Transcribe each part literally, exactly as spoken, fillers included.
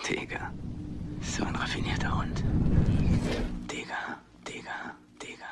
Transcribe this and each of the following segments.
Digga. So ein raffinierter Hund. Digga, Digga, Digga,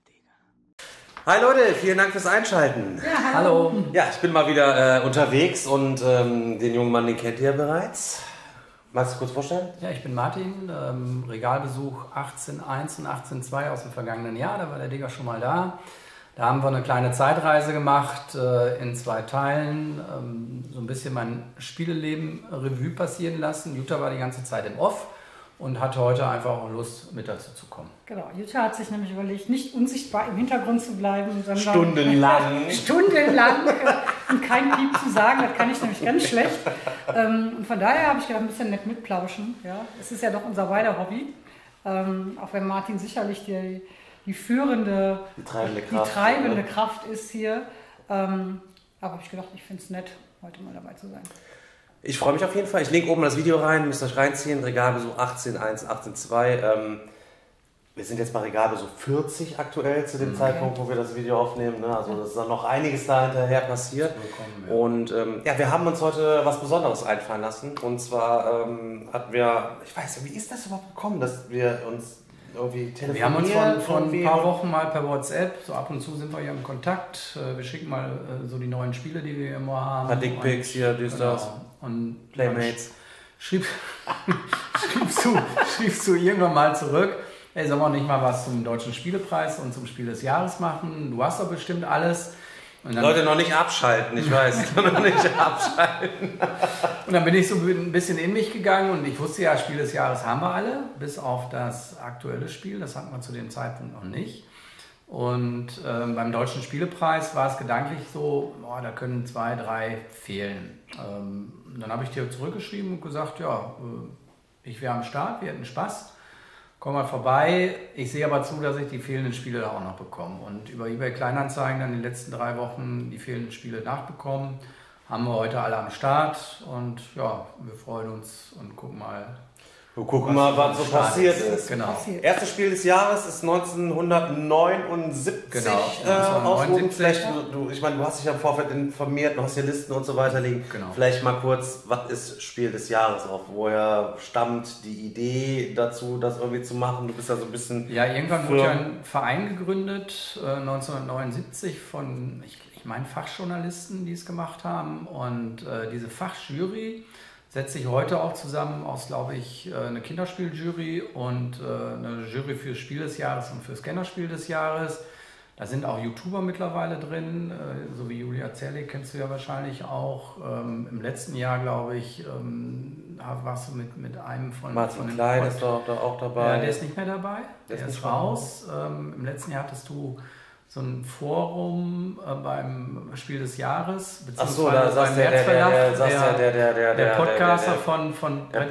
Digga. Hi Leute, vielen Dank fürs Einschalten. Ja, hallo. Ja, ich bin mal wieder äh, unterwegs und ähm, den jungen Mann, den kennt ihr ja bereits. Magst du kurz vorstellen? Ja, ich bin Martin, ähm, Regalbesuch achtzehn Punkt eins und achtzehn Punkt zwei aus dem vergangenen Jahr, da war der Digger schon mal da. Da haben wir eine kleine Zeitreise gemacht äh, in zwei Teilen, ähm, so ein bisschen mein Spieleleben Revue passieren lassen. Jutta war die ganze Zeit im Off und hatte heute einfach auch Lust, mit dazu zu kommen. Genau, Jutta hat sich nämlich überlegt, nicht unsichtbar im Hintergrund zu bleiben, sondern Stundenlang. stundenlang äh, und kein Piep zu sagen, das kann ich nämlich ganz schlecht. Ähm, und von daher habe ich gedacht, ein bisschen nett mitplauschen. Ja? Es ist ja doch unser beider Hobby, ähm, auch wenn Martin sicherlich die, die führende, die treibende Kraft, die treibende ne? Kraft ist hier. Ähm, aber habe ich gedacht, ich finde es nett, heute mal dabei zu sein. Ich freue mich auf jeden Fall. Ich lege oben das Video rein, müsst euch reinziehen. Regalbesuch achtzehn Punkt eins, achtzehn Punkt zwei. Ähm, wir sind jetzt bei Regalbesuch vierzig aktuell zu dem okay. Zeitpunkt, wo wir das Video aufnehmen. Ne? Also es ist dann noch einiges da hinterher passiert. Ja. Und ähm, ja, wir haben uns heute was Besonderes einfallen lassen. Und zwar ähm, hatten wir, ich weiß ja, wie ist das überhaupt gekommen, dass wir uns irgendwie telefonieren? Wir haben uns von, von ein paar Wochen mal per WhatsApp, so ab und zu sind wir hier im Kontakt. Wir schicken mal so die neuen Spiele, die wir immer haben. Ein paar Dickpics hier, dies, genau. das. Und Playmates. Schrieb, schriebst, du, schriebst du irgendwann mal zurück, hey, sollen wir nicht mal was zum Deutschen Spielepreis und zum Spiel des Jahres machen? Du hast doch bestimmt alles. Und dann, Leute, noch nicht abschalten, ich weiß. noch nicht abschalten. Und dann bin ich so ein bisschen in mich gegangen und ich wusste ja, Spiel des Jahres haben wir alle, bis auf das aktuelle Spiel, das hatten wir zu dem Zeitpunkt noch nicht. Und ähm, beim Deutschen Spielepreis war es gedanklich so, oh, da können zwei, drei fehlen. Ähm, dann habe ich dir zurückgeschrieben und gesagt, ja, äh, ich wäre am Start, wir hätten Spaß, komm mal vorbei. Ich sehe aber zu, dass ich die fehlenden Spiele da auch noch bekomme. Und über eBay Kleinanzeigen dann in den letzten drei Wochen die fehlenden Spiele nachbekommen. Haben wir heute alle am Start und ja, wir freuen uns und gucken mal. Wir gucken mal, was so passiert ist. Genau. Erstes Spiel des Jahres ist neunzehnhundertneunundsiebzig genau, äh, ausgerufen. Vielleicht, du, ich meine, du hast dich ja im Vorfeld informiert, du hast hier Listen und so weiter liegen. Genau. Vielleicht mal kurz, was ist Spiel des Jahres auch? Woher stammt die Idee dazu, das irgendwie zu machen? Du bist ja so ein bisschen... Ja, irgendwann wurde ja ein Verein gegründet, äh, neunzehnhundertneunundsiebzig von, ich, ich meine, Fachjournalisten, die es gemacht haben. Und äh, diese Fachjury setzt sich heute auch zusammen aus, glaube ich, eine Kinderspieljury und eine Jury fürs Spiel des Jahres und fürs Kennerspiel des Jahres. Da sind auch YouTuber mittlerweile drin, so wie Julia Zerlik, kennst du ja wahrscheinlich auch. Im letzten Jahr, glaube ich, warst du mit, mit einem von... Martin von Klein ist doch auch dabei. Ja, der ist nicht mehr dabei, der, der ist, ist raus. raus. Im letzten Jahr hattest du so ein Forum äh, beim Spiel des Jahres, beziehungsweise so, da beim der, der, der, der, der, der, der, der Podcaster der, der, von, von der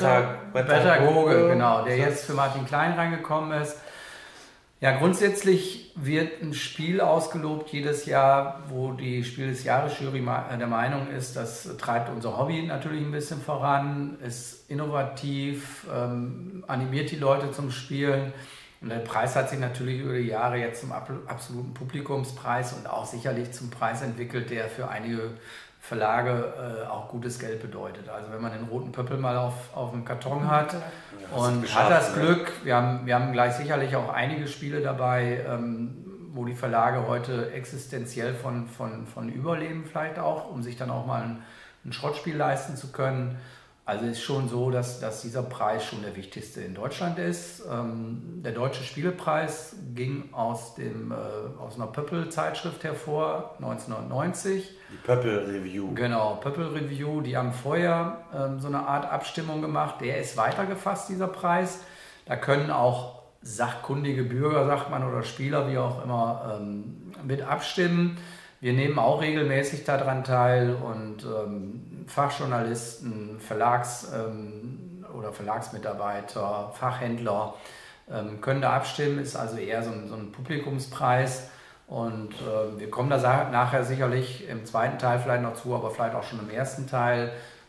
Brettagoge, genau, der jetzt für Martin Klein reingekommen ist. Ja, grundsätzlich wird ein Spiel ausgelobt jedes Jahr, wo die Spiel des Jahres Jury der Meinung ist, das treibt unser Hobby natürlich ein bisschen voran, ist innovativ, ähm, animiert die Leute zum Spielen. Und der Preis hat sich natürlich über die Jahre jetzt zum absoluten Publikumspreis und auch sicherlich zum Preis entwickelt, der für einige Verlage äh, auch gutes Geld bedeutet. Also wenn man den roten Pöppel mal auf, auf dem Karton hat ja, und hat das Glück, wir haben, wir haben gleich sicherlich auch einige Spiele dabei, ähm, wo die Verlage heute existenziell von, von, von überleben vielleicht auch, um sich dann auch mal ein, ein Schrottspiel leisten zu können. Also ist schon so, dass, dass dieser Preis schon der wichtigste in Deutschland ist. Ähm, der Deutsche Spielepreis ging aus, dem, äh, aus einer Pöppel-Zeitschrift hervor, neunzehnhundertneunzig. Die Pöppel-Review. Genau, Pöppel-Review. Die haben vorher ähm, so eine Art Abstimmung gemacht. Der ist weitergefasst, dieser Preis. Da können auch sachkundige Bürger, sagt man, oder Spieler, wie auch immer, ähm, mit abstimmen. Wir nehmen auch regelmäßig daran teil und ähm, Fachjournalisten, Verlags- ähm, oder Verlagsmitarbeiter, Fachhändler ähm, können da abstimmen, ist also eher so ein, so ein Publikumspreis und äh, wir kommen da nachher sicherlich im zweiten Teil vielleicht noch zu, aber vielleicht auch schon im ersten Teil.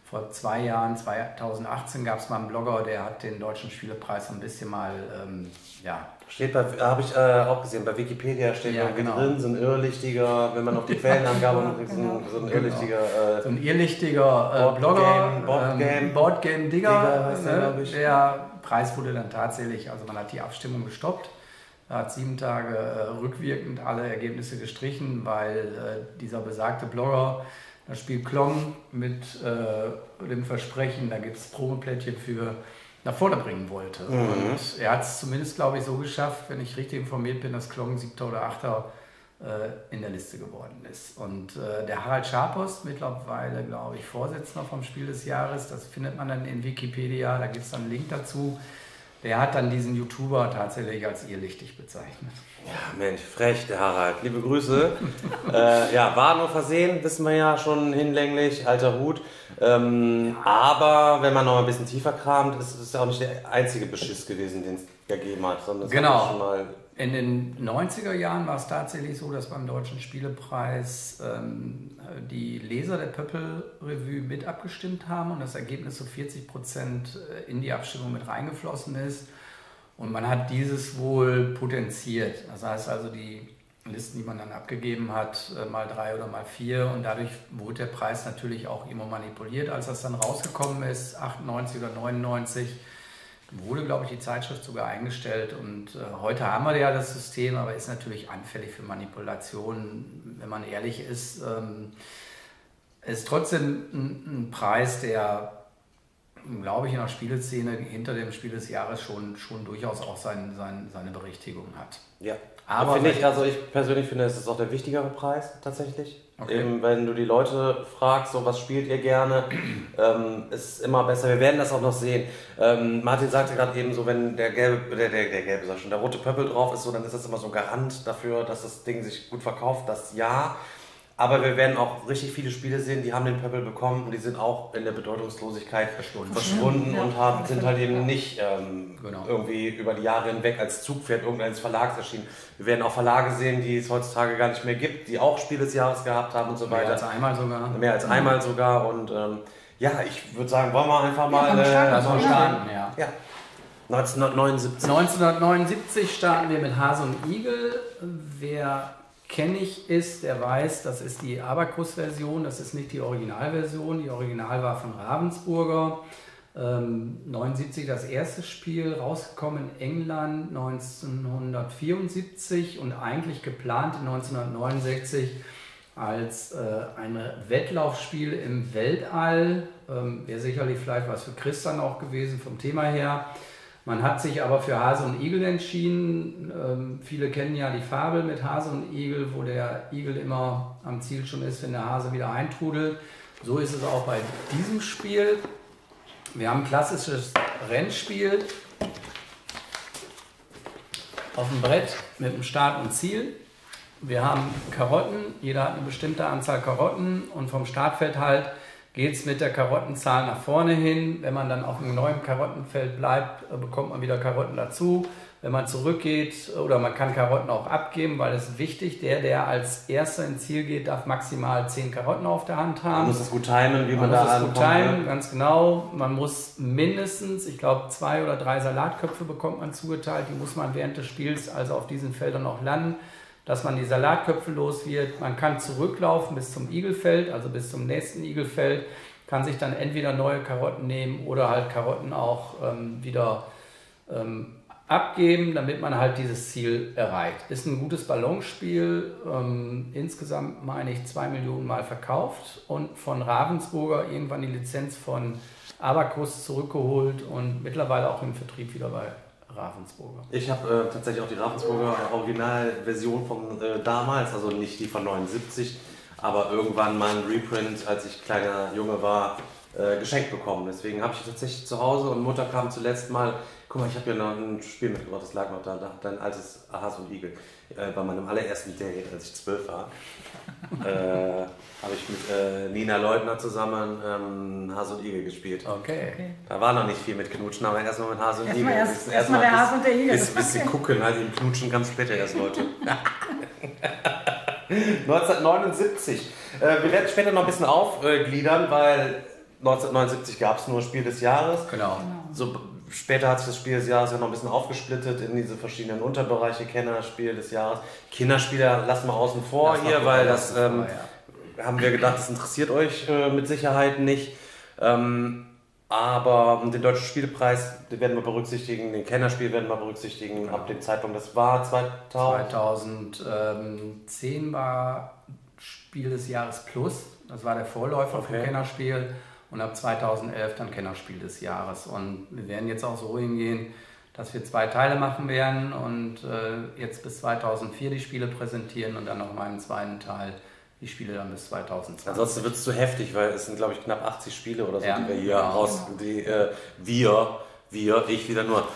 vor zwei Jahren, zweitausendachtzehn, gab es mal einen Blogger, der hat den Deutschen Spielepreis ein bisschen mal, ähm, ja. Steht bei, habe ich äh, auch gesehen, bei Wikipedia steht ja, irgendwie genau. drin, so ein irrlichtiger, wenn man auf die Quellenangabe ja, und genau. so, so ein irrlichtiger... Äh, so ein irrlichtiger äh, Blogger, Boardgame, ähm, Boardgame Digger, Digger, ne? der, ich. Der Preis wurde dann tatsächlich, also man hat die Abstimmung gestoppt, er hat sieben Tage äh, rückwirkend alle Ergebnisse gestrichen, weil äh, dieser besagte Blogger das Spiel Klong mit äh, dem Versprechen, da gibt es Promoplättchen für, nach vorne bringen wollte. Mhm. Und er hat es zumindest, glaube ich, so geschafft, wenn ich richtig informiert bin, dass Klong siebter oder achter äh, in der Liste geworden ist. Und äh, der Harald Scharpost, mittlerweile, glaube ich, Vorsitzender vom Spiel des Jahres, das findet man dann in Wikipedia, da gibt es dann einen Link dazu. Der hat dann diesen YouTuber tatsächlich als irrlichtig bezeichnet. Ja, Mensch, frech, der Harald. Liebe Grüße. äh, ja, war nur versehen, wissen wir ja schon hinlänglich, alter Hut. Ähm, aber wenn man noch ein bisschen tiefer kramt, ist es ja auch nicht der einzige Beschiss gewesen, den es gegeben hat. Sondern genau. Schon mal in den neunziger Jahren war es tatsächlich so, dass beim Deutschen Spielepreis ähm, die Leser der Pöppel-Revue mit abgestimmt haben und das Ergebnis so vierzig Prozent in die Abstimmung mit reingeflossen ist. Und man hat dieses wohl potenziert. Das heißt also, die Listen, die man dann abgegeben hat, mal drei oder mal vier. Und dadurch wurde der Preis natürlich auch immer manipuliert. Als das dann rausgekommen ist, achtundneunzig oder neunundneunzig, wurde, glaube ich, die Zeitschrift sogar eingestellt. Und äh, heute haben wir ja das System, aber ist natürlich anfällig für Manipulationen, wenn man ehrlich ist. Ähm, ist trotzdem ein, ein Preis, der, glaube ich, in der Spieleszene hinter dem Spiel des Jahres schon, schon durchaus auch sein, sein, seine Berechtigung hat. Ja, aber finde ich, also ich persönlich finde, es ist auch der wichtigere Preis tatsächlich. Okay. Eben, wenn du die Leute fragst, so was spielt ihr gerne, ähm, ist immer besser. Wir werden das auch noch sehen. Ähm, Martin sagte gerade eben so, wenn der gelbe, der, der, der gelbe, sag schon, der rote Pöppel drauf ist, so, dann ist das immer so ein Garant dafür, dass das Ding sich gut verkauft. Das ja. Aber wir werden auch richtig viele Spiele sehen, die haben den Pöppel bekommen und die sind auch in der Bedeutungslosigkeit verschwunden, verschwunden ja. und haben, sind halt eben nicht ähm, genau. irgendwie über die Jahre hinweg als Zugpferd irgendeines Verlags erschienen. Wir werden auch Verlage sehen, die es heutzutage gar nicht mehr gibt, die auch Spiel des Jahres gehabt haben und so weiter. Mehr als einmal sogar. Mehr als einmal sogar. Und ähm, ja, ich würde sagen, wollen wir einfach mal... Ja, äh, also starten, ja. ja. neunzehnhundertneunundsiebzig. neunzehnhundertneunundsiebzig starten wir mit Hase und Igel. Wer kennig ist, der weiß, das ist die Abacus-Version, das ist nicht die Originalversion. Die Original war von Ravensburger. Ähm, neunundsiebzig das erste Spiel, rausgekommen in England neunzehnhundertvierundsiebzig und eigentlich geplant in neunzehnhundertneunundsechzig als äh, ein Wettlaufspiel im Weltall. Ähm, Wäre sicherlich vielleicht was für Christian auch gewesen vom Thema her. Man hat sich aber für Hase und Igel entschieden. Ähm, viele kennen ja die Fabel mit Hase und Igel, wo der Igel immer am Ziel schon ist, wenn der Hase wieder eintrudelt. So ist es auch bei diesem Spiel. Wir haben ein klassisches Rennspiel auf dem Brett mit einem Start und Ziel. Wir haben Karotten, jeder hat eine bestimmte Anzahl Karotten und vom Startfeld halt geht es mit der Karottenzahl nach vorne hin. Wenn man dann auf einem neuen Karottenfeld bleibt, bekommt man wieder Karotten dazu. Wenn man zurückgeht oder man kann Karotten auch abgeben, weil es wichtig, der, der als Erster ins Ziel geht, darf maximal zehn Karotten auf der Hand haben. Man muss es gut timen, wie man, man da muss es gut timen, ne? ganz genau. Man muss mindestens, ich glaube, zwei oder drei Salatköpfe bekommt man zugeteilt. Die muss man während des Spiels also auf diesen Feldern auch landen, dass man die Salatköpfe los wird. Man kann zurücklaufen bis zum Igelfeld, also bis zum nächsten Igelfeld, kann sich dann entweder neue Karotten nehmen oder halt Karotten auch ähm, wieder ähm, abgeben, damit man halt dieses Ziel erreicht. Ist ein gutes Ballonspiel, ähm, insgesamt meine ich zwei Millionen Mal verkauft und von Ravensburger irgendwann die Lizenz von Abacus zurückgeholt und mittlerweile auch im Vertrieb wieder bei Ravensburger. Ich habe äh, tatsächlich auch die Ravensburger Originalversion von äh, damals, also nicht die von neunundsiebzig, aber irgendwann mal ein Reprint, als ich kleiner Junge war, äh, geschenkt bekommen. Deswegen habe ich tatsächlich zu Hause und Mutter kam zuletzt mal, guck mal, ich habe hier noch ein Spiel mitgebracht, das lag noch da, da dein altes Hase und Igel. Äh, bei meinem allerersten Date, als ich zwölf war, äh, habe ich mit äh, Nina Leutner zusammen ähm, Hase und Igel gespielt. Okay. okay. Da war noch nicht viel mit Knutschen, aber erstmal mit Hase und erst Igel. Mal erst, erst mal der bis, Hase und der Igel. Bis, bis sie gucken, halt im Knutschen ganz später erst, Leute. neunzehnhundertneunundsiebzig. Äh, wir werden später noch ein bisschen aufgliedern, weil neunzehnhundertneunundsiebzig gab es nur Spiel des Jahres. Genau. So, später hat sich das Spiel des Jahres ja noch ein bisschen aufgesplittet in diese verschiedenen Unterbereiche, Kennerspiel des Jahres. Kinderspiele lassen wir außen vor Das hier, war weil gut, das das ähm, war, ja. haben wir gedacht, das interessiert euch äh, mit Sicherheit nicht. Ähm, aber den Deutschen Spielepreis, den werden wir berücksichtigen, den Kennerspiel werden wir berücksichtigen, genau. Ab dem Zeitpunkt, das war zweitausend zweitausendzehn war Spiel des Jahres Plus, das war der Vorläufer okay. vom Kennerspiel, und ab zweitausendelf dann Kennerspiel des Jahres. Und wir werden jetzt auch so hingehen, dass wir zwei Teile machen werden und äh, jetzt bis zweitausendvier die Spiele präsentieren und dann nochmal im zweiten Teil die Spiele dann bis zweitausendzwanzig. Ansonsten wird es zu heftig, weil es sind, glaube ich, knapp achtzig Spiele oder so, ja, die wir hier genau. raus... Die, äh, wir, wir, ich wieder nur...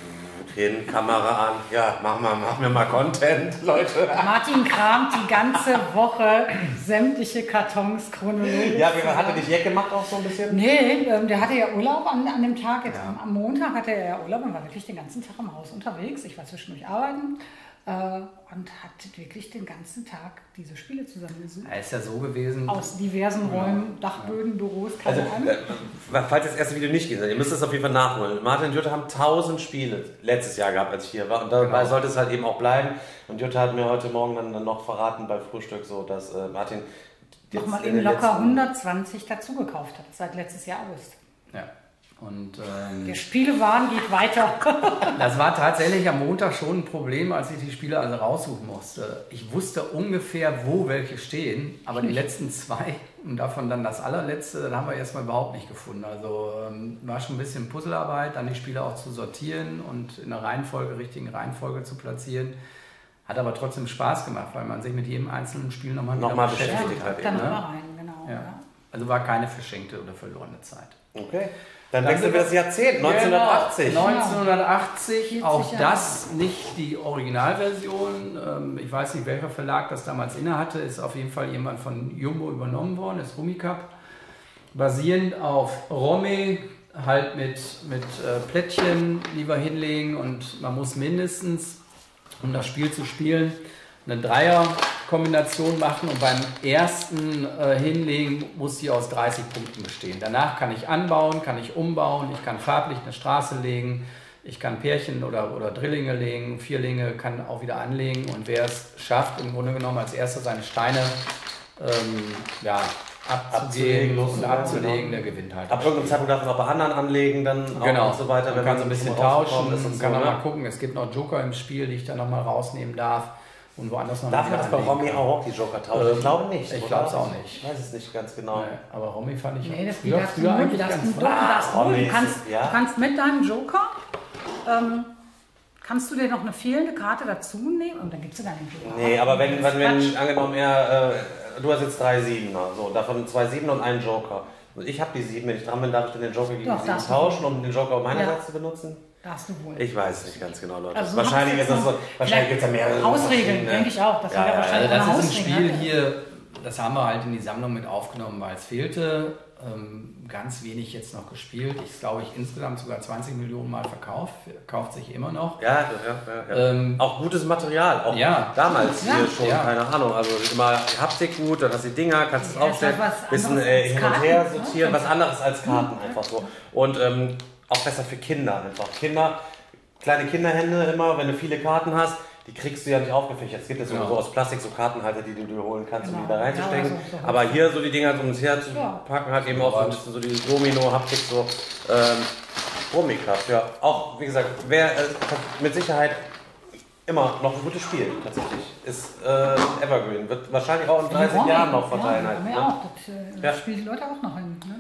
Hin, Kamera an, ja, mach, mal, mach mir mal Content, Leute. Martin kramt die ganze Woche sämtliche Kartons chronologisch. Ja, wie hat er dich Jack gemacht auch so ein bisschen? Nee, ähm, der hatte ja Urlaub an, an dem Tag. Jetzt ja. Am Montag hatte er ja Urlaub und war wirklich den ganzen Tag im Haus unterwegs. Ich war zwischendurch arbeiten äh, und hat wirklich den ganzen Tag diese Spiele zusammengesucht. Er ist ja so gewesen. Aus diversen ja. Räumen, Dachböden, ja. Büros, keine also, Ahnung. Äh, falls ihr das erste Video nicht gesehen habt, ihr müsst es auf jeden Fall nachholen. Martin und Jutta haben tausend Spiele letztes Jahr gehabt, als ich hier war. Und dabei genau. sollte es halt eben auch bleiben. Und Jutta hat mir heute Morgen dann, dann noch verraten beim Frühstück, so, dass äh, Martin nochmal eben locker hundertzwanzig dazu gekauft hat, seit letztes Jahr August. Ja. Und, ähm, der Spielewahn geht weiter. Das war tatsächlich am Montag schon ein Problem, als ich die Spiele also raussuchen musste. Ich wusste ungefähr, wo welche stehen, aber die letzten zwei und davon dann das allerletzte, das haben wir erstmal überhaupt nicht gefunden. Also ähm, war schon ein bisschen Puzzlearbeit, dann die Spiele auch zu sortieren und in der Reihenfolge, richtigen Reihenfolge zu platzieren. Hat aber trotzdem Spaß gemacht, weil man sich mit jedem einzelnen Spiel nochmal noch mal beschäftigt hat. Dann ne? nochmal rein, genau. Ja. Also war keine verschenkte oder verlorene Zeit. Okay. Dann wechseln wir das Jahrzehnt, neunzehnhundertachtzig. Genau, neunzehnhundertachtzig, auch Jahre. das nicht die Originalversion. Ich weiß nicht, welcher Verlag das damals inne hatte. Ist auf jeden Fall jemand von Jumbo übernommen worden, ist Rummikub. Basierend auf Romy, halt mit, mit äh, Plättchen, die wir hinlegen. Und man muss mindestens, um das Spiel zu spielen, eine Dreierkombination machen und beim ersten äh, Hinlegen muss die aus dreißig Punkten bestehen. Danach kann ich anbauen, kann ich umbauen, ich kann farblich eine Straße legen, ich kann Pärchen oder, oder Drillinge legen, Vierlinge kann auch wieder anlegen und wer es schafft, im Grunde genommen als erster seine Steine ähm, ja, abzugeben und abzulegen, der gewinnt halt. Ab irgendeinem Zeitpunkt darf man auch bei anderen anlegen dann genau. auch und so weiter. Man kann so ein bisschen tauschen, ist und kann so, noch ne? mal gucken, es gibt noch Joker im Spiel, die ich dann noch mal rausnehmen darf. Und woanders noch Darf man das bei Romy auch, die Joker tauschen? Ähm, ich glaube nicht. Ich glaube es auch nicht. Ich weiß es nicht ganz genau. Nee, aber Romy fand ich Nee, das früher, darfst früher du eigentlich darfst ganz du, du, darfst Romy du, ist kannst, es, ja. du kannst mit deinem Joker, ähm, kannst du dir noch eine fehlende Karte dazu nehmen? Und dann gibt es ja gar nicht Joker. Nee, aber wenn, Das wenn, wenn angenommen er, äh, du hast jetzt drei Siebener, so, davon zwei Siebener und einen Joker. Und ich habe die sieben, wenn ich dran bin, darf ich dann den Joker gegen Doch, die sieben darfst du. tauschen, um den Joker auf meiner Ja. Seite zu benutzen? Darfst du wohl. Ich weiß es nicht ganz genau, Leute. Also so wahrscheinlich hast ist du das so, wahrscheinlich gibt es ja mehrere Hausregeln, verschiedene- denke ich auch. Das Ja, wäre ja, wahrscheinlich Also eine das ist ein Hausregel. Spiel hier, das haben wir halt in die Sammlung mit aufgenommen, weil es fehlte. Ähm, ganz wenig jetzt noch gespielt. Ich glaube, ich insgesamt sogar zwanzig Millionen Mal verkauft. Kauft sich immer noch. Ja, ja, ja. ja. Ähm, auch gutes Material, auch ja. damals Ja. hier schon, Ja. keine Ahnung. Also immer die Haptik gut, dann hast du die Dinger, kannst es Ja, aufstellen, ist halt was bisschen anderes äh, als hin und Karten, her ne? sortieren, was anderes als Karten einfach so. Und ähm, auch besser für Kinder einfach. Kinder, kleine Kinderhände immer, wenn du viele Karten hast, die kriegst du ja nicht aufgefächert. Es gibt ja so, Genau. so aus Plastik so Kartenhalter, die du dir holen kannst, um Genau. die da reinzustecken. Ja, also so Aber hier so die Dinger so ums Herz Ja. packen, hat eben auch so ein bisschen so die Domino-Haptik so. Ähm, Rummikub, ja. Auch, wie gesagt, wer äh, mit Sicherheit immer noch ein gutes Spiel tatsächlich. Ist äh, Evergreen. Wird wahrscheinlich auch in dreißig Romy, Jahren noch verteilen. Ja, halt, Romy ne? auch. Das, äh, Ja. das spielen die Leute auch noch hin. Ne?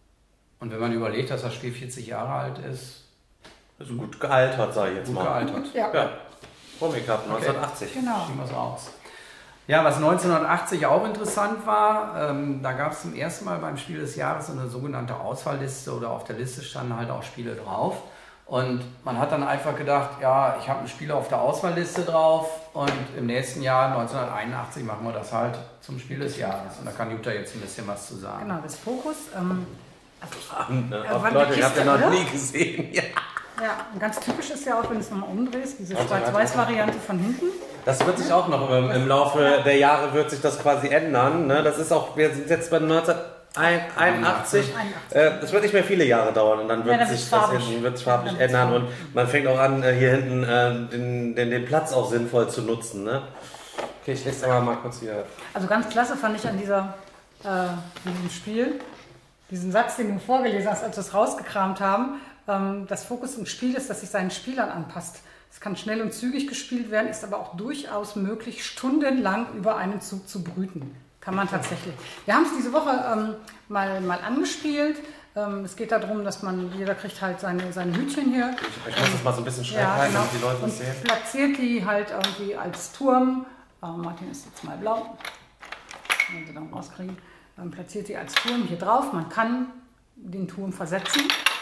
Und wenn man überlegt, dass das Spiel vierzig Jahre alt ist, Ist gut gealtert, sag ich jetzt gut mal. gealtert. Ja, Ja. Rummikub neunzehnhundertachtzig. genau. Schieben wir es aus. Ja, was neunzehnhundertachtzig auch interessant war, ähm, da gab es zum ersten Mal beim Spiel des Jahres so eine sogenannte Auswahlliste oder auf der Liste standen halt auch Spiele drauf. Und man hat dann einfach gedacht, ja, ich habe ein Spiel auf der Auswahlliste drauf und im nächsten Jahr, neunzehnhunderteinundachtzig, machen wir das halt zum Spiel des Jahres. Und da kann Jutta jetzt ein bisschen was zu sagen. Genau, das Fokus. Ähm, also, Äh, war eine Leute, ihr habt ja Kiste, noch oder? nie gesehen. Ja. ja, und ganz typisch ist ja auch, wenn du es nochmal umdrehst, diese Also, Schwarz-Weiß-Variante von hinten. Das wird sich auch noch im, im Laufe der Jahre wird sich das quasi ändern. Ne? Das ist auch, wir sind jetzt bei einundachtzig. Äh, das wird nicht mehr viele Jahre dauern und dann wird Ja, sich dann das wird's hinten farbig. wird's farblich Dann wird's ändern farbig. und man fängt auch an, äh, hier hinten äh, den, den, den Platz auch sinnvoll zu nutzen. Ne? Okay, ich lese aber mal kurz hier. Also ganz klasse fand ich an dieser, äh, diesem Spiel, diesen Satz, den du vorgelesen hast, als wir es rausgekramt haben, ähm, das Fokus im Spiel ist, dass sich seinen Spielern anpasst. Es kann schnell und zügig gespielt werden, ist aber auch durchaus möglich, stundenlang über einen Zug zu brüten. Kann man tatsächlich. Wir haben es diese Woche ähm, mal, mal angespielt. Ähm, es geht darum, dass man, jeder kriegt halt seine, seine Hütchen hier. Ich, ich muss das mal so ein bisschen schräg Ja, halten, genau. damit die Leute das Und sehen. platziert die halt irgendwie als Turm. Äh, Martin ist jetzt mal blau. Wenn Sie dann rauskriegen. Ähm, platziert die als Turm hier drauf. Man kann den Turm versetzen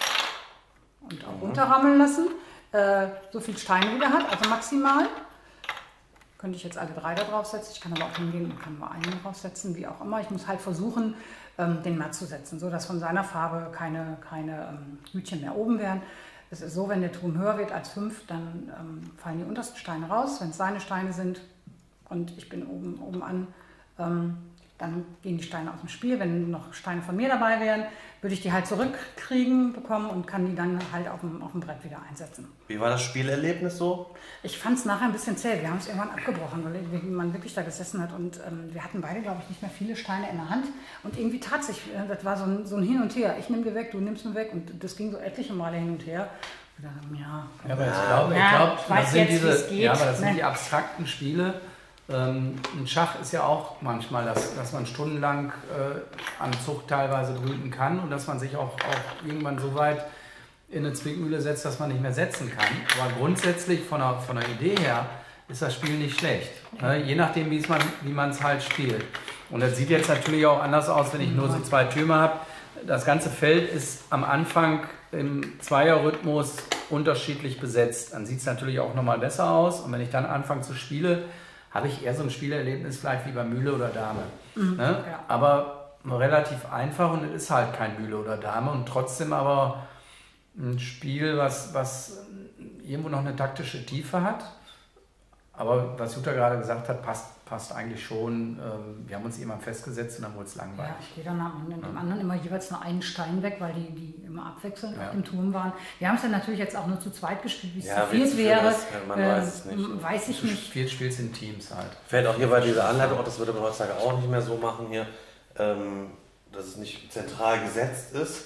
und auch runterrammeln lassen. Äh, so viel Steine wie der hat, also maximal. Könnte ich jetzt alle drei da draufsetzen. Ich kann aber auch hingehen und kann nur einen draufsetzen, wie auch immer. Ich muss halt versuchen, ähm, den matt zu setzen, sodass von seiner Farbe keine, keine ähm, Hütchen mehr oben werden. Es ist so, wenn der Turm höher wird als fünf, dann ähm, fallen die untersten Steine raus. Wenn es seine Steine sind und ich bin oben, oben an, ähm, dann gehen die Steine aus dem Spiel. Wenn noch Steine von mir dabei wären, würde ich die halt zurückkriegen bekommen und kann die dann halt auf dem, auf dem Brett wieder einsetzen. Wie war das Spielerlebnis so? Ich fand es nachher ein bisschen zäh. Wir haben es irgendwann abgebrochen, weil man wirklich da gesessen hat. Und ähm, wir hatten beide, glaube ich, nicht mehr viele Steine in der Hand. Und irgendwie tat sich, äh, das war so ein, so ein Hin und Her. Ich nehme dir weg, du nimmst mir weg. Und das ging so etliche Male hin und her. Und dann, ja, Ja, aber ich glaube, Ja, ich glaub, ich weiß das sind jetzt, diese, wie's geht, ja, aber das ne? sind die abstrakten Spiele. Ähm, ein Schach ist ja auch manchmal, dass, dass man stundenlang äh, an Zucht teilweise brüten kann und dass man sich auch, auch irgendwann so weit in eine Zwickmühle setzt, dass man nicht mehr setzen kann. Aber grundsätzlich von der, von der Idee her ist das Spiel nicht schlecht. Ne? Je nachdem, wie's man, wie man es halt spielt. Und das sieht jetzt natürlich auch anders aus, wenn ich nur so zwei Türme habe. Das ganze Feld ist am Anfang im Zweierrhythmus unterschiedlich besetzt. Dann sieht es natürlich auch nochmal besser aus. Und wenn ich dann anfange zu spielen, habe ich eher so ein Spielerlebnis vielleicht wie bei Mühle oder Dame. Mhm, Ne? ja. Aber relativ einfach und es ist halt kein Mühle oder Dame und trotzdem aber ein Spiel, was, was irgendwo noch eine taktische Tiefe hat. Aber was Jutta gerade gesagt hat, passt, passt eigentlich schon. Ähm, Wir haben uns irgendwann festgesetzt und dann wurde es langweilig. Ja, ich gehe dann am dem Ja. anderen immer jeweils nur einen Stein weg, weil die, die immer abwechselnd Ja. auf dem Turm waren. Wir haben es dann natürlich jetzt auch nur zu zweit gespielt, wie es Ja, zu wie viert zu viel wäre. ist, ja, man äh, weiß es nicht. Weiß ich Du nicht. spielst, spielst in Teams halt. Fällt auch hier bei dieser Anleitung, auch das würde man heutzutage auch nicht mehr so machen hier, ähm, dass es nicht zentral gesetzt ist.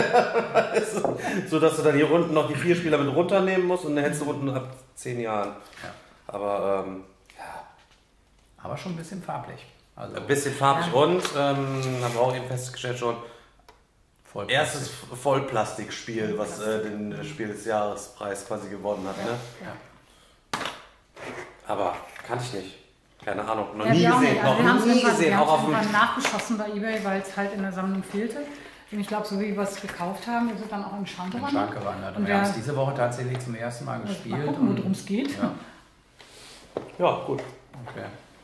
So dass du dann hier unten noch die vier Spieler mit runternehmen musst und dann hättest du unten ab zehn Jahren. Ja. Aber ähm, ja, Aber schon ein bisschen farblich. Also ein bisschen farbig Ja. und ähm, haben wir auch eben festgestellt schon, voll erstes Vollplastikspiel, was äh, den äh, Spiel des Jahrespreis quasi gewonnen hat. Ne? Ja. Aber kannte ich nicht. Keine Ahnung, noch Ja, nie wir auch gesehen, nicht. Also noch wir haben es nie irgendwann, gesehen, wir auch auf haben es dem... irgendwann nachgeschossen bei eBay, weil es halt in der Sammlung fehlte. Und ich glaube, so wie wir es gekauft haben, ist es dann auch in den Schrank in den gewandert. Schrank gewandert. Und Und wir haben es der- diese Woche tatsächlich zum ersten Mal Mal gespielt. gucken, und- worum es geht. Ja, Ja, gut. okay.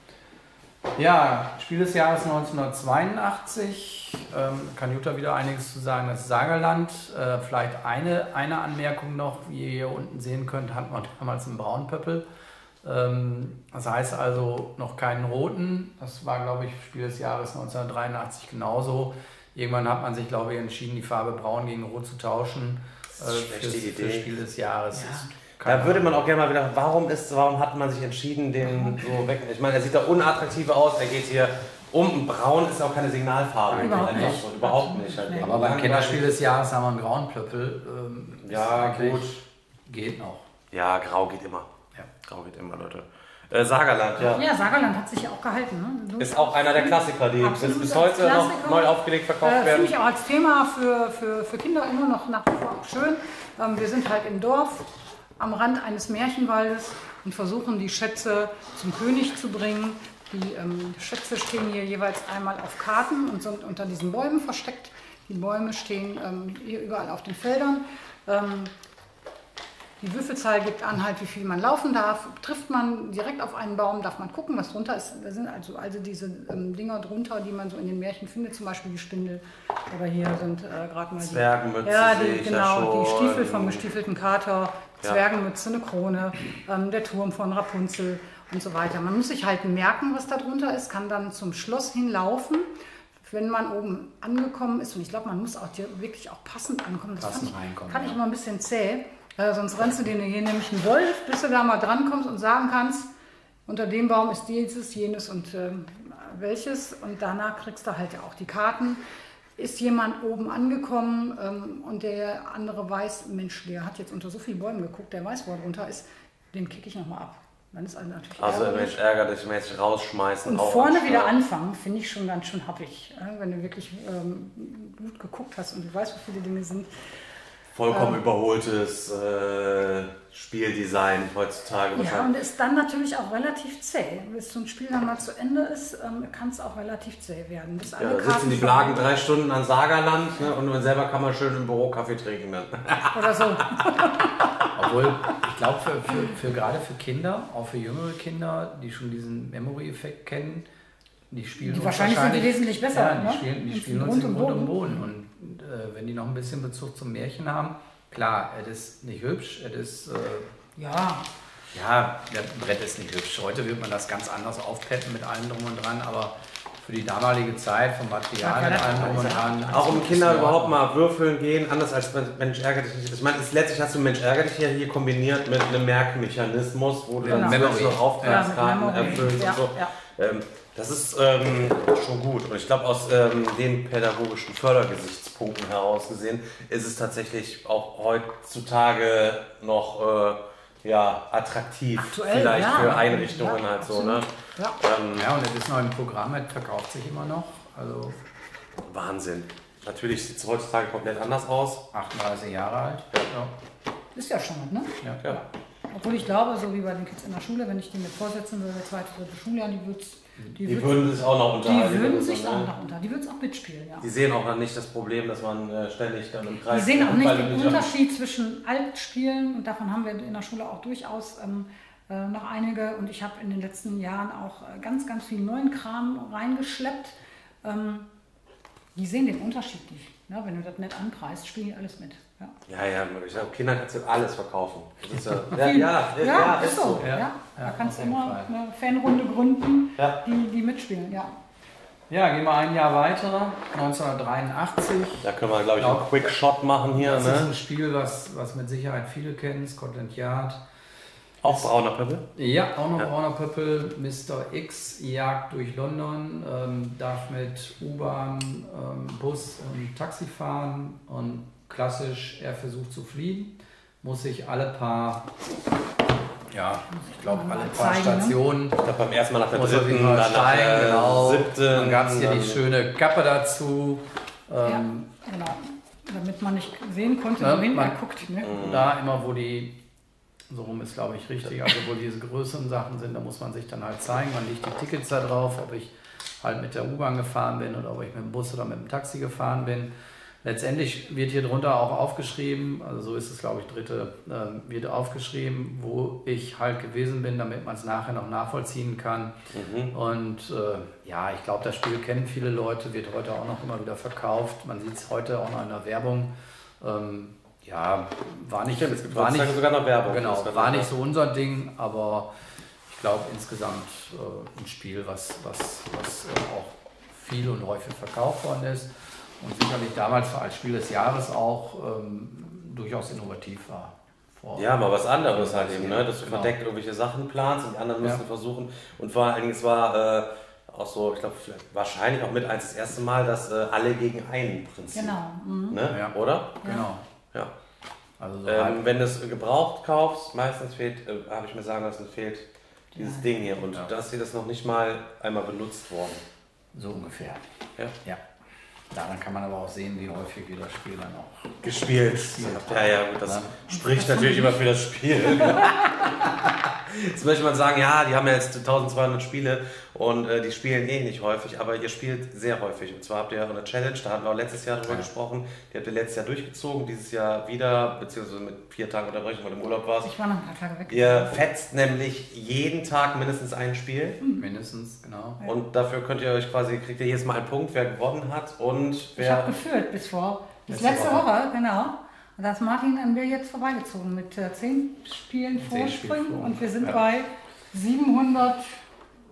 Ja, Spiel des Jahres neunzehnhundertzweiundachtzig. Ähm, kann Jutta wieder einiges zu sagen. Das Sagerland. Äh, vielleicht eine, eine Anmerkung noch. Wie ihr hier unten sehen könnt, hatten wir damals einen Braunpöppel. Ähm, das heißt also noch keinen roten. Das war, glaube ich, Spiel des Jahres neunzehnhundertdreiundachtzig genauso. Irgendwann hat man sich, glaube ich, entschieden, die Farbe Braun gegen Rot zu tauschen. Das ist eine schlechte fürs, Idee. fürs Spiel des Jahres. Ja. Ist keine Da würde man Ahnung. auch gerne mal wieder, warum ist, warum hat man sich entschieden, den so weg? Ich meine, er sieht da unattraktiv aus, er geht hier um. Braun ist auch keine Signalfarbe. Nein, überhaupt Einfach nicht. so, überhaupt nicht. Halt. Nee. Aber beim Kinderspiel des Jahres haben wir einen grauen Plöppel. Ähm, ist Ja, eigentlich- gut. Geht noch. Ja, grau geht immer. Ja. Grau geht immer, Leute. Äh, Sagerland, ja. Ja, Sagerland hat sich ja auch gehalten. Ne? Du- Ist auch einer der Klassiker, die bis, Absolut bis als heute noch Klassiker. neu aufgelegt verkauft Äh, Finde werden. ich auch als Thema für, für, für Kinder immer noch nach wie vor auch schön. Ähm, wir sind halt im Dorf am Rand eines Märchenwaldes und versuchen die Schätze zum König zu bringen. Die ähm, Schätze stehen hier jeweils einmal auf Karten und sind unter diesen Bäumen versteckt. Die Bäume stehen ähm, hier überall auf den Feldern. Ähm, Die Würfelzahl gibt an, halt, wie viel man laufen darf. Trifft man direkt auf einen Baum, darf man gucken, was drunter ist. Da sind also, also diese ähm, Dinger drunter, die man so in den Märchen findet, zum Beispiel die Spindel. Oder hier sind äh, gerade mal die, Zwergenmütze ja, sehe die, ich genau, ja schon. die Stiefel vom gestiefelten Kater, Ja. Zwergenmütze, eine Krone, ähm, der Turm von Rapunzel und so weiter. Man muss sich halt merken, was da drunter ist, kann dann zum Schloss hinlaufen. Für wenn man oben angekommen ist, und ich glaube, man muss auch hier wirklich auch passend ankommen, das Passend fand ich, reinkommen, fand ich ja. immer ein bisschen zäh. Äh, sonst rennst du dir hier nämlich einen Wolf, bis du da mal drankommst und sagen kannst, unter dem Baum ist dieses, jenes und äh, welches. Und danach kriegst du halt ja auch die Karten. Ist jemand oben angekommen ähm, und der andere weiß, Mensch, der hat jetzt unter so vielen Bäumen geguckt, der weiß, wo er drunter ist, den kicke ich nochmal ab. Dann ist also natürlich Also ärgerlich. Mensch, ärgerlich, mäßig rausschmeißen. Und auch vorne anstatt- wieder anfangen, finde ich schon ganz schön happig. Ja, wenn du wirklich ähm, gut geguckt hast und du weißt, wie viele Dinge sind. Vollkommen ähm, überholtes äh, Spieldesign heutzutage. Ja, wahrscheinlich. und ist dann natürlich auch relativ zäh. Bis so ein Spiel dann mal zu Ende ist, ähm, kann es auch relativ zäh werden. Bis alle Ja, da sitzen Karten die Blagen drei Stunden an Sagerland, ne, und man selber kann man schön im Büro Kaffee trinken dann. oder so. Obwohl, ich glaube, für, für, für, gerade für Kinder, auch für jüngere Kinder, die schon diesen Memory-Effekt kennen, die spielen Die uns wahrscheinlich sind die wesentlich besser, Ja, die ne? spielen, die Und spielen sind uns Grund im und Grund und Boden. Boden. Und äh, wenn die noch ein bisschen Bezug zum Märchen haben, klar, es ist nicht hübsch, es ist... Äh, Ja, Ja, der Brett ist nicht hübsch. Heute wird man das ganz anders aufpeppen mit allem drum und dran, aber für die damalige Zeit vom Material Ja, mit ja, allem drum und dran. Auch um Kinder ist überhaupt in mal würfeln gehen, anders als Mensch ärgert dich nicht. Ich meine, ist, letztlich hast du Mensch ärgert dich ja hier kombiniert mit einem Merkmechanismus, wo du Genau. dann selbst noch ja, Auftragskarten mit Memory. erfüllst Ja, und so. ja. Ähm, das ist ähm, schon gut. Und ich glaube, aus ähm, den pädagogischen Fördergesichtspunkten heraus gesehen, ist es tatsächlich auch heutzutage noch äh, ja, attraktiv, Aktuell, vielleicht ja. für Einrichtungen Ja, halt so. Ne? Ja. Ähm, Ja, und das ist noch im Programm, es verkauft sich immer noch. Also Wahnsinn. Natürlich sieht es heutzutage komplett anders aus. achtunddreißig Jahre alt. Ja. Ist ja schon, ne? Ja. Ja. Obwohl ich glaube, so wie bei den Kids in der Schule, wenn ich die mit vorsetzen würde, zweite, dritte Schuljahr, die würd's, die, Die würd's- würden sich auch noch die unterhalten. würden oder so, sich ne? auch noch unter, die würden es auch mitspielen, ja. Die sehen auch noch nicht das Problem, dass man äh, ständig dann im Die Kreis... sehen auch nicht weil du den nicht- Unterschied zwischen Altspielen, und davon haben wir in der Schule auch durchaus ähm, äh, noch einige, und ich habe in den letzten Jahren auch äh, ganz, ganz viel neuen Kram reingeschleppt. Ähm, die sehen den Unterschied nicht. Ne? Wenn du das nett anpreist, spielen die alles mit. Ja, Ja, ja, ich glaube, Kindern kannst du alles verkaufen. Das ist ja, ja, Viel. ja, ja, ja, ist so. Ja, Ja, da ja, kannst du auf jeden immer Fall. eine Fanrunde gründen, Ja. die, die mitspielen. Ja. ja, gehen wir ein Jahr weiter, neunzehnhundertdreiundachtzig. Da können wir, glaube ich, einen Ja. Quick-Shot machen hier. Das ist Ne? ein Spiel, was, was mit Sicherheit viele kennen, Scotland Yard. Auch brauner Pöppel. Ja, auch noch Ja. Brauner Pöppel, Mister X jagt durch London, ähm, darf mit U-Bahn, ähm, Bus und Taxi fahren und klassisch, er versucht zu fliehen, muss sich alle paar, ja, ich glaube alle Mal paar zeigen, ne? Stationen, Ich glaube, beim ersten Mal nach der muss er sich dritten, mal dann nach steigen, der genau. siebten. Dann gab es hier die dann- schöne Kappe dazu. Ähm, ja, genau. Damit man nicht sehen konnte, Ja, wohin man- er guckt. Ne? Da immer, wo die, so rum ist glaube ich richtig, also wo diese größeren Sachen sind, da muss man sich dann halt zeigen, man legt die Tickets da drauf, ob ich halt mit der U-Bahn gefahren bin oder ob ich mit dem Bus oder mit dem Taxi gefahren bin. Letztendlich wird hier drunter auch aufgeschrieben, also so ist es glaube ich dritte, ähm, wird aufgeschrieben, wo ich halt gewesen bin, damit man es nachher noch nachvollziehen kann. Mhm. Und äh, ja, ich glaube, das Spiel kennen viele Leute, wird heute auch noch immer wieder verkauft. Man sieht es heute auch noch in der Werbung. Ähm, ja, war nicht, Stimmt, es gibt war nicht, heutzutage sogar noch Werbung. genau, Das war kann- nicht so unser Ding, aber ich glaube insgesamt äh, ein Spiel, was, was, was äh, auch viel und häufig verkauft worden ist und sicherlich damals als Spiel des Jahres auch ähm, durchaus innovativ war. Vor- Ja, mal was anderes halt eben, ne? dass du Genau. verdeckt irgendwelche Sachen planst und die anderen müssen Ja. versuchen. Und vor allen Dingen, es war äh, auch so, ich glaube, wahrscheinlich auch mit eins das erste Mal, dass äh, alle gegen einen Prinzip. Genau. Mhm. Ne? Ja. Oder? Genau. Ja. Also so halb- Ähm, wenn du es gebraucht kaufst, meistens fehlt, äh, habe ich mir sagen lassen, fehlt dieses Ding hier. Und Ja. das hier ist noch nicht mal einmal benutzt worden. so ungefähr. Ja. Ja. Daran kann man aber auch sehen, wie häufig wir das Spiel dann auch. Gespielt. Ja, ja, gut, das Ja. spricht natürlich immer für das Spiel. Jetzt möchte man sagen, ja, die haben ja jetzt eintausendzweihundert Spiele und äh, die spielen eh nicht häufig, aber ihr spielt sehr häufig. Und zwar habt ihr eine Challenge, da hatten wir auch letztes Jahr drüber Ja. gesprochen, die habt ihr letztes Jahr durchgezogen, dieses Jahr wieder, beziehungsweise mit vier Tagen Unterbrechung, weil du im Urlaub warst. Ich war noch ein paar Tage weg. Ihr fetzt nämlich jeden Tag mindestens ein Spiel Mindestens, genau. Ja. und dafür könnt ihr euch quasi, kriegt ihr jedes Mal einen Punkt, wer gewonnen hat und Ich habe wer... geführt bis vor, bis Letzte letzte Woche. Woche, genau. Und da ist Martin an mir jetzt vorbeigezogen mit äh, zehn Spielen Zehn Spiele Vorsprung vor. und wir sind Ja. bei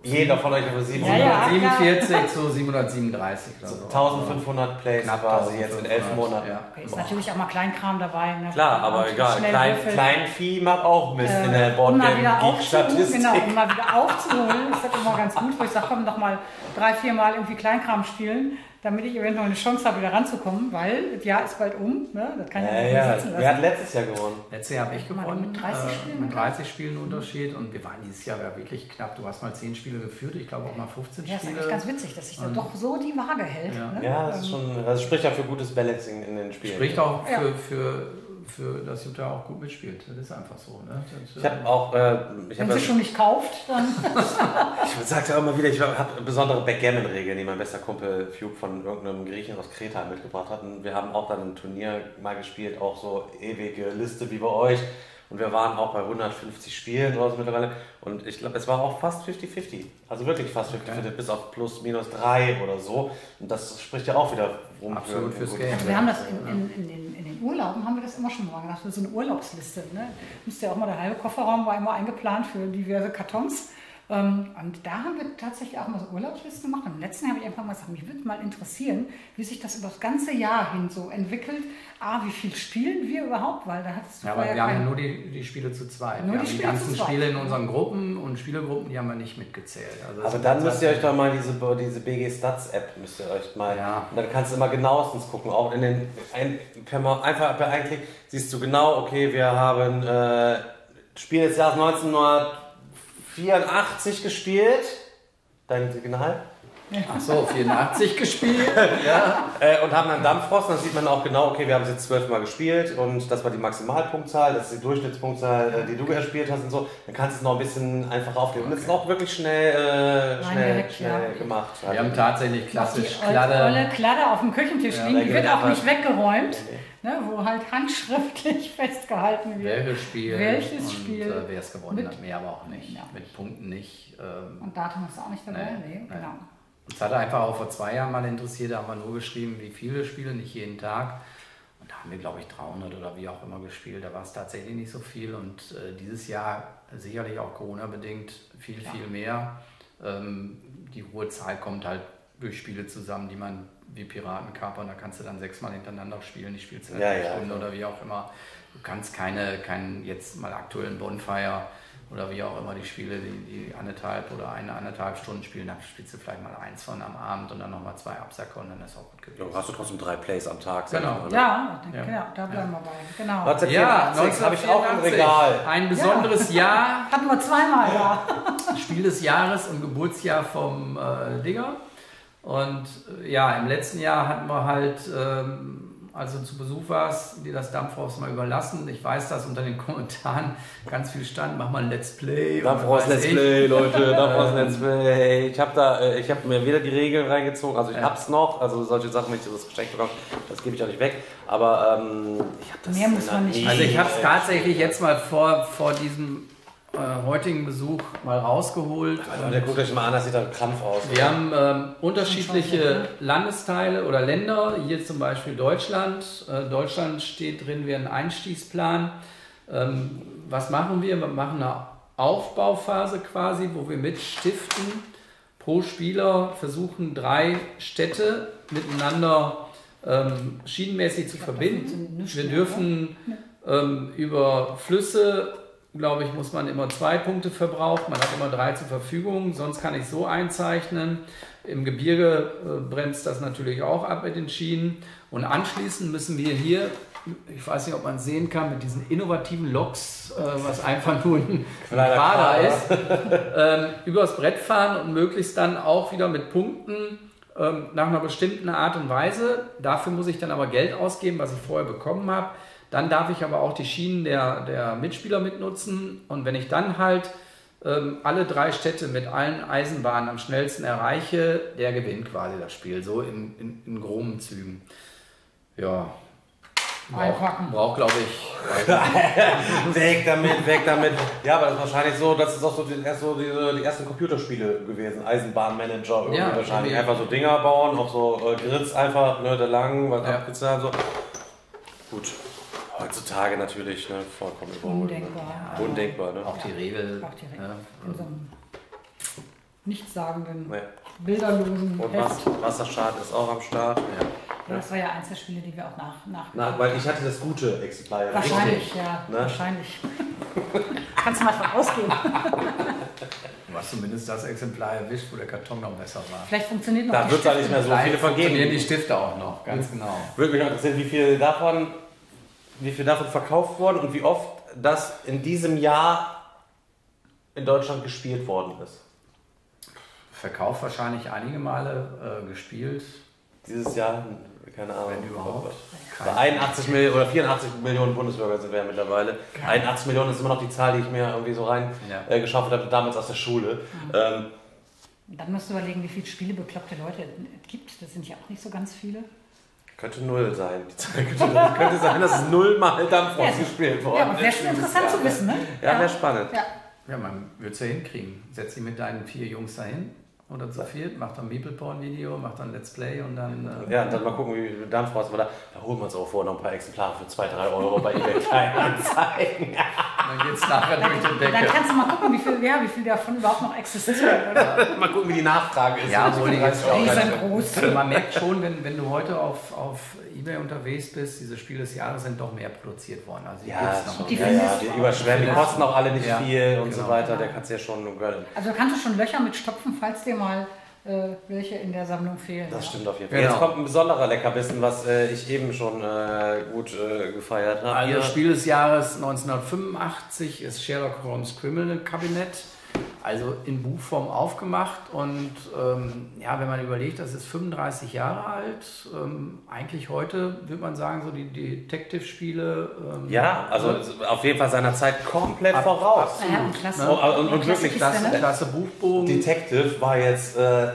Jeder von euch über sieben. Ja, ja. siebenundvierzig zu siebenhundertsiebenunddreißig. Oder so. eintausendfünfhundert Plays Knapp quasi jetzt in elf eintausendfünfhundert, Monaten. Ja. Okay, ist natürlich auch mal Kleinkram dabei. Ne? Klar, aber egal. Klein, Kleinvieh macht auch Mist äh, in der um mal wieder aufzuholen, Boardgame-Geek-Statistik. genau, um mal wieder aufzuholen, ist das immer ganz gut, wo ich sage, komm, doch mal drei, vier Mal irgendwie Kleinkram spielen, damit ich eventuell eine Chance habe, wieder ranzukommen, weil das Jahr ist bald um. Ne? Das kann ja, Ja, nicht ja. sitzen lassen. Wer hat letztes Jahr gewonnen? Letztes Jahr habe ich Mal gewonnen. mit dreißig äh, Spielen, mit oder? dreißig Spielen Unterschied und wir waren dieses Jahr ja wirklich knapp. Du hast mal zehn Spiele geführt, ich glaube auch mal fünfzehn Ja, ist Spiele. eigentlich ganz witzig, dass sich da Und- doch so die Waage hält. Ja. Ne? Ja, das, ist Ähm, schon, das spricht ja für gutes Balancing in den Spielen. Spricht auch Ja. für, für, für dass Jutta auch gut mitspielt. Das ist einfach so. Ne? Das, Ich habe auch, äh, ich Wenn habe sie schon nicht kauft, dann ich sage ja immer wieder, ich habe besondere Backgammon-Regeln, die mein bester Kumpel Fuke von irgendeinem Griechen aus Kreta mitgebracht hat. Und wir haben auch dann ein Turnier mal gespielt, auch so ewige Liste wie bei euch. Und wir waren auch bei hundertfünfzig Spielen oder so mittlerweile. Und ich glaube, es war auch fast fünfzig fünfzig. Also wirklich fast fünfzig fünfzig, okay. Bis auf plus minus drei oder so. Und das spricht ja auch wieder rum. Absolut für, fürs für Game. Also wir haben das in, in, in, den, in den Urlauben, haben wir das immer schon mal gemacht, so eine Urlaubsliste. Ne? Müsste ja auch mal, der halbe Kofferraum war immer eingeplant für diverse Kartons. Ähm, und da haben wir tatsächlich auch mal so Urlaubslisten gemacht. Und im letzten Jahr habe ich einfach mal gesagt, mich würde mal interessieren, wie sich das über das ganze Jahr hin so entwickelt. Ah, wie viel spielen wir überhaupt? Weil da hattest du Ja, aber vorher wir haben ja kein- nur die, die Spiele zu zweit. Nur wir die haben die Spiele ganzen zu zweit. Spiele in unseren Gruppen und Spielergruppen, die haben wir nicht mitgezählt. Also das Aber sind dann jetzt müsst ihr halt- euch doch mal diese, diese B G Stats App müsst ihr euch mal. Ja. Und dann kannst du immer genauestens gucken. Auch in den ein, per mal, einfach per Einklick siehst du genau, okay, wir haben äh, Spiel des Jahres neunzehnhundertvierundachtzig gespielt. Dein Signal. Ach so, vierundachtzig gespielt. Ja. Äh, und haben dann Dampfrost, dann sieht man auch genau, okay, wir haben es jetzt zwölfmal gespielt und das war die Maximalpunktzahl, das ist die Durchschnittspunktzahl, äh, die du gespielt hast und so. Dann kannst du es noch ein bisschen einfacher auflegen. Und das ist auch wirklich schnell, äh, schnell, direkt, schnell ja. gemacht. Wir haben tatsächlich Noch klassisch die olle Kladde. Kladde auf dem Küchentisch Ja, liegen, da die geht wird auch einfach- nicht weggeräumt, Nee, ne, wo halt handschriftlich festgehalten wird. Welches Spiel? Welches und, Spiel? Äh, wer es gewonnen Mit- hat, mehr aber auch nicht. Ja. Mit Punkten nicht. Ähm, Und Datum ist auch nicht dabei? Nee, Nee, nee. genau. Uns hatte einfach auch vor zwei Jahren mal interessiert, da haben wir nur geschrieben, wie viele Spiele, nicht jeden Tag. Und da haben wir, glaube ich, dreihundert oder wie auch immer gespielt. Da war es tatsächlich nicht so viel. Und äh, dieses Jahr sicherlich auch Corona-bedingt viel, Ja. viel mehr. Ähm, die hohe Zahl kommt halt durch Spiele zusammen, die man wie Piraten kapern. Da kannst du dann sechsmal hintereinander spielen. Ich spiele es in Ja, einer ja, Stunde klar. oder wie auch immer. Du kannst keine, keinen jetzt mal aktuellen Bonfire oder wie auch immer die Spiele, die, die anderthalb oder eine, anderthalb Stunden spielen, dann spielst du vielleicht mal eins von am Abend und dann nochmal zwei Absacker und dann ist auch gut gewesen. Ja, hast du trotzdem drei Plays am Tag. sag Genau. ich mal, ne? Ja, dann, Ja. genau, da bleiben wir bei. Genau. Ja, neunzehnhundertvierundachtzig habe ich auch im neunzehnhundertvierundachtzig. Regal. Ein besonderes Jahr, Hatten wir zweimal da. Spiel des Jahres und Geburtsjahr vom äh, Digger. Und äh, ja, im letzten Jahr hatten wir halt, ähm, als du zu Besuch warst, dir das Dampfhaus mal überlassen. Ich weiß, dass unter den Kommentaren ganz viel stand, mach mal ein Let's Play. und Dampfhaus weiß Let's ich. Play, Leute, Dampfhaus Let's Play. Ich habe da, äh, ich habe mir wieder die Regeln reingezogen, also ich Ja. hab's noch, also solche Sachen, wenn ich das Geschenk bekomme, das gebe ich auch nicht weg, aber ähm, ich habe das... Mehr muss man nicht. Also ich habe es tatsächlich jetzt mal vor, vor diesem äh, heutigen Besuch mal rausgeholt. Also, der guckt euch mal an, das sieht da ein Krampf aus. Wir haben ähm, unterschiedliche Landesteile oder Länder, hier zum Beispiel Deutschland. Äh, Deutschland steht drin wie ein Einstiegsplan. Ähm, was machen wir? Wir machen eine Aufbauphase quasi, wo wir mit Stiften pro Spieler versuchen, drei Städte miteinander ähm, schienenmäßig zu verbinden. Wir dürfen ähm, über Flüsse, glaube ich, muss man immer zwei Punkte verbrauchen. Man hat immer drei zur Verfügung, sonst kann ich so einzeichnen. Im Gebirge äh, bremst das natürlich auch ab mit den Schienen. Und anschließend müssen wir hier, ich weiß nicht, ob man es sehen kann, mit diesen innovativen Loks, äh, was einfach nur ein Kleiner Quader Quader. ist, ähm, übers Brett fahren und möglichst dann auch wieder mit Punkten ähm, nach einer bestimmten Art und Weise. Dafür muss ich dann aber Geld ausgeben, was ich vorher bekommen habe. Dann darf ich aber auch die Schienen der, der Mitspieler mitnutzen. Und wenn ich dann halt ähm, alle drei Städte mit allen Eisenbahnen am schnellsten erreiche, der gewinnt quasi das Spiel, so in, in, in groben Zügen. Ja, Einpacken. braucht, glaube ich, Weg damit, weg damit. Ja, aber das ist wahrscheinlich so, das ist auch so die, erst so die, die ersten Computerspiele gewesen. Eisenbahnmanager irgendwie Ja, wahrscheinlich. irgendwie. Einfach so Dinger bauen, auf so äh, Grids einfach, ne, da lang, was Ja. abgezahlt so. Gut. Heutzutage natürlich, ne, vollkommen überholt. Undenkbar. Ne? Undenkbar, ne? auch die Regel. Auch direkt ne, in so einem nichtssagenden, Nee. bilderlosen Und Heft. Was, Wasserschaden ist auch am Start. Ja. Ja, das war ja eins der Spiele, die wir auch nach, nach Na, weil ich hatte das gute Exemplar. ja Wahrscheinlich, richtig, ja, ne? wahrscheinlich. Kannst du mal von ausgehen. Du hast zumindest das Exemplar erwischt, wo der Karton noch besser war. Vielleicht funktioniert noch Da die wird es halt Stifte. nicht mehr so viele Funktionieren vergeben. die Stifte auch noch, ganz genau. Würde mich auch interessieren, wie viel davon, wie viel davon verkauft worden und wie oft das in diesem Jahr in Deutschland gespielt worden ist. Verkauf wahrscheinlich einige Male äh, gespielt. Dieses Jahr, keine Ahnung. Wenn überhaupt. Aber einundachtzig Millionen oder vierundachtzig Millionen Bundesbürger sind wir ja mittlerweile. einundachtzig Millionen ist immer noch die Zahl, die ich mir irgendwie so rein Ja. äh, geschaufelt habe, damals aus der Schule. Ähm, Dann musst du überlegen, wie viele spielebekloppte Leute es gibt. Das sind ja auch nicht so ganz viele. könnte null sein. Die Zahl könnte, könnte sein, dass es null mal Dampfrost Ja, gespielt worden Ja, aber wäre ist. schon interessant zu wissen, ne? Ja, wäre spannend. Ja. Ja, man wird es ja hinkriegen. Setz dich mit deinen vier Jungs dahin oder zu viert, mach dann ein Meeple-Porn-Video, mach dann Let's Play und dann... Äh, Ja, und dann mal gucken, wie viel Dampfrost war da. Da holen wir uns auch vor noch ein paar Exemplare für zwei, drei Euro bei eBay Kleinanzeigen. dann geht's nachher durch die Dann Decke. kannst du mal gucken, wie viel, ja, wie viel davon überhaupt noch existiert. Oder? Mal gucken, wie die Nachfrage ist. Ja, wohl, die ist auch Die ganz- sind groß. Also man merkt schon, wenn, wenn du heute auf, auf eBay unterwegs bist, diese Spiele des Jahres sind doch mehr produziert worden. Also die Ja, gibt's noch. schon, Die ja, findest ja, du die auch. überschwemmen, die kosten auch alle nicht Ja, viel und genau. so weiter. Der kannst du ja schon nur gönnen. Also kannst du schon Löcher mit stopfen, falls dir mal äh, welche in der Sammlung fehlen. Das ja. stimmt auf jeden Fall. Genau. Jetzt kommt ein besonderer Leckerbissen, was äh, ich eben schon äh, gut äh, gefeiert habe. Also Hier- Spiel des Jahres neunzehnhundertfünfundachtzig ist Sherlock Holmes Criminal Cabinet, also in Buchform aufgemacht und ähm, ja, wenn man überlegt, das ist fünfunddreißig Jahre alt, ähm, eigentlich heute würde man sagen, so die Detective-Spiele. Ähm, ja, also ne? auf jeden Fall seiner Zeit komplett Ab- voraus. Ja, und klasse. Ne? Und- und- und Ja, klasse wirklich Kiste, Klasse, ne? klasse Buchbogen. Detective war jetzt äh,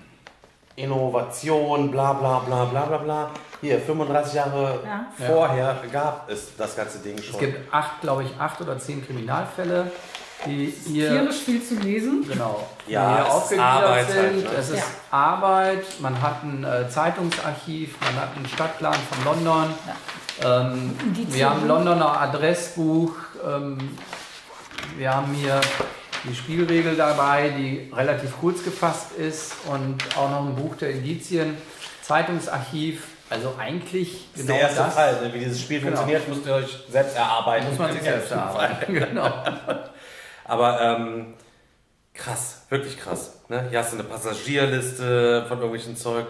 Innovation, bla bla bla bla bla bla. Hier, fünfunddreißig Jahre Ja. vorher gab es das ganze Ding schon. Es gibt acht, glaube ich, acht oder zehn Kriminalfälle, die hier... Tierisch viel zu lesen. Genau. Ja, die hier es ist aufgegliedert Arbeit sind. halt, ne? Es ist Ja. Arbeit, man hat ein äh, Zeitungsarchiv, man hat einen Stadtplan von London. Ähm, Indizien. wir haben ein Londoner Adressbuch. Ähm, wir haben hier die Spielregel dabei, die relativ kurz gefasst ist und auch noch ein Buch der Indizien, Zeitungsarchiv. Also eigentlich Das ist genau der erste das. Fall, ne? Wie dieses Spiel Genau. funktioniert, müsst ihr euch selbst erarbeiten. Muss man sich selbst erarbeiten. Genau. Aber ähm, krass, wirklich krass. Ne? Hier hast du eine Passagierliste von irgendwelchen Zeug.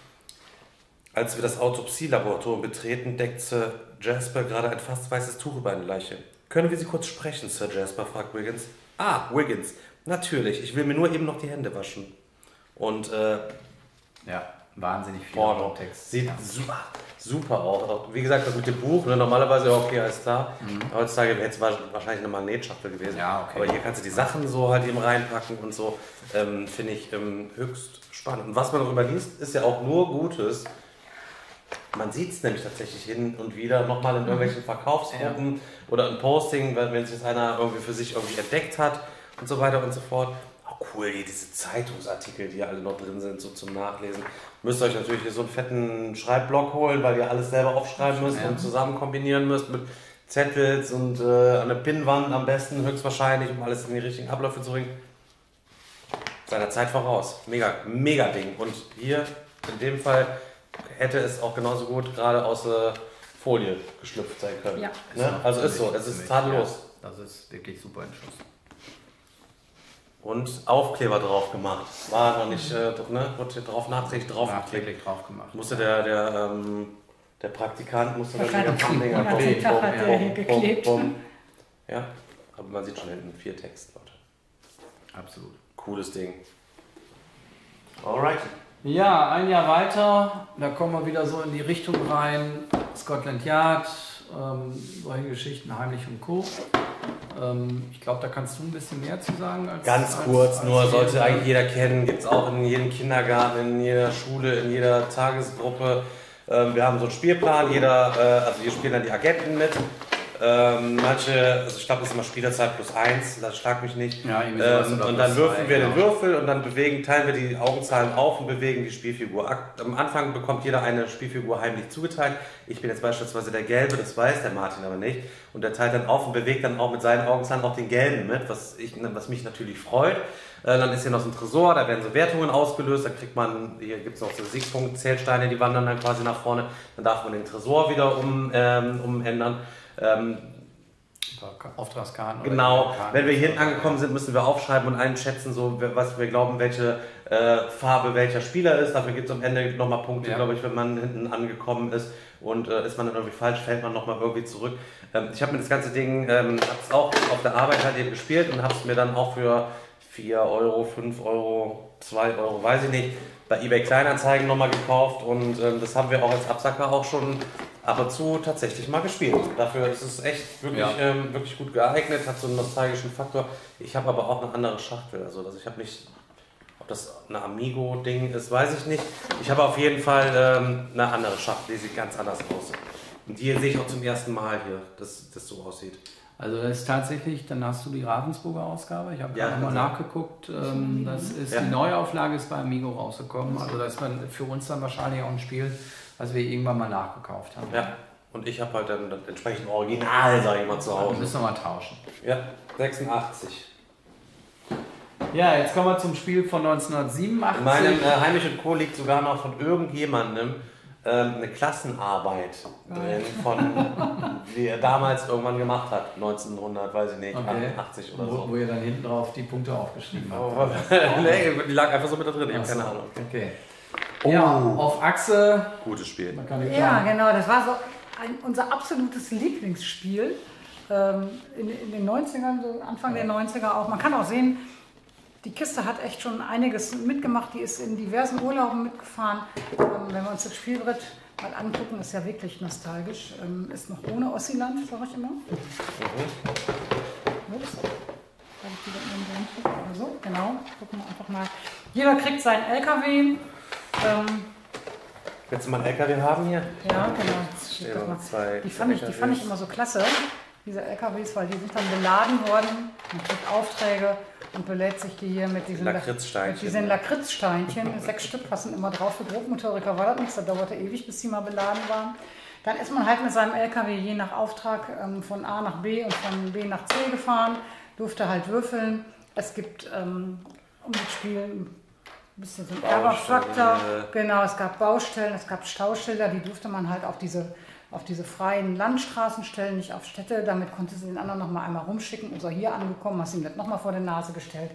Als wir das Autopsielaboratorium betreten, deckte Jasper gerade ein fast weißes Tuch über eine Leiche. Können wir Sie kurz sprechen, Sir Jasper? Fragt Wiggins. Ah, Wiggins. Natürlich, ich will mir nur eben noch die Hände waschen. Und äh, Ja, wahnsinnig viel Porno. Text. Sieht Ja. super, super aus. Auch, wie gesagt, das mit dem Buch, ne, normalerweise, okay, alles klar. Heutzutage wäre es wahrscheinlich eine Magnetschachtel gewesen. Ja, okay. Aber hier kannst du die Sachen so halt eben reinpacken und so. Ähm, Finde ich ähm, höchst spannend. Und was man darüber liest, ist ja auch nur Gutes. Man sieht es nämlich tatsächlich hin und wieder nochmal in irgendwelchen Verkaufsgruppen oder im Posting, wenn, wenn sich das einer irgendwie für sich irgendwie entdeckt hat und so weiter und so fort. Auch cool, hier diese Zeitungsartikel, die alle noch drin sind, so zum Nachlesen. Müsst ihr euch natürlich hier so einen fetten Schreibblock holen, weil ihr alles selber aufschreiben müsst Ja. und zusammen kombinieren müsst mit Zettels und äh, an der Pinnwand am besten höchstwahrscheinlich, um alles in die richtigen Abläufe zu bringen. Seiner Zeit voraus. Mega, mega Ding. Und hier in dem Fall hätte es auch genauso gut gerade aus der Folie geschlüpft sein können. Ja. Ne? Also ist so, es ist tadellos. Ja, das ist wirklich super Entschluss. Und Aufkleber drauf gemacht. War noch nicht, äh, ne? Wurde hier drauf nachträglich draufgeklebt. Nachträglich drauf gemacht. Musste der, der, ähm, der Praktikant musste dann die Wahrscheinlich. ganzen Dinger Den ganzen bumm, Tag bumm, hat er bumm, hier bumm, geklebt. bumm. Ja, aber man sieht schon hinten vier Texte, Leute. Absolut. Cooles Ding. Alright. Ja, ein Jahr weiter, da kommen wir wieder so in die Richtung rein. Scotland Yard, ähm, solche Geschichten, Heimlich und Co. Ähm, ich glaube, da kannst du ein bisschen mehr zu sagen. Als, Ganz als, kurz, als nur wir. sollte eigentlich jeder kennen, gibt es auch in jedem Kindergarten, in jeder Schule, in jeder Tagesgruppe. Ähm, wir haben so einen Spielplan, jeder, äh, also wir spielen dann die Agenten mit. Ähm, manche, also ich glaube, das ist immer Spielerzeit plus eins, das schlag mich nicht. Ja, irgendwie sowas ähm, oder und plus dann würfeln zwei, wir genau. den Würfel und dann bewegen, teilen wir die Augenzahlen auf und bewegen die Spielfigur. Am Anfang bekommt jeder eine Spielfigur heimlich zugeteilt. Ich bin jetzt beispielsweise der Gelbe, das weiß der Martin aber nicht. Und der teilt dann auf und bewegt dann auch mit seinen Augenzahlen auch den Gelben mit, was, ich, was mich natürlich freut. Äh, dann ist hier noch so ein Tresor, da werden so Wertungen ausgelöst, da kriegt man, hier gibt es noch so Siegpunkt-Zählsteine, die wandern dann quasi nach vorne. Dann darf man den Tresor wieder um, ähm, umändern. Ähm, Auftragskarten. Genau, oder Karten. wenn wir hier hinten angekommen sind, müssen wir aufschreiben und einschätzen, so, was wir glauben, welche äh, Farbe welcher Spieler ist. Dafür gibt es am Ende nochmal Punkte, Ja. glaube ich, wenn man hinten angekommen ist. Und äh, ist man dann irgendwie falsch, fällt man nochmal irgendwie zurück. Ähm, ich habe mir das ganze Ding, ähm, habe es auch auf der Arbeit halt eben gespielt und habe es mir dann auch für vier Euro, fünf Euro, zwei Euro, weiß ich nicht, bei eBay Kleinanzeigen nochmal gekauft. Und ähm, das haben wir auch als Absacker auch schon ab und zu tatsächlich mal gespielt. Dafür ist es echt wirklich, Ja. ähm, wirklich gut geeignet, hat so einen nostalgischen Faktor. Ich habe aber auch eine andere Schachtel. Also, also ich habe nicht, ob das ein Amigo-Ding ist, weiß ich nicht. Ich habe auf jeden Fall ähm, eine andere Schachtel, die sieht ganz anders aus. Und die sehe ich auch zum ersten Mal hier, dass das so aussieht. Also das ist tatsächlich, dann hast du die Ravensburger Ausgabe. Ich habe Ja, gerade nochmal also- nachgeguckt. Ähm, das ist Ja. die Neuauflage ist bei Amigo rausgekommen. Also das ist man für uns dann wahrscheinlich auch ein Spiel, was wir irgendwann mal nachgekauft haben. Ja. Und ich habe halt dann das entsprechende Original, sage ich mal, zu Wir Hause. müssen wir mal tauschen. Ja, sechsundachtzig. Ja, jetzt kommen wir zum Spiel von neunzehnhundertsiebenundachtzig. In meinem äh, Heimisch und Co. liegt sogar noch von irgendjemandem ähm, eine Klassenarbeit drin, von, die er damals irgendwann gemacht hat. neunzehnhundert, weiß ich nicht, Okay. achtundachtzig oder wo, so. wo ihr dann hinten drauf die Punkte aufgeschrieben habt. Oh, nee, die lag einfach so mit da drin, ich habe keine Ach so, Ahnung. Okay. Ja, auf Achse. Gutes Spiel. Man kann nicht Ja, sagen. genau, das war so ein, unser absolutes Lieblingsspiel ähm, in, in den neunzigern, so Anfang der neunziger auch. Man kann auch sehen, die Kiste hat echt schon einiges mitgemacht, die ist in diversen Urlauben mitgefahren. Ähm, wenn wir uns das Spielbrett mal angucken, ist ja wirklich nostalgisch. Ähm, ist noch ohne Ossiland, sage ich immer. Ups. Habe ich die da irgendwo hinten? Oder so, genau. Gucken wir einfach mal. Jeder kriegt seinen L K W. Ähm, Willst du mal einen L K W haben hier? Ja, genau. Das Stehen steht doch noch mal. zwei Die fand, ich, die fand ich immer so klasse, diese L K Ws, weil die sind dann beladen worden. Man kriegt Aufträge und belädt sich die hier mit diesen Lakritzsteinchen. Mit diesen Lakritzsteinchen. Sechs Stück passen immer drauf. Für Grobmotoriker war das nichts, das dauerte ewig, bis die mal beladen waren. Dann ist man halt mit seinem L K W je nach Auftrag ähm, von A nach B und von B nach C gefahren, durfte halt würfeln. Es gibt ähm, um das Spiel ein bisschen so ein Ärgerfaktor. Genau, es gab Baustellen, es gab Stauschilder, die durfte man halt auf diese, auf diese freien Landstraßen stellen, nicht auf Städte. Damit konnte sie den anderen noch mal einmal rumschicken. Und so hier angekommen, hast ihm das noch mal vor die Nase gestellt.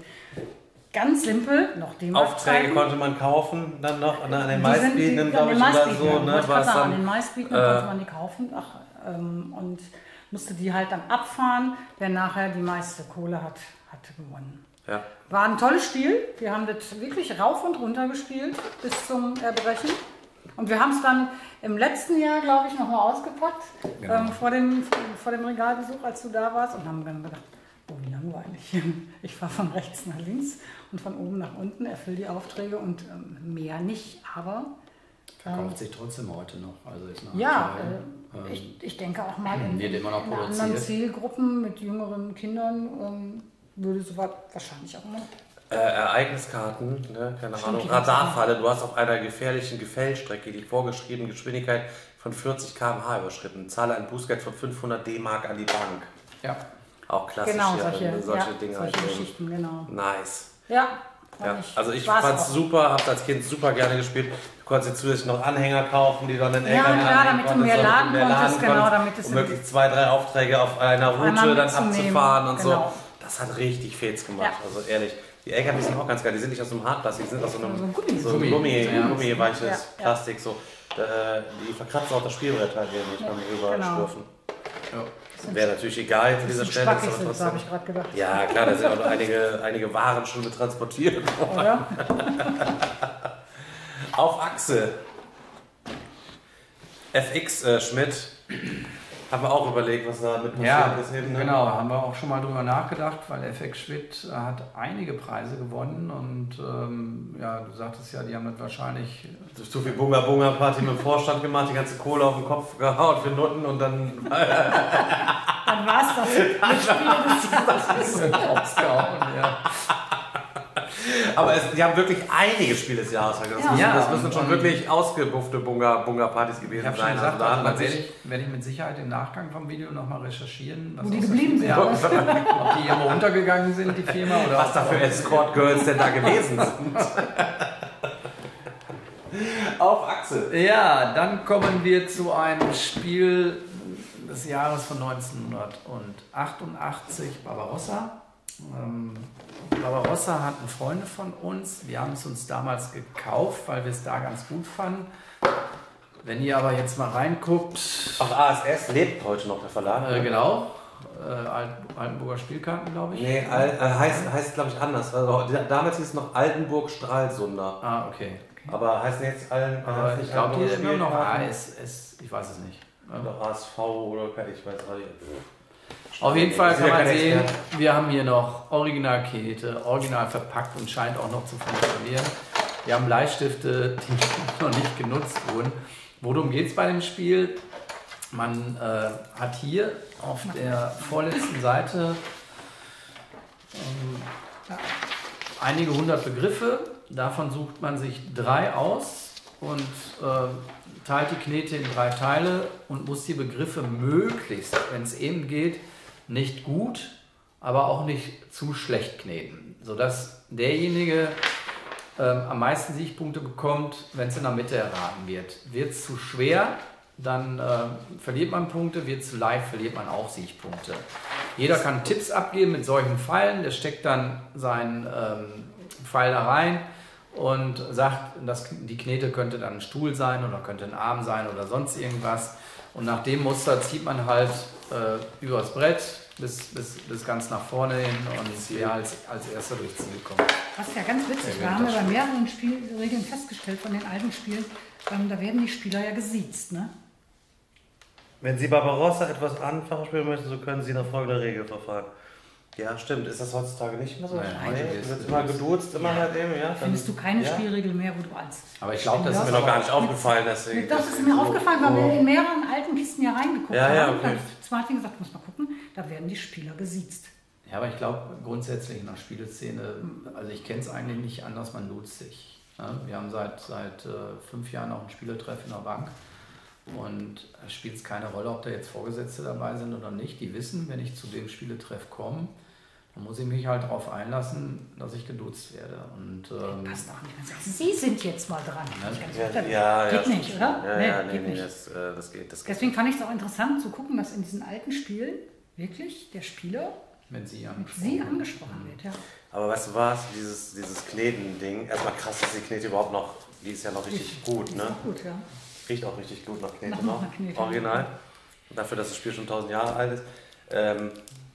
Ganz simpel, noch die Aufträge konnte man kaufen, dann noch an den Meistbietenden, glaube ich, oder oder so. so. Ne, An dann, den Meistbietenden äh, konnte man die kaufen ach, ähm, und musste die halt dann abfahren. Wer nachher die meiste Kohle hat, hat gewonnen. ja. War ein tolles Spiel. Wir haben das wirklich rauf und runter gespielt bis zum Erbrechen. Und wir haben es dann im letzten Jahr, glaube ich, nochmal ausgepackt, Genau. ähm, vor, dem, vor dem Regalbesuch, als du da warst. Und haben dann gedacht, oh, wie langweilig. Ich fahre von rechts nach links und von oben nach unten, erfülle die Aufträge und ähm, mehr nicht. Aber Verkauft sich trotzdem heute noch. Also ist eine ja, aktuelle, äh, ich, ich denke auch mal in, wird immer noch in anderen produziert. Zielgruppen mit jüngeren Kindern ähm, würde sowas wahrscheinlich auch immer. Äh, Ereigniskarten, ne? Keine Stimmt, Ahnung, die Radarfalle, du hast auf einer gefährlichen Gefällstrecke die vorgeschriebene Geschwindigkeit von vierzig Kilometer pro Stunde überschritten. Zahle ein Bußgeld von fünfhundert D-Mark an die Bank. Ja. Auch klassisch Genau, hier, solche, wenn solche ja, Dinge solche halt Geschichten, genau. Nice. Ja, Ja, ich, also ich war's fand's auch. super, hab's als Kind super gerne gespielt. Du konntest dir zusätzlich noch Anhänger kaufen, die du an den Ja, Eltern klar, anhängen damit du konntest, mehr laden mehr konntest, genau, konntest, damit es um in- möglichst zwei, drei Aufträge auf einer Route einmal dann mitzunehmen, abzufahren und so. genau. Das hat richtig Fets gemacht, Ja. also ehrlich. Die L K Ws sind auch ganz geil, die sind nicht aus so einem Hartplastik, die sind aus so einem So ein Gummi. so einem Gummi, Gummi, ja. gummiweiches Ja, ja. Plastik. So. Äh, die verkratzen auch das Spielbrett halt hier nicht beim Rüberschlürfen. Wäre natürlich egal an dieser Ein Stelle. ist aber Spackig, das trotzdem- habe ich gerade gedacht. Ja, klar, da sind auch noch einige, einige Waren schon mit transportiert. Oder? Auf Achse. F X äh, Schmidt. Haben wir auch überlegt, was da mit passiert Ja, ist. Eben, ne? genau, haben wir auch schon mal drüber nachgedacht, weil F X Schmidt hat einige Preise gewonnen und ähm, ja, du sagtest ja, die haben das wahrscheinlich. Durch so viel Bunga Bunga Party mit dem Vorstand gemacht, die ganze Kohle auf den Kopf gehauen für Nutten und dann Dann war es das. Das Spiel Das ist rausgehauen, ja. Aber es, die haben wirklich einige Spiele des Jahres. Das, Ja. müssen, Ja, das müssen und- schon wirklich ausgebuffte Bunga-Partys gewesen Ich habe schon sein. gesagt, da hat also, man da werde sich ich, werde ich mit Sicherheit im Nachgang vom Video nochmal recherchieren. was Wo die aus der geblieben Firma- sind. Ja, ob die immer untergegangen sind, die Firma. Oder was da für Escort-Girls denn da gewesen sind. Auf Achse. Ja, dann kommen wir zu einem Spiel des Jahres von neunzehnhundertachtundachtzig, Barbarossa. Ähm, Barbarossa hatten Freunde von uns. Wir haben es uns damals gekauft, weil wir es da ganz gut fanden. Wenn ihr aber jetzt mal reinguckt, Ach, A S S lebt heute noch, der Verlag. äh, genau, äh, Alt, Altenburger Spielkarten, glaube ich. Nee, Al, äh, heißt, heißt glaube ich anders. Also, damals hieß es noch Altenburg-Stralsunder. Ah, okay. Aber heißt jetzt Alten, Aber heißt ich glaube, die Altenburger sind immer noch A Spielkarten? S S, ich weiß es nicht. Oder A S V oder ich weiß auch nicht. Auf jeden Fall Das ist kann ja man kein sehen, Experte. wir haben hier noch Originalkete, original verpackt und scheint auch noch zu funktionieren. Wir haben Bleistifte, die noch nicht genutzt wurden. Worum geht es bei dem Spiel? Man äh, hat hier auf der vorletzten Seite ähm, einige hundert Begriffe. Davon sucht man sich drei aus und äh, teilt die Knete in drei Teile und muss die Begriffe möglichst, wenn es eben geht, nicht gut, aber auch nicht zu schlecht kneten, sodass derjenige ähm, am meisten Siegpunkte bekommt, wenn es in der Mitte erraten wird. Wird es zu schwer, dann äh, verliert man Punkte, wird es zu leicht, verliert man auch Siegpunkte. Jeder kann Tipps abgeben mit solchen Pfeilen, der steckt dann seinen ähm, Pfeil da rein und sagt, dass die Knete könnte dann ein Stuhl sein oder könnte ein Arm sein oder sonst irgendwas. Und nach dem Muster zieht man halt äh, übers Brett bis, bis, bis ganz nach vorne hin und wer als, als erster durchs Ziel kommt. Das ist ja ganz witzig. Ja, Wir haben ja das bei mehreren Spielregeln festgestellt von den alten Spielen, ähm, da werden die Spieler ja gesiezt. Ne? Wenn Sie Barbarossa etwas einfacher spielen möchten, so können Sie nach folgender Regel verfahren. Ja, stimmt. Ist das heutzutage nicht mehr so? Nein, heute nee, ist- wird immer geduzt, immer halt eben, ja. Findest du keine ja. Spielregel mehr, wo du als Aber ich glaube, das Spieler- ist Mir noch gar nicht aufgefallen, deswegen. Das ist mir aufgefallen, weil wir in mehreren alten Kisten ja reingeguckt Ja, ja, haben. okay. Da hat Martin gesagt, muss mal gucken, da werden die Spieler gesiezt. Ja, aber ich glaube grundsätzlich in der Spieleszene, also ich kenne es eigentlich nicht anders, man duzt sich. Ja, wir haben seit, seit äh, fünf Jahren auch einen Spielertreff in der Bank und es spielt keine Rolle, ob da jetzt Vorgesetzte dabei sind oder nicht. Die wissen, wenn ich zu dem Spieletreff komme, dann muss ich mich halt darauf einlassen, dass ich geduzt werde. Und, ähm, Passt auch nicht. Man sagt, Sie sind jetzt mal dran. Ich ganz Ja, ehrlich, ja, geht ja, nicht, oder? Ja, Nee, ja, nee, geht nee, nicht. das, äh, das geht. Das geht. Deswegen fand ich es auch interessant zu gucken, dass in diesen alten Spielen wirklich der Spieler wenn sie mit angesprochen sie werden. angesprochen wird. Ja. Aber weißt du was, dieses, dieses Kneten-Ding, erstmal krass, dass die Knete überhaupt noch, die ist ja noch richtig gut, Ist ne? auch gut, ja. Riecht auch richtig gut nach Knete Nach- noch. nach Knete. Original. Dafür, dass das Spiel schon tausend Jahre alt ist. Ähm,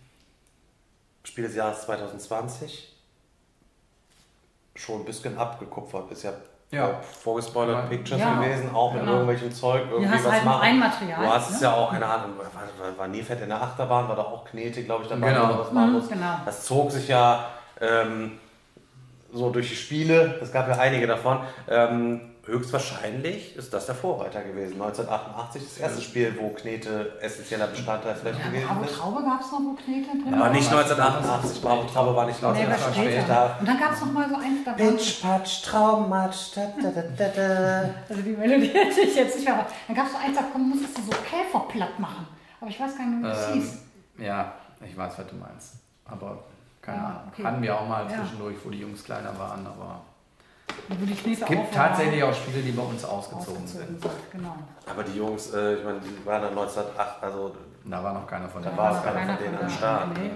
Spiel des Jahres zwanzig zwanzig. Schon ein bisschen abgekupfert. Ist ja, Ja. äh, vorgespoilert Ja. Pictures Ja. gewesen, auch mit Genau. irgendwelchem Zeug irgendwie Du hast was halt machen. ein Material. Du hast ne? es ja auch, keine Ahnung, war, war, war nie fett in der Achterbahn, war doch auch Knete, glaube ich, dabei, Genau. wo man was machen Mhm, muss. genau. Das zog sich ja ähm, so durch die Spiele, es gab ja einige davon. Ähm, höchstwahrscheinlich ist das der Vorreiter gewesen. neunzehnhundertachtundachtzig, das erste Spiel, wo Knete essentieller Bestandteil vielleicht Ja, gewesen Bravo ist. Traube gab es noch, wo Knete drin Aber war. nicht neunzehnhundertachtundachtzig, Bravo Traube war nicht Nee, war neunzehnhundertachtundachtzig. später. Da Und dann gab es noch mal so eins, da waren, Pitch, Patsch, Traummatsch, da, da, da, da, da. also die Melodie hätte ich jetzt nicht mehr. Dann gab es so eins, da komm, musstest du so Käfer platt machen. Aber ich weiß gar nicht, wie das Ähm, hieß. ja, ich weiß, was du meinst. Aber keine Ja, Ahnung. okay. Hatten wir auch mal Ja. zwischendurch, wo die Jungs kleiner waren. Aber Wo die Knete es gibt auf- tatsächlich auch Spiele, die bei uns ausgezogen ausgezogen sind. sind. Genau. Aber die Jungs, äh, ich meine, die waren dann neunzehnhundertacht, also Da war noch keiner von da denen. war es keiner keiner von denen von am da. Start. Nee.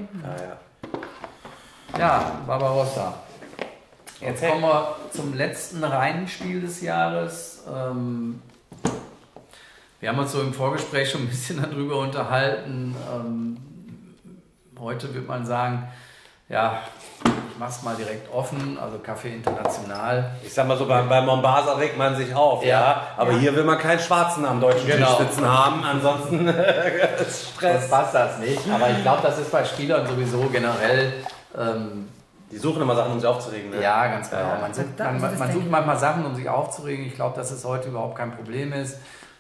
Ja, ja. Ja, Barbarossa. Jetzt Okay. kommen wir zum letzten reinen Spiel des Jahres. Ähm, wir haben uns so im Vorgespräch schon ein bisschen darüber unterhalten. Ähm, heute würde man sagen, ja, ich mache es mal direkt offen, also Kaffee International. Ich sag mal so, bei, bei Mombasa regt man sich auf, ja. Ja. Aber Ja. hier will man keinen Schwarzen am deutschen Genau. Tisch sitzen haben, ansonsten ist Stress. Sonst passt das nicht. Aber ich glaube, das ist bei Spielern sowieso generell. Ähm, Die suchen immer Sachen, um sich aufzuregen. Ne? Ja, ganz genau. Ja. Man sucht, Das- man, das man denke sucht ich. manchmal Sachen, um sich aufzuregen. Ich glaube, dass es heute überhaupt kein Problem ist.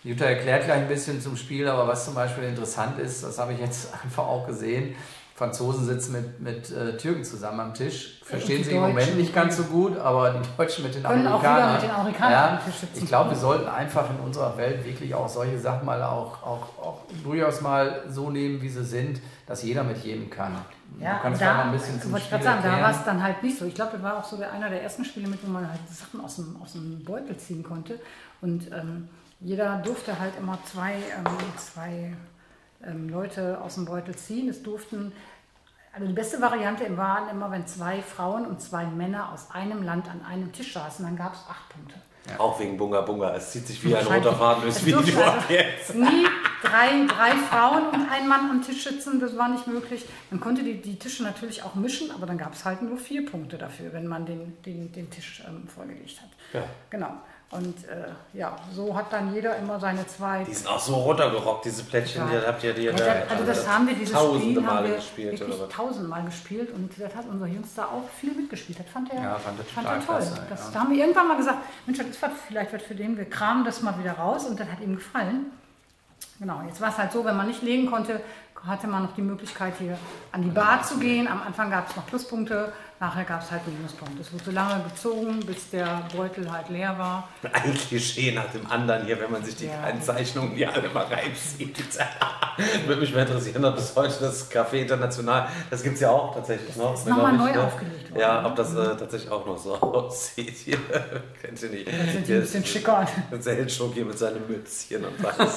Jutta erklärt gleich ein bisschen zum Spiel, aber was zum Beispiel interessant ist, das habe ich jetzt einfach auch gesehen, Franzosen sitzen mit, mit äh, Türken zusammen am Tisch, verstehen sie im Moment nicht ganz so gut, aber die Deutschen mit den können Amerikanern. Auch wieder mit den Amerikanern ja, am Tisch sitzen. Ich glaube, wir sollten einfach in unserer Welt wirklich auch solche Sachen mal auch, auch, auch durchaus mal so nehmen, wie sie sind, dass jeder mit jedem kann. Ja, du kannst da, mal ein bisschen zum wollte ich Spiel gerade sagen, erklären. da war es dann halt nicht so. Ich glaube, das war auch so der, einer der ersten Spiele, mit wo man halt Sachen aus dem, aus dem Beutel ziehen konnte. Und ähm, jeder durfte halt immer zwei, ähm, zwei ähm, Leute aus dem Beutel ziehen. Es durften, also die beste Variante waren immer, wenn zwei Frauen und zwei Männer aus einem Land an einem Tisch saßen, dann gab es acht Punkte. Ja. Auch wegen Bunga Bunga. Es zieht sich wie ein roter Faden durchs Es Video durften ab also jetzt. nie drei, drei Frauen und ein Mann am Tisch sitzen, das war nicht möglich. Man konnte die, die Tische natürlich auch mischen, aber dann gab es halt nur vier Punkte dafür, wenn man den, den, den Tisch ähm, vorgelegt hat. Ja. Genau. Und äh, ja, so hat dann jeder immer seine zwei. Die sind auch so runtergerockt, diese Plättchen. Ja. Die habt ihr die Ja, da, das, also das haben wir, dieses tausende Spiel haben Male wir gespielt, wirklich oder was? tausendmal gespielt und das hat unser Jüngster auch viel mitgespielt. Das fand er, Ja, fand er fand total er toll. klasse, Das, ja. Da haben wir irgendwann mal gesagt, Mensch, das ist was, vielleicht was für den, wir kramen das mal wieder raus und das hat ihm gefallen. Genau, jetzt war es halt so, wenn man nicht legen konnte, hatte man noch die Möglichkeit hier an die Bar zu gehen. Am Anfang gab es noch Pluspunkte, nachher gab es halt Minuspunkte. Es wurde so lange gezogen, bis der Beutel halt leer war. Ein Klischee nach dem anderen hier, wenn man sich die Ja. kleinen Zeichnungen hier alle mal reinzieht. Würde mich mal interessieren, ob bis heute das Café International, das gibt es ja auch tatsächlich noch. ist nochmal glaub ich, neu ne? aufgelegt worden, Ja, ne? ob das äh, tatsächlich auch noch so aussieht hier. Kennt ihr nicht. Das sind die Hier ein bisschen ist- schicker an. Das Heldschock hier mit seinem Mützchen und was.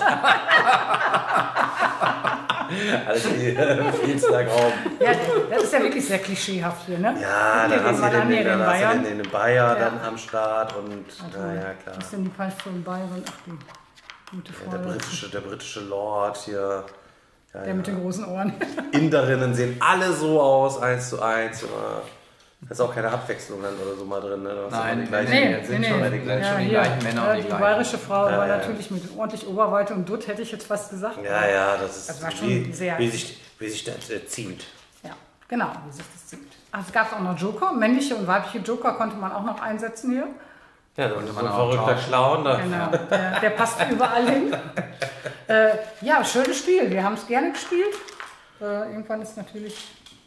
Alles die äh, Fensterraum. Ja, das ist ja wirklich sehr klischeehaft hier, ne? Ja, Guck dir dann hast du mal den, an hier, den, den dann hast du Bayern. den, den Bayer Ja. dann am Start und Also, na ja, klar. Was sind die falsch von Bayern? Ach, die gute Ja, der, Freude. britische, der britische Lord hier. Ja, Der ja. mit den großen Ohren. Inderinnen sehen alle so aus, eins zu eins. Da ist auch keine Abwechslung dann oder so mal drin. Ne? Da hast du Nein, immer die gleichen- nee, das sind schon die gleichen- schon die hier, gleichen Männer und ja, die die gleichen. bayerische Frau Ja, war ja. natürlich mit ordentlich Oberweite und Dutt, hätte ich jetzt fast gesagt. Ja, ja, das ist Das war schon wie, sehr- wie, sich, wie sich das äh, ziemt. Ja, genau, wie sich das zieht. Ach, es gab auch noch Joker, männliche und weibliche Joker konnte man auch noch einsetzen hier. Ja, das ist so man ein auch verrückter tauschen. Clown. Da. Genau, der, der passt überall hin. Äh, ja, schönes Spiel, wir haben es gerne gespielt. Äh, irgendwann ist natürlich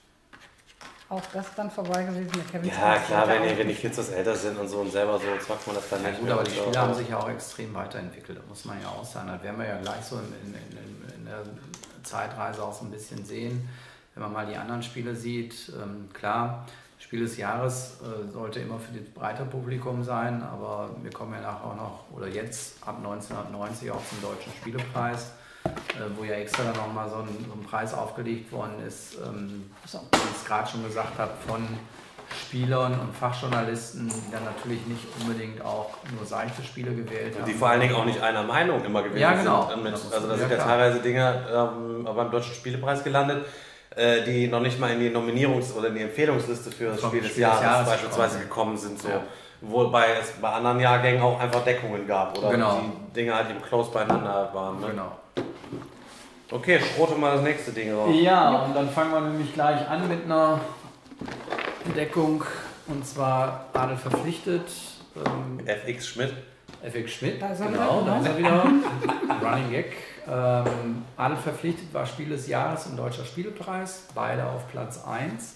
auch das dann vorbei gewesen. Der Kevin Ja, Spacey klar, hat wenn auch- die, wenn die Kids was älter sind und so und selber so, zockt man das dann Ja nicht gut, mehr aber und die so. Spiele haben sich ja auch extrem weiterentwickelt, das muss man ja auch sagen. Das werden wir ja gleich so in, in, in, in der Zeitreise auch so ein bisschen sehen. Wenn man mal die anderen Spiele sieht, ähm, klar, Spiel des Jahres äh, sollte immer für das breite Publikum sein, aber wir kommen ja nachher auch noch, oder jetzt ab neunzehnhundertneunzig auch zum Deutschen Spielepreis, äh, wo ja extra dann nochmal so ein, so ein Preis aufgelegt worden ist, ähm, So. wie ich es gerade schon gesagt habe, von Spielern und Fachjournalisten, die dann natürlich nicht unbedingt auch nur seichte Spiele gewählt haben. Die vor allen Dingen auch nicht einer Meinung immer gewesen Ja, genau. sind. Mit, Das ist- also da ja, sind ja klar. teilweise Dinge ähm, beim Deutschen Spielepreis gelandet, äh, die noch nicht mal in die Nominierungs- oder in die Empfehlungsliste für das Vom Spiel des Spiel des Jahres, Jahres beispielsweise gekommen gekommen sind. So. Ja. Wobei es bei anderen Jahrgängen auch einfach Deckungen gab oder Genau. die Dinge halt eben close beieinander waren. Ne? Genau. Okay, schrote mal das nächste Ding raus. Ja, und dann fangen wir nämlich gleich an mit einer Deckung, und zwar Adel verpflichtet. Ähm, F X Schmidt. F X Schmidt, Da ist er genau, wieder, da ne? ist er wieder. Running Gag. Ähm, Adel verpflichtet war Spiel des Jahres im Deutscher Spielepreis, beide auf Platz eins.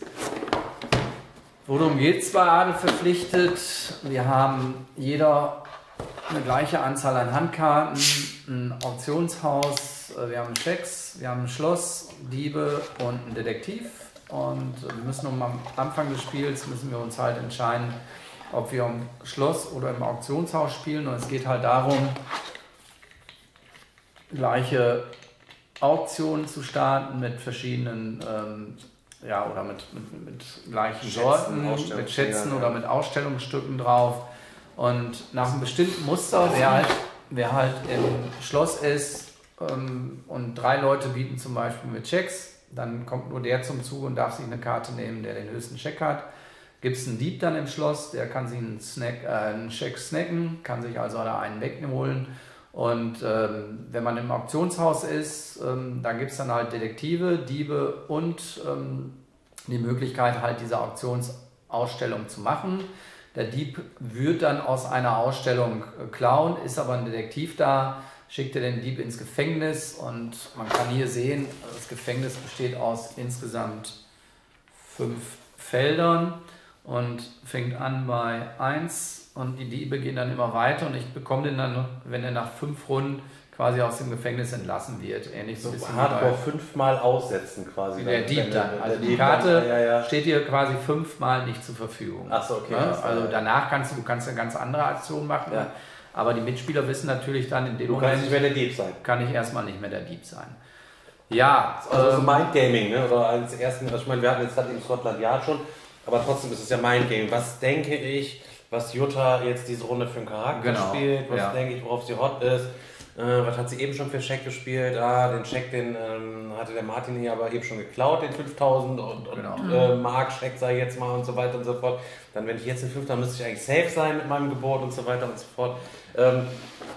Worum geht es bei Adel verpflichtet? Wir haben jeder eine gleiche Anzahl an Handkarten, ein Auktionshaus, äh, wir haben Schecks, wir haben ein Schloss, Diebe und einen Detektiv. Und wir müssen um am Anfang des Spiels müssen wir uns halt entscheiden, ob wir im Schloss oder im Auktionshaus spielen. Und es geht halt darum, gleiche Auktionen zu starten mit verschiedenen, ähm, ja, oder mit, mit, mit gleichen Schätzen, Sorten, mit Ausstellungsstücken, Schätzen ja. oder mit Ausstellungsstücken drauf. Und nach einem bestimmten Muster, wer halt, wer halt im Schloss ist ähm, und drei Leute bieten zum Beispiel mit Schecks, dann kommt nur der zum Zug und darf sich eine Karte nehmen, der den höchsten Scheck hat. Gibt es einen Dieb dann im Schloss, der kann sich einen, Snack, äh, einen Scheck snacken, kann sich also da einen wegholen. Und ähm, wenn man im Auktionshaus ist, ähm, dann gibt es dann halt Detektive, Diebe und ähm, die Möglichkeit halt diese Auktionsausstellung zu machen. Der Dieb wird dann aus einer Ausstellung äh, klauen, ist aber ein Detektiv da schickt er den Dieb ins Gefängnis und man kann hier sehen, das Gefängnis besteht aus insgesamt fünf Feldern und fängt an bei eins und die Diebe gehen dann immer weiter und ich bekomme den dann, wenn er nach fünf Runden quasi aus dem Gefängnis entlassen wird. Ähnlich so, so Hardcore fünfmal aussetzen quasi. Der dann, Dieb dann. Also die Dieb Karte dann, ja, ja. steht dir quasi fünfmal nicht zur Verfügung. Ach so, okay. Ja, also danach kannst du, du kannst eine ganz andere Aktion machen. Ja. Aber die Mitspieler wissen natürlich dann in dem Du Moment, kannst nicht mehr der Dieb sein. kann ich erstmal nicht mehr der Dieb sein. Ja. Also so ähm, Mindgaming, ne? Oder eines der ersten, also ich meine, wir hatten jetzt gerade im Scotland Yard schon, aber trotzdem ist es ja Mindgaming. Was denke ich, was Jutta jetzt diese Runde für einen Charakter Genau, spielt? Was ja. denke ich, worauf sie hot ist? Äh, was hat sie eben schon für Scheck gespielt? Ah, den Scheck, den ähm, hatte der Martin hier aber eben schon geklaut, den fünftausend und, und Genau. äh, Mark-Scheck, sage ich jetzt mal, und so weiter und so fort. Dann, wenn ich jetzt den fünftausend, müsste ich eigentlich safe sein mit meinem Gebot und so weiter und so fort. Ähm,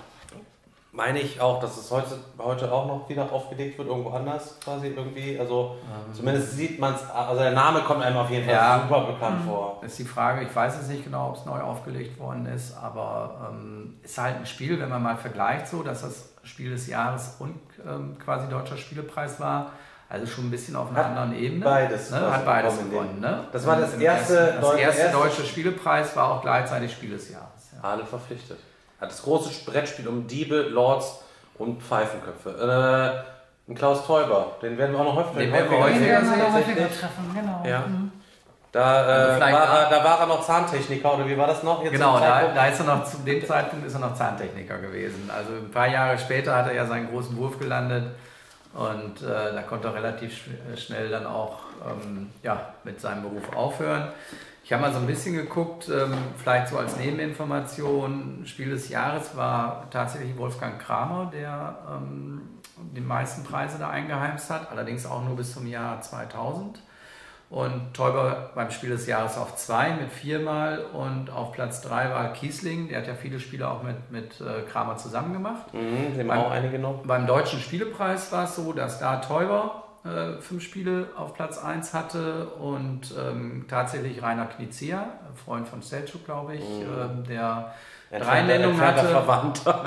meine ich auch, dass es heute, heute auch noch wieder aufgelegt wird, irgendwo anders quasi irgendwie. Also ähm. zumindest sieht man es, also der Name kommt einem auf jeden Fall Ja. super bekannt mhm. vor. Ist die Frage, ich weiß es nicht genau, ob es neu aufgelegt worden ist, aber ähm, ist halt ein Spiel, wenn man mal vergleicht, so, dass das Spiel des Jahres und ähm, quasi Deutscher Spielepreis war. Also schon ein bisschen auf einer hat anderen Ebene. Beides. Ne? Hat beides gewonnen. Ne? Das war das Im erste, ersten, das erste erste Deutsche Spielepreis war auch gleichzeitig Spiel des Jahres. Ja. Alle verpflichtet. Hat das große Brettspiel um Diebe, Lords und Pfeifenköpfe. Äh, ein Klaus Teuber, den werden wir auch noch häufiger, den werden wir häufiger Den häufiger werden wir noch tatsächlich. häufiger treffen, genau. Ja. Mhm. Da, äh, Also vielleicht war, da- er- da war er noch Zahntechniker, oder wie war das noch? Jetzt Genau, zum da, Zeitpunkt? da ist er noch, zu dem Zeitpunkt ist er noch Zahntechniker gewesen. Also ein paar Jahre später hat er ja seinen großen Wurf gelandet und äh, da konnte er relativ sch schnell dann auch ähm, ja, mit seinem Beruf aufhören. Ich habe mal so ein bisschen geguckt, ähm, vielleicht so als Nebeninformation, Spiel des Jahres war tatsächlich Wolfgang Kramer, der ähm, die meisten Preise da eingeheimst hat, allerdings auch nur bis zum Jahr zweitausend. Und Teuber beim Spiel des Jahres auf zwei mit viermal und auf Platz drei war Kiesling, der hat ja viele Spiele auch mit, mit äh, Kramer zusammen gemacht. Mhm, dem Beim- auch einige genommen. Beim Deutschen Spielepreis war es so, dass da Teuber äh, fünf Spiele auf Platz eins hatte und ähm, tatsächlich Rainer Knizia, Freund von Selçuk, glaube ich, ähm, der drei Nennungen Entfernter hatte. Verwandter.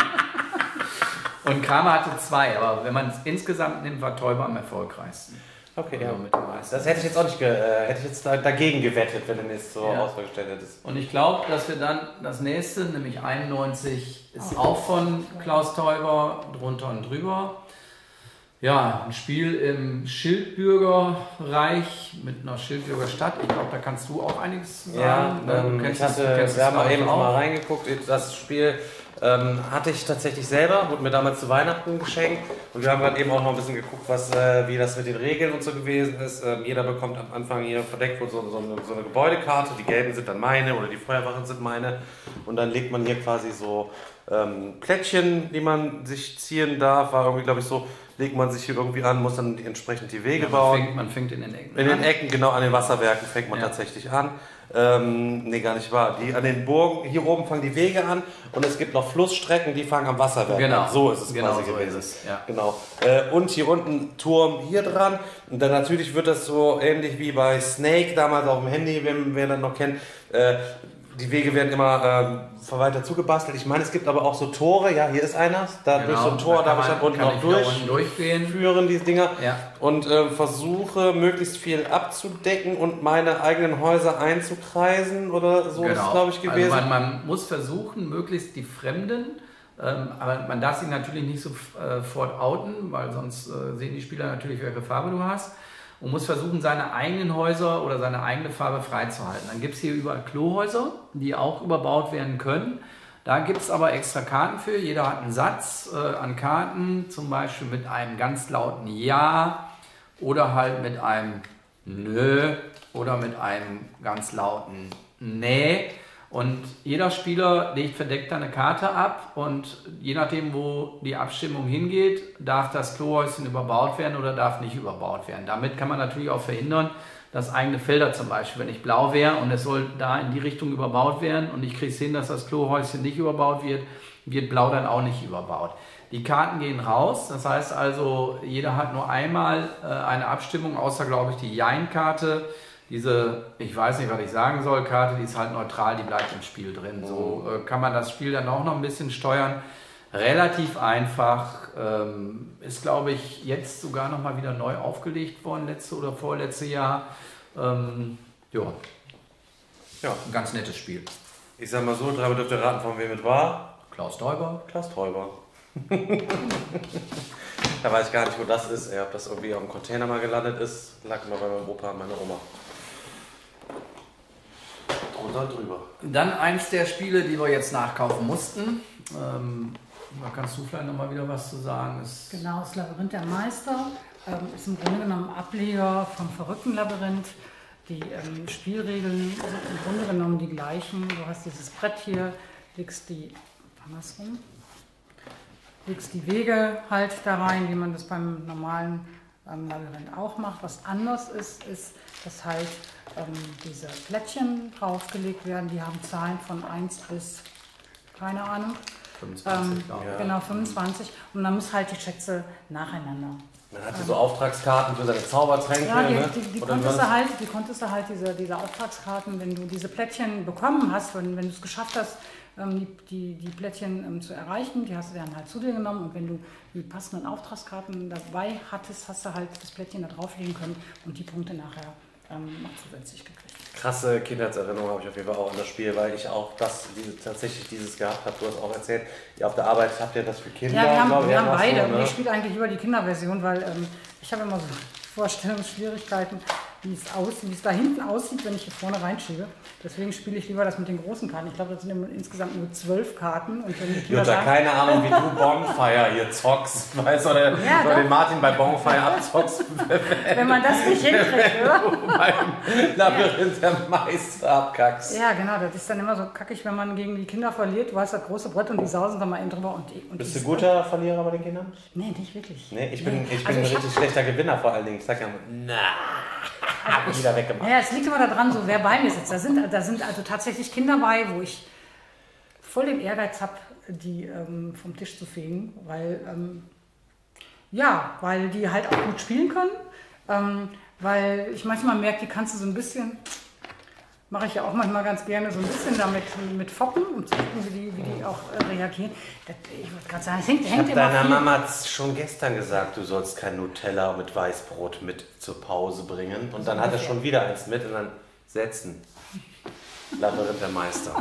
Und Kramer hatte zwei, aber wenn man es insgesamt nimmt, war Teuber am erfolgreichsten. Okay, Also ja. mit den meisten. Das hätte ich jetzt auch nicht, ge äh, hätte ich jetzt da, dagegen gewettet, wenn du es so Ja. ausgestellt hättest. Und ich glaube, dass wir dann das nächste, nämlich einundneunzig, ist auch von Klaus Teuber, drunter und drüber. Ja, ein Spiel im Schildbürgerreich mit einer Schildbürgerstadt. Ich glaube, da kannst du auch einiges zu sagen. Ja, ne? ähm, Du kennst ich es- du hatte, kennst wir es, haben mal glaub ich, eben auch. mal reingeguckt. Das Spiel ähm, hatte ich tatsächlich selber, wurde mir damals zu Weihnachten geschenkt. Und wir haben gerade eben auch noch ein bisschen geguckt, was, äh, wie das mit den Regeln und so gewesen ist. Ähm, jeder bekommt am Anfang hier verdeckt wohl so, so, eine, so eine Gebäudekarte. Die gelben sind dann meine oder die Feuerwachen sind meine. Und dann legt man hier quasi so ähm, Plättchen, die man sich ziehen darf. War irgendwie, glaube ich, so, legt man sich hier irgendwie an, muss dann die, entsprechend die Wege Ja, bauen. man, fängt, man fängt in den Ecken In den an. Ecken, genau, an den Wasserwerken fängt man Ja. tatsächlich an. Ähm, nee, gar nicht wahr. Die, an den Burgen, hier oben fangen die Wege an und es gibt noch Flussstrecken, die fangen am Wasserwerk Genau. an. So ist es Genau quasi so gewesen. ist es, ja. Genau. Äh, und hier unten Turm hier dran. Und dann natürlich wird das so ähnlich wie bei Snake damals auf dem Handy, wenn wer das noch kennt. Äh, die Wege werden immer ähm, weiter zugebastelt. Ich meine, es gibt aber auch so Tore. Ja, hier ist einer. Da durch so ein Tor Genau, da darf ich kann dann unten man- auch kann ich da durch. unten durchgehen. Führen diese Dinger Ja. und äh, versuche möglichst viel abzudecken und meine eigenen Häuser einzukreisen oder so ist es, glaube ich, gewesen. Also man, man muss versuchen, möglichst die Fremden, ähm, aber man darf sie natürlich nicht sofort äh, outen, weil sonst äh, sehen die Spieler natürlich, welche Farbe du hast. Und muss versuchen, seine eigenen Häuser oder seine eigene Farbe freizuhalten. Dann gibt es hier überall Klohäuser, die auch überbaut werden können. Da gibt es aber extra Karten für. Jeder hat einen Satz äh, an Karten, zum Beispiel mit einem ganz lauten Ja oder halt mit einem Nö oder mit einem ganz lauten Nee. Und jeder Spieler legt verdeckt eine Karte ab und je nachdem, wo die Abstimmung hingeht, darf das Klohäuschen überbaut werden oder darf nicht überbaut werden. Damit kann man natürlich auch verhindern, dass eigene Felder zum Beispiel, wenn ich blau wäre und es soll da in die Richtung überbaut werden und ich kriege es hin, dass das Klohäuschen nicht überbaut wird, wird blau dann auch nicht überbaut. Die Karten gehen raus, das heißt also, jeder hat nur einmal äh, eine Abstimmung, außer glaube ich die Jein-Karte. Diese, ich weiß nicht, was ich sagen soll, Karte, die ist halt neutral, die bleibt im Spiel drin. So äh, kann man das Spiel dann auch noch ein bisschen steuern. Relativ einfach, ähm, ist glaube ich jetzt sogar noch mal wieder neu aufgelegt worden, letzte oder vorletzte Jahr. Ähm, ja. ja, ein ganz nettes Spiel. Ich sag mal so, dreimal dürft ihr raten, von wem es war. Klaus Teuber. Klaus Teuber. Da weiß ich gar nicht, wo das ist. Ob das irgendwie auf dem Container mal gelandet ist, lag mal bei meinem Opa und meiner Oma. Drunter und drüber. Dann eins der Spiele, die wir jetzt nachkaufen mussten. Ähm, da kannst du vielleicht noch mal wieder was zu sagen. Ist Genau, das Labyrinth der Meister ähm, ist im Grunde genommen Ableger vom verrückten Labyrinth. Die ähm, Spielregeln sind im Grunde genommen die gleichen. Du hast dieses Brett hier, legst die, andersrum, legst die Wege halt da rein, wie man das beim normalen ähm, Labyrinth auch macht. Was anders ist, ist, dass halt ähm, diese Plättchen draufgelegt werden. Die haben Zahlen von eins bis, keine Ahnung, fünfundzwanzig, ähm, glaube ich. genau fünfundzwanzig. Und dann muss halt die Schätze nacheinander. Man hatte so Auftragskarten für seine Zaubertränke. Ja, die, ne? die, die, Oder konntest was? du halt, die konntest du halt, diese, diese Auftragskarten, wenn du diese Plättchen bekommen hast, wenn, wenn du es geschafft hast, ähm, die, die, die Plättchen ähm, zu erreichen, die hast du dann halt zu dir genommen und wenn du die passenden Auftragskarten dabei hattest, hast du halt das Plättchen da drauflegen können und die Punkte nachher ähm, noch zusätzlich gekriegt. Krasse Kindheitserinnerung habe ich auf jeden Fall auch an das Spiel, weil ich auch das, diese, tatsächlich dieses gehabt habe. Du hast auch erzählt, ihr auf der Arbeit habt ihr das für Kinder. Ja, wir haben, glaub ich, wir haben irgendwas beide. so, ne? Ich spiele eigentlich lieber die Kinderversion, weil ähm, ich habe immer so Vorstellungsschwierigkeiten, wie es, aus, wie es da hinten aussieht, wenn ich hier vorne reinschiebe. Deswegen spiele ich lieber das mit den großen Karten. Ich glaube, das sind immer insgesamt nur zwölf Karten. Und wenn die Kinder Jutta, sagen, keine Ahnung, wie du Bonfire hier zockst, weißt du, oder, Ja, oder doch. den Martin bei Bonfire abzockst. wenn man das nicht hinkriegt, oder? beim Labyrinth der Meister abkackst. Ja, genau. Das ist dann immer so kackig, wenn man gegen die Kinder verliert. Du hast das große Brett und die sausen dann mal eben drüber. Und die, und Bist du die- guter Verlierer bei den Kindern? Nee, nicht wirklich. Nee, ich bin, ich bin Also ein ich richtig schlechter Gewinner vor allen Dingen. Ich sag ja immer, na, hab ich wieder weggemacht. Ja, es liegt immer daran, so wer bei mir sitzt. Da sind, da sind also tatsächlich Kinder bei, wo ich voll den Ehrgeiz habe, die ähm, vom Tisch zu fegen, weil ähm, ja, weil die halt auch gut spielen können, ähm, weil ich manchmal merke, die kannst du so ein bisschen, mache ich ja auch manchmal ganz gerne, so ein bisschen damit mit foppen, um zu gucken, wie die, wie die auch äh, reagieren. Das, ich würde gerade sagen, es hängt, Ich hängt habe immer deiner viel. Mama schon gestern gesagt, du sollst kein Nutella mit Weißbrot mit zur Pause bringen. Und dann hat er schon wieder eins mit und dann setzen. Labyrinth der Meister.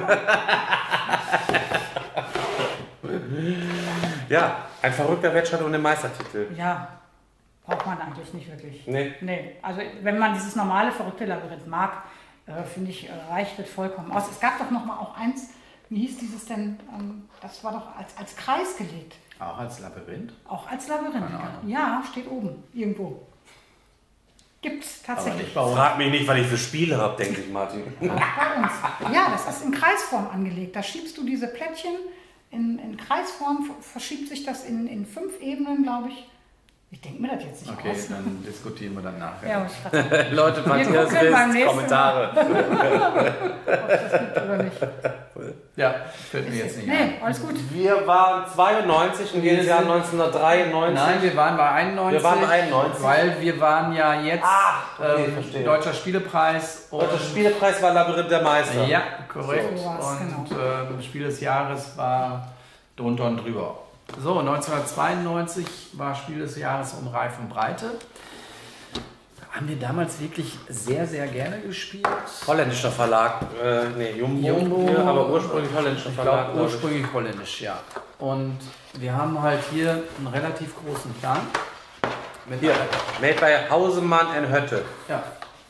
Ja, ein verrückter Wettschein ohne Meistertitel. Ja, braucht man eigentlich nicht wirklich. Nee. Nee, also wenn man dieses normale verrückte Labyrinth mag, äh, finde ich, äh, reicht das vollkommen aus. Es gab doch noch mal auch eins, wie hieß dieses denn, ähm, das war doch als, als Kreis gelegt. Auch als Labyrinth? Auch als Labyrinth. Keine Ahnung. Ja, steht oben, irgendwo. Gibt's tatsächlich. bei uns. Frag mich nicht, was ich für Spiele habe, denke ich, Martin. Bei uns. Ja, das ist in Kreisform angelegt. Da schiebst du diese Plättchen in, in Kreisform, verschiebt sich das in, in fünf Ebenen, glaube ich. Ich denke mir das jetzt nicht Okay, aus. dann diskutieren wir dann nachher. Ja, was ich grad sagen. Leute, falls Wir ihr das gucken beim wisst, nächsten Kommentare. Ob es das gibt oder nicht. Ja, fällt mir jetzt nicht Nee, ein. alles gut. Wir waren zweiundneunzig und gehen ins Jahr neunzehnhundertdreiundneunzig. Nein, wir waren bei einundneunzig. Wir waren bei einundneunzig. Weil wir waren ja jetzt Ah, okay, ähm, verstehe. Deutscher Spielepreis. Und Und der Spielepreis war Labyrinth der Meister. ja, korrekt. So war's, und genau. ähm, Spiel des Jahres war drunter und drüber. So, neunzehnhundertzweiundneunzig war Spiel des Jahres um Reif und Breite. Haben wir damals wirklich sehr, sehr gerne gespielt. Holländischer Verlag, äh, nee, Jumbo, Jumbo, hier, aber ursprünglich holländischer Ich Verlag. glaube glaub ich. ursprünglich holländisch, ja. Und wir haben halt hier einen relativ großen Plan. Mit Hier, made by Hausemann and Hötte. Ja.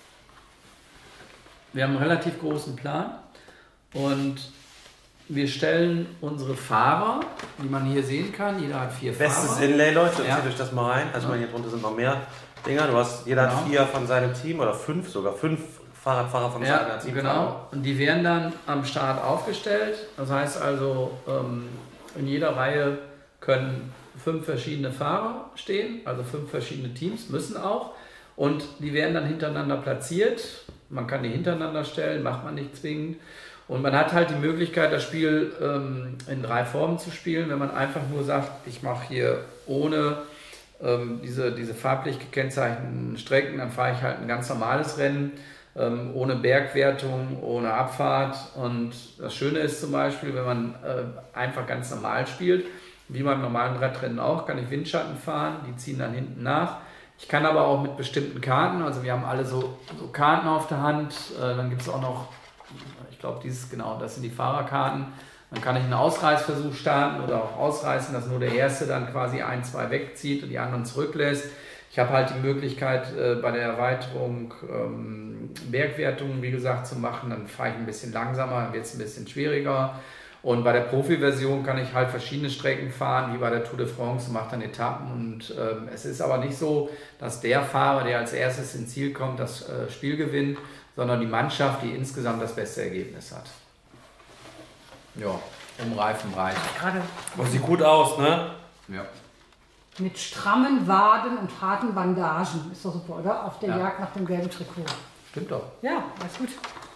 Wir haben einen relativ großen Plan und wir stellen unsere Fahrer, die man hier sehen kann, jeder hat vier Bestes Fahrer. Inlay, Leute, Ja. zieht euch das mal rein. Also ich meine, hier drunter sind noch mehr Dinger. Du hast, jeder hat Genau. vier von seinem Team oder fünf sogar, fünf Fahrradfahrer von seiner Ja, Team. genau. Und die werden dann am Start aufgestellt. Das heißt also, ähm, in jeder Reihe können fünf verschiedene Fahrer stehen, also fünf verschiedene Teams müssen auch. Und die werden dann hintereinander platziert. Man kann die hintereinander stellen, macht man nicht zwingend. Und man hat halt die Möglichkeit, das Spiel ähm, in drei Formen zu spielen. Wenn man einfach nur sagt, ich mache hier ohne ähm, diese, diese farblich gekennzeichneten Strecken, dann fahre ich halt ein ganz normales Rennen. ähm, ohne Bergwertung, ohne Abfahrt. Und das Schöne ist zum Beispiel, wenn man äh, einfach ganz normal spielt, wie beim normalen Radrennen auch, kann ich Windschatten fahren, die ziehen dann hinten nach. Ich kann aber auch mit bestimmten Karten, also wir haben alle so, so Karten auf der Hand, äh, dann gibt es auch noch, ich glaube, dieses, genau, das sind die Fahrerkarten. Dann kann ich einen Ausreißversuch starten oder auch ausreißen, dass nur der Erste dann quasi ein, zwei wegzieht und die anderen zurücklässt. Ich habe halt die Möglichkeit, äh, bei der Erweiterung ähm, Bergwertungen, wie gesagt, zu machen. Dann fahre ich ein bisschen langsamer, dann wird es ein bisschen schwieriger. Und bei der Profi-Version kann ich halt verschiedene Strecken fahren, wie bei der Tour de France, und mache dann Etappen. Und ähm, es ist aber nicht so, dass der Fahrer, der als erstes ins Ziel kommt, das äh, Spiel gewinnt, sondern die Mannschaft, die insgesamt das beste Ergebnis hat. Ja, um Reifenbereich. Gerade Das sieht gut aus, ne? Ja. mit strammen Waden und harten Bandagen. Ist doch super, oder? Auf der Ja. Jagd nach dem gelben Trikot. Stimmt doch. Ja, alles gut.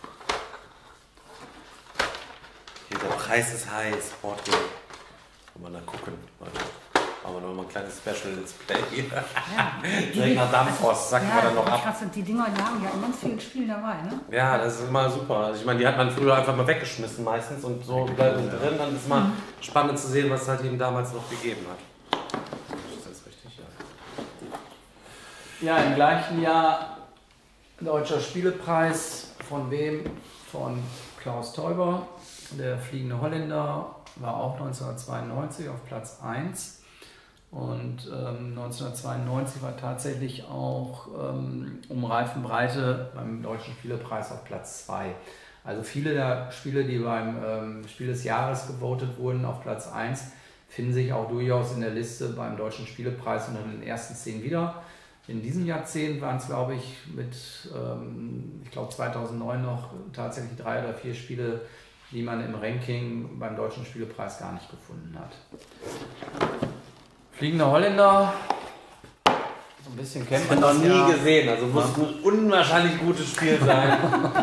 Hier, der Preis ist heiß. Sportgame. Mal da gucken. Machen wir noch mal ein kleines Special Let's Play hier. Ja. Direkt nach Dampfrost, sacken ja, wir dann noch ab. krass, die Dinger lagen ja in ganz vielen Spielen dabei, ne? Ja, das ist immer super. Also ich meine, die hat man früher einfach mal weggeschmissen meistens und so bleiben sie drin. Dann ist mal Mhm. spannend zu sehen, was es halt eben damals noch gegeben hat. Ist das richtig? Ja. Ja, im gleichen Jahr Deutscher Spielepreis. Von wem? Von Klaus Teuber. Der fliegende Holländer war auch neunzehnhundertzweiundneunzig auf Platz eins. Und ähm, neunzehnhundertzweiundneunzig war tatsächlich auch ähm, um Reifenbreite beim Deutschen Spielepreis auf Platz zwei. Also viele der Spiele, die beim ähm, Spiel des Jahres gewotet wurden auf Platz eins, finden sich auch durchaus in der Liste beim Deutschen Spielepreis unter den ersten zehn wieder. In diesem Jahrzehnt waren es, glaube ich, mit, ähm, ich glaube zweitausendneun noch tatsächlich drei oder vier Spiele, die man im Ranking beim Deutschen Spielepreis gar nicht gefunden hat. Fliegende Holländer, so ein bisschen kennt man Noch das nie ja. gesehen, also muss ein unwahrscheinlich gutes Spiel sein.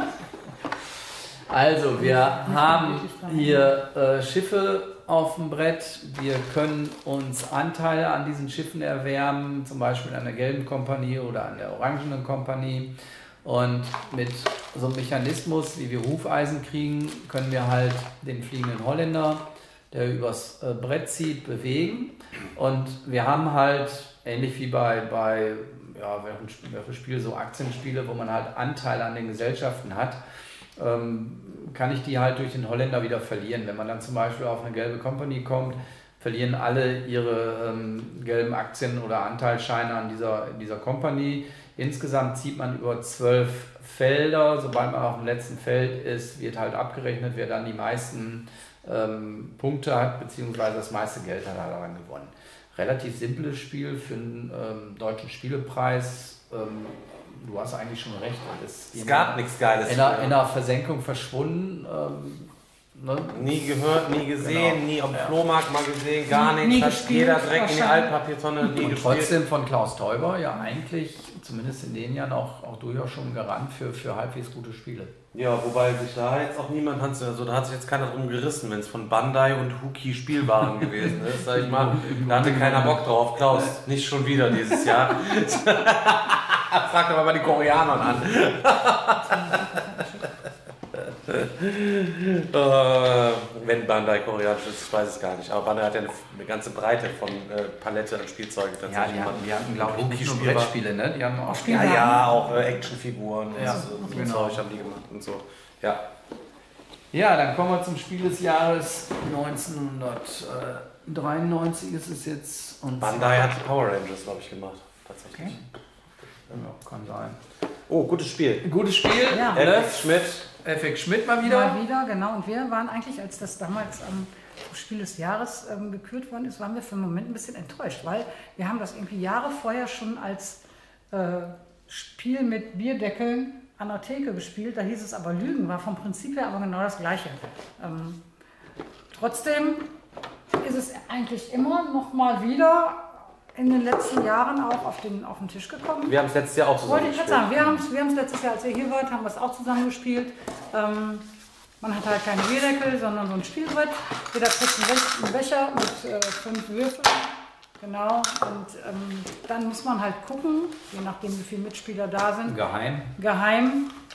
Also, wir haben hier äh, Schiffe auf dem Brett. Wir können uns Anteile an diesen Schiffen erwerben, zum Beispiel an der gelben Kompanie oder an der orangenen Kompanie. Und mit so einem Mechanismus, wie wir Hufeisen kriegen, können wir halt den fliegenden Holländer, der übers äh, Brett zieht, bewegen. Und wir haben halt, ähnlich wie bei, bei ja, welchen Spiel, so Aktienspiele, wo man halt Anteile an den Gesellschaften hat, ähm, kann ich die halt durch den Holländer wieder verlieren. Wenn man dann zum Beispiel auf eine gelbe Company kommt, verlieren alle ihre ähm, gelben Aktien oder Anteilsscheine an dieser, dieser Company. Insgesamt zieht man über zwölf Felder. Sobald man auf dem letzten Feld ist, wird halt abgerechnet, wer dann die meisten ähm, Punkte hat, beziehungsweise das meiste Geld hat er daran gewonnen. Relativ simples Spiel für einen ähm, deutschen Spielepreis. Ähm, du hast eigentlich schon recht. Das Es gab nichts Geiles. in der, in der Versenkung verschwunden. Ähm, ne? Nie gehört, nie gesehen, Genau. nie am Ja. Flohmarkt mal gesehen, gar Nie nichts. Hat gespielt, jeder direkt in die wahrscheinlich. Altpapiertonne, nie Und gespielt. trotzdem von Klaus Teuber ja eigentlich, zumindest in den Jahren, auch, auch durchaus schon ein Garant für, für halbwegs gute Spiele. Ja, wobei sich da jetzt auch niemand hat, also da hat sich jetzt keiner drum gerissen, wenn es von Bandai und Huki Spielwaren gewesen ist, sag ich mal, da hatte keiner Bock drauf. Klaus, nicht schon wieder dieses Jahr. Frag doch mal die Koreaner an. äh, wenn Bandai koreanisch ist, ich weiß es gar nicht, aber Bandai hat ja eine, eine ganze Breite von äh, Palette an Spielzeugen Ja, tatsächlich. die hatten, die hatten glaube ich, nicht nur Huki-Spiel war- Brettspiele, ne? Die haben auch Ja, ja, auch äh, Actionfiguren Ja, und so, so genau. Zeug haben die gemacht und so. Ja. Ja, dann kommen wir zum Spiel des Jahres neunzehnhundertdreiundneunzig ist es jetzt. Und Bandai hat die Power Rangers, glaube ich, gemacht. Tatsächlich. Okay. Ja, kann sein. Oh, gutes Spiel. Gutes Spiel. Ja. Ne? F X Schmidt. F X Schmidt mal wieder. Mal wieder, genau. Und wir waren eigentlich, als das damals am Spiel des Jahres ähm, gekürt worden ist, waren wir für einen Moment ein bisschen enttäuscht, weil wir haben das irgendwie Jahre vorher schon als äh, Spiel mit Bierdeckeln an der Theke gespielt. Da hieß es aber Lügen, war vom Prinzip her aber genau das Gleiche. Ähm, trotzdem ist es eigentlich immer noch mal wieder in den letzten Jahren auch auf den, auf den Tisch gekommen. Wir haben es letztes Jahr auch zusammen Wollte ich gerade sagen, wir haben es wir haben's letztes Jahr, als ihr hier wart, haben wir es auch zusammen gespielt. Ähm, man hat halt keine Bierdeckel, sondern so ein Spielbrett. Jeder kriegt einen, Be- einen Becher mit äh, fünf Würfeln. Genau. Und ähm, dann muss man halt gucken, je nachdem wie viele Mitspieler da sind, Geheim. geheim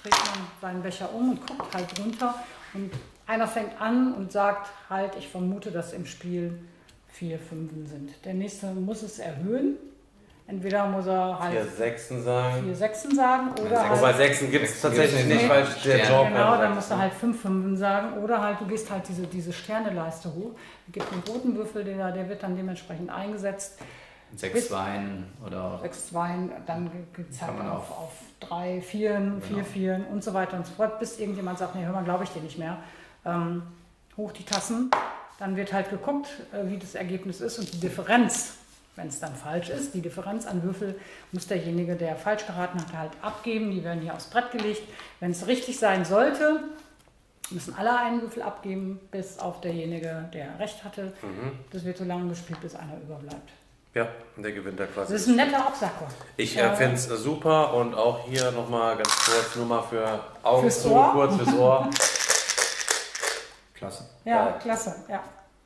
dreht man seinen Becher um und guckt halt runter. Und einer fängt an und sagt halt, ich vermute, dass im Spiel vier Fünfen sind. Der nächste muss es erhöhen. Entweder muss er halt Vier Sechsen sagen. vier Sechsen sagen oder halt... Wobei Sechsen gibt es tatsächlich nicht, Nee. weil der Joker... Genau, dann musst du halt fünf Fünfen sagen oder halt du gehst halt diese, diese Sterneleiste hoch. Es gibt einen roten Würfel, der, der wird dann dementsprechend eingesetzt. Sechs Zweien oder Sechs Zweien, dann geht es halt Kann man auf, auch- auf drei Vieren, Genau. vier Vieren und so weiter und so fort, bis irgendjemand sagt, nee, hör mal, glaube ich dir nicht mehr. Ähm, hoch die Tassen, dann wird halt geguckt, äh, wie das Ergebnis ist und die Differenz, wenn es dann falsch ist, die Differenz an Würfel muss derjenige, der falsch geraten hat, halt abgeben. Die werden hier aufs Brett gelegt. Wenn es richtig sein sollte, müssen alle einen Würfel abgeben, bis auf derjenige, der recht hatte. Das wird so lange gespielt, bis einer überbleibt. Ja, der gewinnt da quasi. Das ist ein netter Absacker. Ich Ja. äh, finde es super und auch hier nochmal ganz kurz, nur mal für Augen Fürs zu, Ohr? kurz fürs Ohr. Klasse. Ja, Ja. klasse. Ja.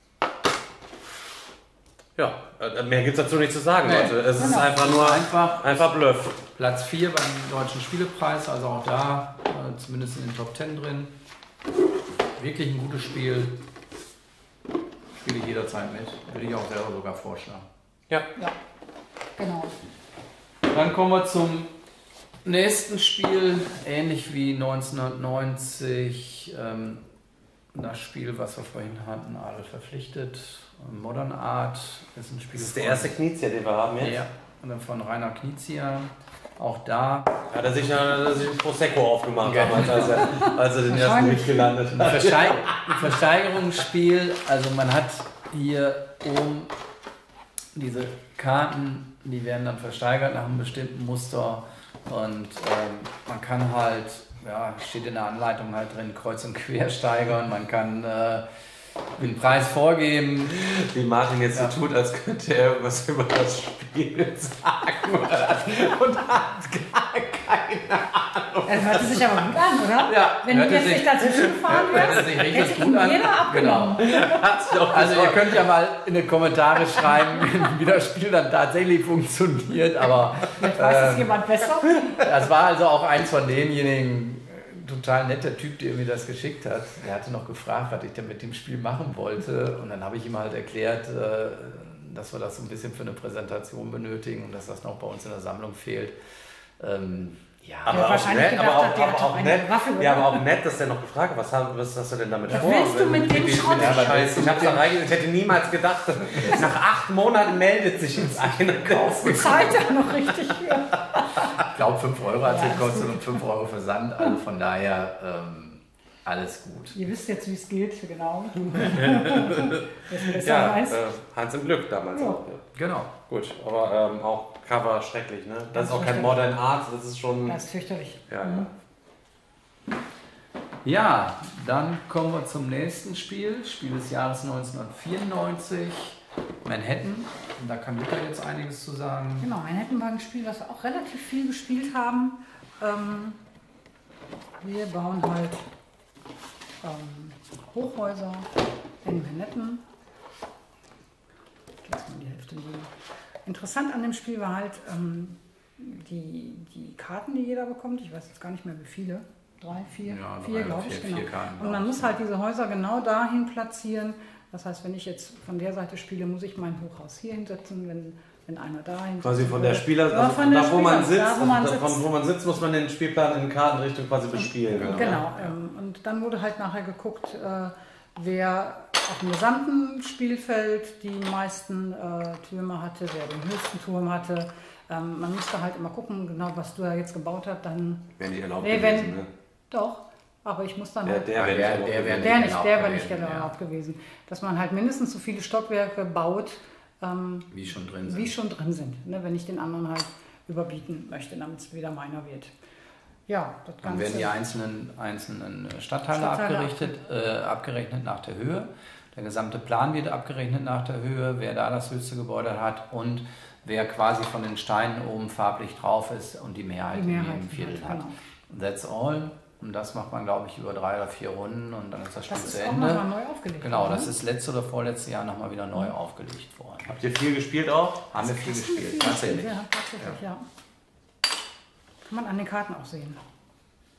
Ja, äh, mehr gibt es dazu nicht zu sagen, Nee. Leute. Es ist Genau. einfach nur Einfach einfach Bluff. Platz vier beim Deutschen Spielepreis, also auch da äh, zumindest in den Top zehn drin. Wirklich ein gutes Spiel. Spiele ich jederzeit mit. Würde ich auch selber sogar vorschlagen. Ja. Ja, genau. Dann kommen wir zum nächsten Spiel. Ähnlich wie neunzehnhundertneunzig. Ähm, das Spiel, was wir vorhin hatten, Adel verpflichtet. Modern Art ist ein Spiel. Das ist der von- erste Knizia, den wir haben jetzt. Ja, und dann von Rainer Knizia. Auch da Hat er sich, hat er sich ein Prosecco aufgemacht, Ja. damals, als, er, als er den ersten Wahrscheinlich. Weg gelandet ein, hat. Versteig ein Versteigerungsspiel. Also man hat hier oben diese Karten, die werden dann versteigert nach einem bestimmten Muster. Und ähm, man kann halt, ja, steht in der Anleitung halt drin, kreuz und quer steigern. Man kann äh, den Preis vorgeben. Wie Martin jetzt Ja. so tut, als könnte er irgendwas über das Spiel sagen und hat gar keine Ahnung. Das hört sich aber gut an, oder? Ja, Wenn du hörte jetzt sich- nicht dazwischen gefahren hörte wärst, sich richtig hätte gut ihn an. jeder abgenommen. Hat sich auch Also ihr besorgt. könnt ja mal in die Kommentare schreiben, wie das Spiel dann tatsächlich funktioniert, aber Vielleicht weiß es ähm, jemand besser. das war also auch eins von denjenigen, äh, total netter Typ, der mir das geschickt hat. Der hatte noch gefragt, was ich denn mit dem Spiel machen wollte und dann habe ich ihm halt erklärt, äh, dass wir das so ein bisschen für eine Präsentation benötigen und dass das noch bei uns in der Sammlung fehlt. Ähm, ja, Aber Ja, auch wahrscheinlich nett, gedacht aber auch, hat, der aber hat auch doch eine nett, Waffe, oder? ja, aber auch nett, dass der noch gefragt hat, was, haben, was hast du denn damit Was vor? willst du mit dem Schrott? Ja, aber Scheiß, ich, hab's da reinge- ich hätte niemals gedacht, nach acht Monaten meldet sich jetzt einer. Zahlt er noch richtig für. ich glaube fünf Euro hat es Ja, gekostet und fünf Euro Versand, also von daher ähm, alles gut. Ihr wisst jetzt, wie es geht, genau. Wer es besser Ja, weiß. äh, Hans im Glück damals Ja. auch. Ja. Genau. Gut, aber ähm, auch Cover schrecklich, ne? Das ist auch kein fürchterlich. Modern Art, das ist schon. Das ist fürchterlich. Ja, Mhm. ja. Ja, dann kommen wir zum nächsten Spiel. Spiel des Jahres neunzehnhundertvierundneunzig, Manhattan. Und da kann Jutta jetzt einiges zu sagen. Genau, Manhattan war ein Spiel, das wir auch relativ viel gespielt haben. Ähm, wir bauen halt ähm, Hochhäuser in Manhattan. Ich lasse mal die Hälfte liegen. Interessant an dem Spiel war halt ähm, die, die Karten, die jeder bekommt. Ich weiß jetzt gar nicht mehr, wie viele. Drei, vier, Ja, vier, drei, glaube vier, ich, genau. vier Karten, Und glaub man ich. muss halt diese Häuser genau dahin platzieren. Das heißt, wenn ich jetzt von der Seite spiele, muss ich mein Hochhaus hier hinsetzen. Wenn, wenn einer da hinsetzt. Quasi von der Spieler, Ja, also von der da, wo man Spieler- sitzt, da, wo man da, sitzt. von wo man sitzt, muss man den Spielplan in Kartenrichtung quasi bespielen. Genau. Genau. Ähm, und dann wurde halt nachher geguckt, äh, wer auf dem gesamten Spielfeld die meisten äh, Türme hatte, wer den höchsten Turm hatte. Ähm, man musste halt immer gucken, genau was du da jetzt gebaut hast, dann. Wäre nicht erlaubt Nee, gewesen, wenn- ne? Doch, aber ich muss dann Der, halt. der wäre Der- nicht erlaubt der wär gewesen. Der nicht, erlaubt der war gewesen, nicht ja. erlaubt gewesen. Dass man halt mindestens so viele Stockwerke baut, ähm, Wie schon drin sind. wie schon drin sind, ne, wenn ich den anderen halt überbieten möchte, damit es wieder meiner wird. Ja, das Dann Ganze. werden die einzelnen, einzelnen Stadtteile, Stadtteile abgerichtet, äh, abgerechnet nach der Höhe. Der gesamte Plan wird abgerechnet nach der Höhe, wer da das höchste Gebäude hat und wer quasi von den Steinen oben farblich drauf ist und die Mehrheit, Die Mehrheit in jedem Viertel hat, hat. genau. That's all. Und das macht man, glaube ich, über drei oder vier Runden und dann ist das Spiel Das zu ist auch Ende. nochmal neu aufgelegt Genau, worden, das ne? ist letzte oder vorletzte Jahr nochmal wieder neu aufgelegt worden. Habt ihr viel gespielt auch? Haben wir viel Viel gespielt, gespielt, tatsächlich. Ja, tatsächlich, ja. Kann man an den Karten auch sehen.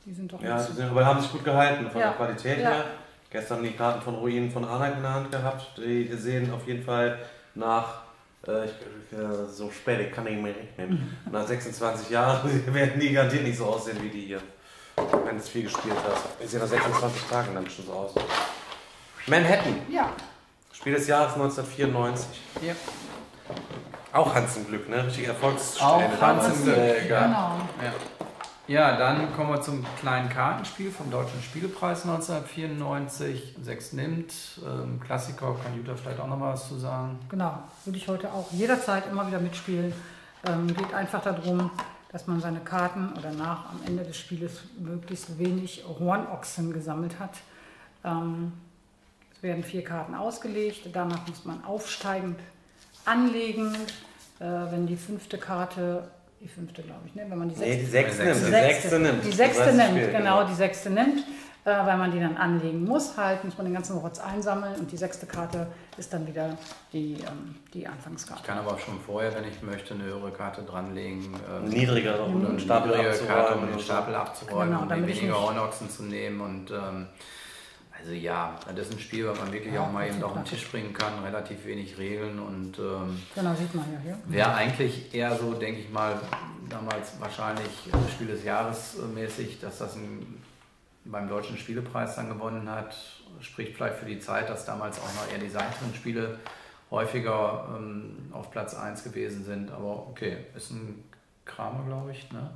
Die sind doch Ja, nicht die so. sind, aber haben sich gut gehalten von Ja. der Qualität Ja. her. Gestern die Karten von Ruinen von Anak in der Hand gehabt. Die sehen auf jeden Fall nach, äh, ich, äh, so spät, ich kann nicht mehr rechnen, nach sechsundzwanzig Jahren werden die garantiert nicht so aussehen wie die hier. Wenn du es viel gespielt hast. Die sehen nach sechsundzwanzig Tagen dann schon so aus. Manhattan. Ja, Spiel des Jahres neunzehnhundertvierundneunzig. Ja. Auch Hans im Glück, ne? Richtig Erfolgsstelle. Auch Hans im Glück, Äh, ja. genau. Ja. Ja, dann kommen wir zum kleinen Kartenspiel vom Deutschen Spielepreis neunzehnhundertvierundneunzig. Sechs nimmt, ähm, Klassiker, kann Jutta vielleicht auch noch mal was zu sagen. Genau, würde ich heute auch jederzeit immer wieder mitspielen. Ähm, geht einfach darum, dass man seine Karten oder nach am Ende des Spieles möglichst wenig Hornochsen gesammelt hat. Ähm, es werden vier Karten ausgelegt, danach muss man aufsteigend anlegen. Äh, wenn die fünfte Karte, die fünfte glaube ich, ne? Wenn man die Nee, die sechste, sechste nimmt. Die Die sechste nimmt. die sechste Das nimmt, Spiel, genau, die sechste nimmt, äh, weil man die dann anlegen muss. Halt muss man den ganzen Rotz einsammeln und die sechste Karte ist dann wieder die, ähm, die Anfangskarte. Ich kann aber auch schon vorher, wenn ich möchte, eine höhere Karte dranlegen. Ähm, Niedrigere, um oder den eine Stapel niedrige Karte, um abzuräumen. den und so. Stapel abzuräumen, Genau, um damit den ich weniger nicht- Hornochsen zu nehmen. Und ähm, also ja, das ist ein Spiel, was man wirklich Ja, auch mal eben das ist auf den klassisch. Tisch bringen kann, relativ wenig Regeln und ähm, Genau, sieht man ja hier. wäre eigentlich eher so, denke ich mal, damals wahrscheinlich Spiel des Jahres äh, mäßig, dass das ein, beim Deutschen Spielepreis dann gewonnen hat. Spricht vielleicht für die Zeit, dass damals auch noch eher die seichteren Spiele häufiger ähm, auf Platz eins gewesen sind. Aber okay, ist ein Kramer, glaube ich, ne?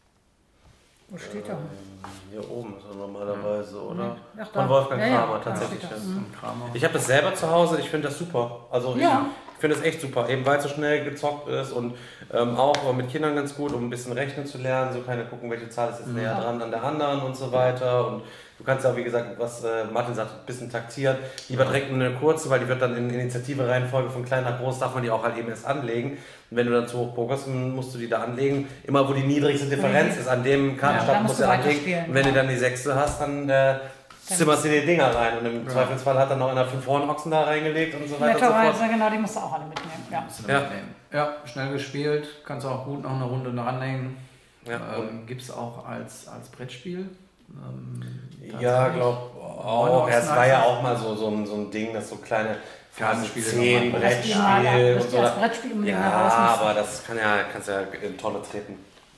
Wo steht er? Ähm, Hier oben ist er normalerweise, oder? Ach, da. Von Wolfgang Ja, ja, Kramer, da tatsächlich. steht er. Ja. Mhm. Ein Kramer. Ich habe das selber zu Hause, ich finde das super. Also ich, Ja. ich finde das echt super, eben weil es so schnell gezockt ist und ähm, auch mit Kindern ganz gut, um ein bisschen rechnen zu lernen. So kann er gucken, welche Zahl ist jetzt näher dran an der anderen und so weiter. Und du kannst ja, wie gesagt, was äh, Martin sagt, ein bisschen taktieren. Lieber direkt eine kurze, weil die wird dann in Initiative-Reihenfolge von klein nach groß, darf man die auch halt eben erst anlegen. Und wenn du dann zu hoch pokerst, musst du die da anlegen. Immer wo die niedrigste Differenz ist, an dem Ja, Kartenstapel da musst musst du du anlegen. weiterspielen. Und wenn du dann die sechste hast, dann äh, zimmerst du die Dinger rein. Und im Zweifelsfall hat er noch einer fünf Hornochsen da reingelegt und so weiter und so fort. Netterweise, genau, die musst du auch alle mitnehmen. Ja. Musst du Ja. mitnehmen. Ja, schnell gespielt, kannst auch gut noch eine Runde dranhängen. Ja, ähm, Gibt es auch als, als Brettspiel. Ähm, Ja, tatsächlich. glaub auch. Ja, es war ja auch mal so, so, ein, so ein Ding, dass so kleine Kartenspiele zehn nochmal. Brettspiel Das und die so. als Brettspiel um Ja, aber das kann ja, kannst ja in Tonne treten.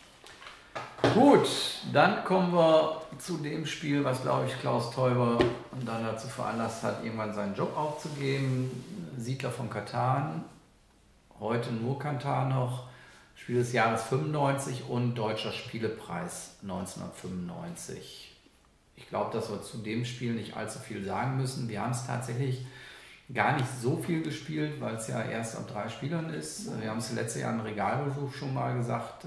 Gut, dann kommen wir zu dem Spiel, was, glaube ich, Klaus Teuber dann dazu veranlasst hat, irgendwann seinen Job aufzugeben. Siedler von Katan, heute nur Katan noch, Spiel des Jahres fünfundneunzig und Deutscher Spielepreis neunzehnhundertfünfundneunzig. Ich glaube, dass wir zu dem Spiel nicht allzu viel sagen müssen. Wir haben es tatsächlich gar nicht so viel gespielt, weil es ja erst ab drei Spielern ist. Wir haben es letztes Jahr im Regalbesuch schon mal gesagt.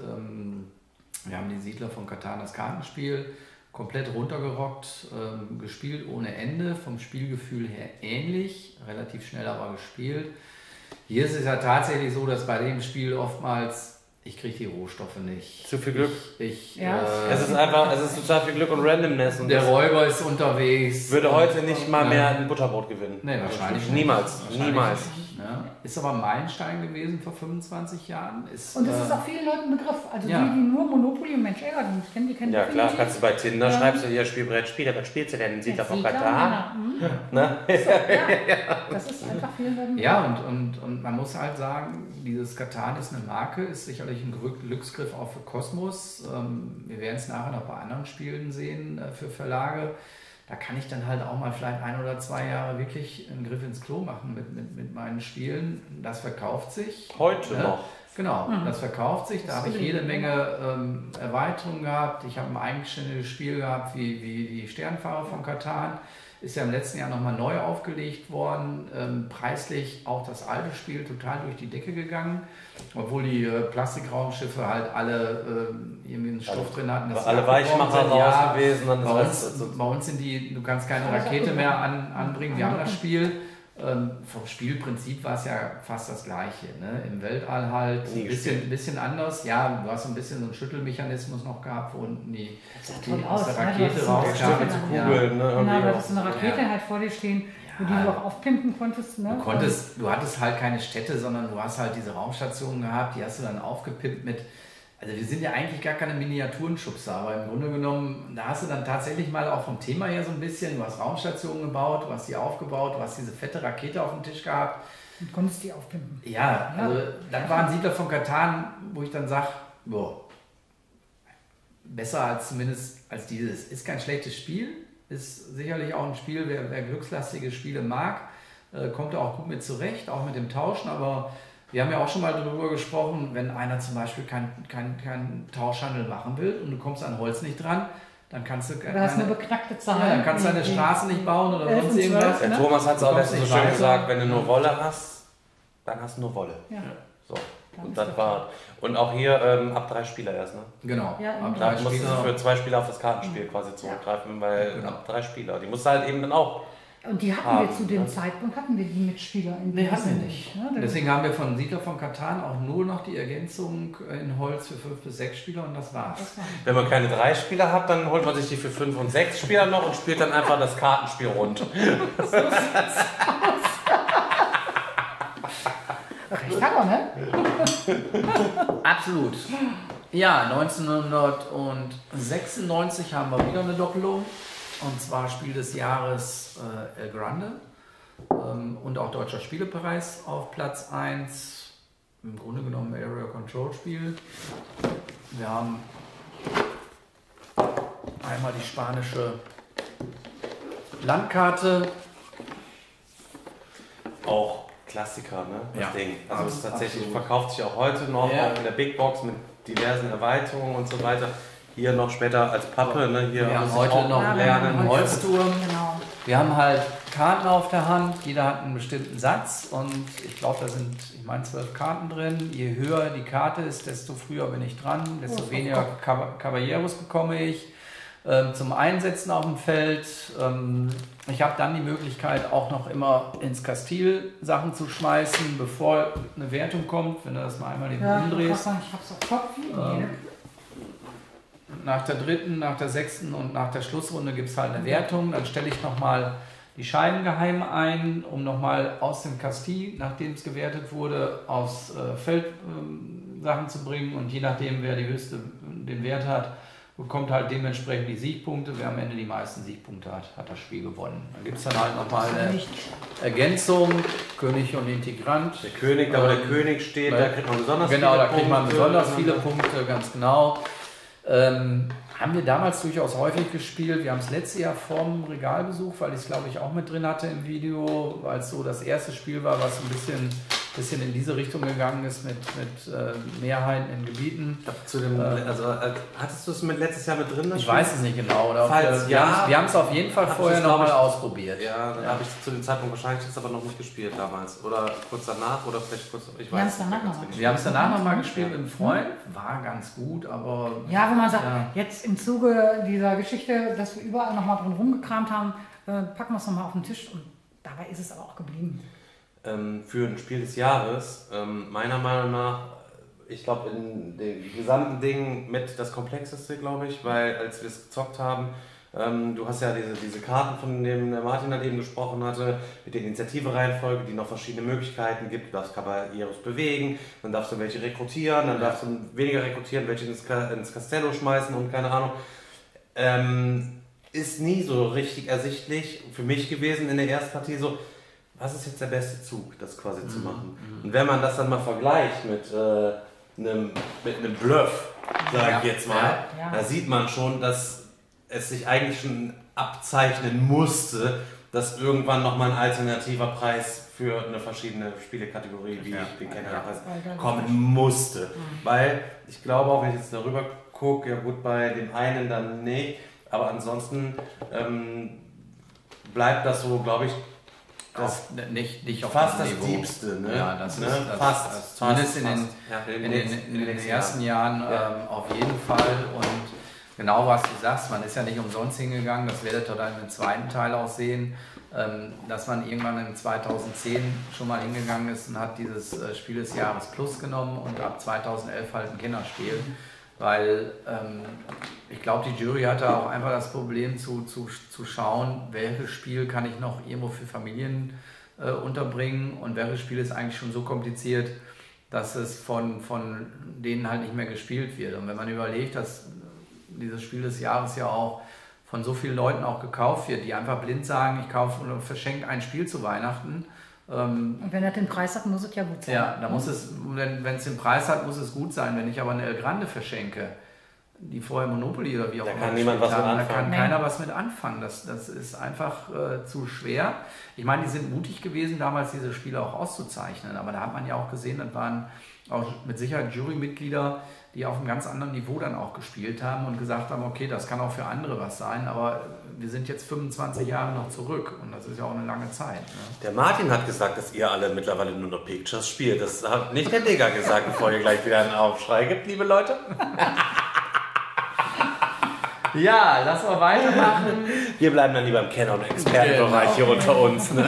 Wir haben die Siedler von Katan, das Kartenspiel, komplett runtergerockt, ähm, gespielt ohne Ende, vom Spielgefühl her ähnlich, relativ schnell aber gespielt. Hier ist es ja tatsächlich so, dass bei dem Spiel oftmals, ich kriege die Rohstoffe nicht. Zu viel Glück. Ich, Ja, äh, Es ist einfach, es ist total viel Glück und Randomness. Und der das Räuber ist unterwegs. würde heute nicht mal Ja. mehr ein Butterbrot gewinnen. Nee, wahrscheinlich Niemals, nicht. Wahrscheinlich niemals. nicht, ne? Ist aber ein Meilenstein gewesen vor fünfundzwanzig Jahren. Ist, Und das äh, ist auch vielen Leuten ein Begriff. Also Ja. die, die nur Monopoly und Mensch ärger nicht kennen, die kennen Ja klar, definitiv. kannst du bei Tinder Ja. schreibst du hier Spielbrett, Spieler, was spielst du denn? Siedler von Siedler, Katan? genau. Mhm. Ne? So, ja. Das ist einfach vielen Leuten Ja, und, und, und man muss halt sagen, dieses Katan ist eine Marke, ist sicherlich ein Glücksgriff auch für Kosmos. Ähm, wir werden es nachher noch bei anderen Spielen sehen äh, für Verlage. Da kann ich dann halt auch mal vielleicht ein oder zwei Jahre wirklich einen Griff ins Klo machen mit, mit, mit meinen Spielen. Das verkauft sich. Heute Ja, noch. Genau, das verkauft sich. Da habe ich jede Menge ähm, Erweiterungen gehabt. Ich habe ein eigenständiges Spiel gehabt, wie, wie die Sternfahrer von Katan. Ist ja im letzten Jahr nochmal neu aufgelegt worden. Ähm, preislich auch das alte Spiel total durch die Decke gegangen. Obwohl die äh, Plastikraumschiffe halt alle äh, irgendwie einen Stoff drin hatten. dass Alle sie abgebrochen Weichmacher sind. raus Ja, gewesen. Dann ist bei alles uns, so- bei uns sind die, du kannst keine Rakete mehr an, anbringen. Wir haben das Spiel. Ähm, vom Spielprinzip war es ja fast das gleiche. Ne? Im Weltall halt Nie ein bisschen, bisschen anders. Ja, du hast so ein bisschen so einen Schüttelmechanismus noch gehabt, wo unten die, sah die toll aus aus, der ne? Rakete Du hast so ein rauskam. Stück in der Ja. Kugeln, ne? Genau, irgendwie da auch. hast du eine Rakete Ja. halt vor dir stehen, wo Ja. die du auch aufpimpen konntest. Ne? Du, konntest, du hattest halt keine Städte, sondern du hast halt diese Raumstationen gehabt, die hast du dann aufgepimpt mit, Also wir sind ja eigentlich gar keine Miniaturenschubser, aber im Grunde genommen, da hast du dann tatsächlich mal auch vom Thema her so ein bisschen, du hast Raumstationen gebaut, du hast die aufgebaut, du hast diese fette Rakete auf dem Tisch gehabt. Und konntest die aufpimpen. Ja, also dann war ein Siedler von Katan, wo ich dann sage, boah, besser als zumindest als dieses. Ist kein schlechtes Spiel, ist sicherlich auch ein Spiel, wer, wer glückslastige Spiele mag, äh, kommt da auch gut mit zurecht, auch mit dem Tauschen, aber wir haben ja auch schon mal darüber gesprochen, wenn einer zum Beispiel keinen kein, kein Tauschhandel machen will und du kommst an Holz nicht dran, dann kannst du keine, eine beknackte Zahl. Ja, dann kannst du eine Straße nicht bauen oder sonst irgendwas. Der ne? Thomas hat es auch letztens so schön gesagt, wenn du nur Wolle hast, dann hast du nur Wolle. Ja. So. Und das war. Und auch hier ähm, ab drei Spieler erst, ne? Genau. Ja, ab Da drei musst Spieler. du für zwei Spieler auf das Kartenspiel quasi zurückgreifen, weil Genau. ab drei Spieler. Die musst du halt eben dann auch. Und die hatten haben, wir zu dem ne? Zeitpunkt, hatten wir die Mitspieler in Nee, hatten wir diesem- nicht. Ja, Deswegen haben wir von Siedler von Katan auch nur noch die Ergänzung in Holz für fünf bis sechs Spieler und das war's. das war Wenn man keine drei Spieler hat, dann holt man sich die für fünf und sechs Spieler noch und spielt dann einfach das Kartenspiel rund. recht hat er, ne? Absolut. Ja, neunzehnhundertsechsundneunzig haben wir wieder eine Doppelung. Und zwar Spiel des Jahres äh, El Grande ähm, und auch Deutscher Spielepreis auf Platz eins. Im Grunde genommen Area Control Spiel. Wir haben einmal die spanische Landkarte. Auch Klassiker, ne? Das Ja. Ding. Also es ist tatsächlich Absolut. verkauft sich auch heute noch, Ja. auch in der Big Box mit diversen Erweiterungen und so weiter. Hier noch später als Pappe, ne? Hier Wir haben muss ich heute auch noch Ja, lernen. einen Holzturm. Genau. Wir haben halt Karten auf der Hand, jeder hat einen bestimmten Satz und ich glaube, da sind, ich meine, zwölf Karten drin. Je höher die Karte ist, desto früher bin ich dran, desto Oh, weniger Cava- Caballeros bekomme ich. Ähm, zum Einsetzen auf dem Feld. Ähm, ich habe dann die Möglichkeit, auch noch immer ins Kastil Sachen zu schmeißen, bevor eine Wertung kommt, wenn du das mal einmal den Ja, umdrehst. ich hab's auf Kopf. Ähm, Nach der dritten, nach der sechsten und nach der Schlussrunde gibt es halt eine Wertung. Dann stelle ich nochmal die Scheiben geheim ein, um nochmal aus dem Kastil, nachdem es gewertet wurde, aus äh, Feld ähm, Sachen zu bringen. Und je nachdem, wer die höchste den Wert hat, bekommt halt dementsprechend die Siegpunkte. Wer am Ende die meisten Siegpunkte hat, hat das Spiel gewonnen. Dann gibt es dann halt nochmal eine Ergänzung, König und Integrant. Der König, da wo der Ähm, König steht, ne? da kriegt man besonders Genau, viele da kriegt man Punkte. besonders viele Punkte, ganz genau. Ähm, haben wir damals durchaus häufig gespielt. Wir haben es letztes Jahr vorm Regalbesuch, weil ich es glaube ich auch mit drin hatte im Video, weil es so das erste Spiel war, was ein bisschen, bisschen in diese Richtung gegangen ist mit, mit äh, Mehrheiten in Gebieten. Zu dem, also, äh, hattest du es mit letztes Jahr mit drin? das Ich Spiel? weiß es nicht genau. Oder Falls wir wir ja, haben es- wir haben es auf jeden Fall hab ich vorher es, glaub nochmal ich- ausprobiert. Ja, dann Ja. habe ich zu dem Zeitpunkt wahrscheinlich das aber noch nicht gespielt damals. Oder kurz danach oder vielleicht kurz. Ich Wir haben weiß es danach nicht ganz noch mal genau. Wir haben es danach nochmal gespielt mit einem Freund. War ganz gut, aber Ja, wo man sagt, Ja. jetzt im Zuge dieser Geschichte, dass wir überall nochmal drin rumgekramt haben, äh, packen wir es nochmal auf den Tisch und dabei ist es aber auch geblieben. Ähm, für ein Spiel des Jahres, ähm, meiner Meinung nach, ich glaube in den gesamten Dingen mit das komplexeste, glaube ich, weil als wir es gezockt haben, ähm, du hast ja diese, diese Karten, von denen der Martin dann eben gesprochen hatte, mit der Initiative-Reihenfolge, die noch verschiedene Möglichkeiten gibt. Du darfst Caballeros bewegen, dann darfst du welche rekrutieren, dann darfst du weniger rekrutieren, welche ins, Ka ins Castello schmeißen und keine Ahnung. Ähm, ist nie so richtig ersichtlich für mich gewesen in der Erstpartie so, was ist jetzt der beste Zug, das quasi zu machen. Und wenn man das dann mal vergleicht mit, äh, einem, mit einem Bluff, sage Ja. ich jetzt mal, Ja. da sieht man schon, dass es sich eigentlich schon abzeichnen musste, dass irgendwann nochmal ein alternativer Preis für eine verschiedene Spielekategorie, wie Ja. den Ja. Kennerpreis, Ja. kommen musste. Weil ich glaube auch, wenn ich jetzt darüber gucke, ja gut, bei dem einen dann nicht, aber ansonsten ähm, bleibt das so, glaube ich, das auf, nicht, nicht auf fast dem das Niveau. Diebste, ne? Ja, das Ne? ist das, fast, das, zumindest fast, in den, fast. Ja, in den, in den nächsten ersten Jahren Ja. ähm, auf jeden Fall. Und genau was du sagst, man ist ja nicht umsonst hingegangen, das werdet ihr dann im zweiten Teil auch sehen, ähm, dass man irgendwann in zweitausendzehn schon mal hingegangen ist und hat dieses äh, Spiel des Jahres Plus genommen und ab zweitausendelf halt ein Kinderspiel. Weil ähm, ich glaube, die Jury hatte auch einfach das Problem zu, zu, zu schauen, welches Spiel kann ich noch irgendwo für Familien äh, unterbringen und welches Spiel ist eigentlich schon so kompliziert, dass es von, von denen halt nicht mehr gespielt wird. Und wenn man überlegt, dass dieses Spiel des Jahres ja auch von so vielen Leuten auch gekauft wird, die einfach blind sagen, ich kaufe oder verschenke ein Spiel zu Weihnachten. Ähm, Und wenn er den Preis hat, muss es ja gut sein. Ja, da muss es, wenn es den Preis hat, muss es gut sein. Wenn ich aber eine El Grande verschenke, die vorher Monopoly oder wie auch Da immer kann niemand was mit haben, da anfangen. kann Nee. keiner was mit anfangen. Das, das ist einfach äh, zu schwer. Ich meine, die sind mutig gewesen, damals diese Spiele auch auszuzeichnen. Aber da hat man ja auch gesehen, das waren auch mit Sicherheit Jurymitglieder, die auf einem ganz anderen Niveau dann auch gespielt haben und gesagt haben, okay, das kann auch für andere was sein, aber wir sind jetzt fünfundzwanzig Jahre noch zurück und das ist ja auch eine lange Zeit. Ne? Der Martin hat gesagt, dass ihr alle mittlerweile nur noch Pictures spielt. Das hat nicht der Digger gesagt, bevor ihr gleich wieder einen Aufschrei gibt, liebe Leute. Ja, lass mal weitermachen. Wir bleiben dann lieber im Kenner- und Expertenbereich hier unter uns. Ne?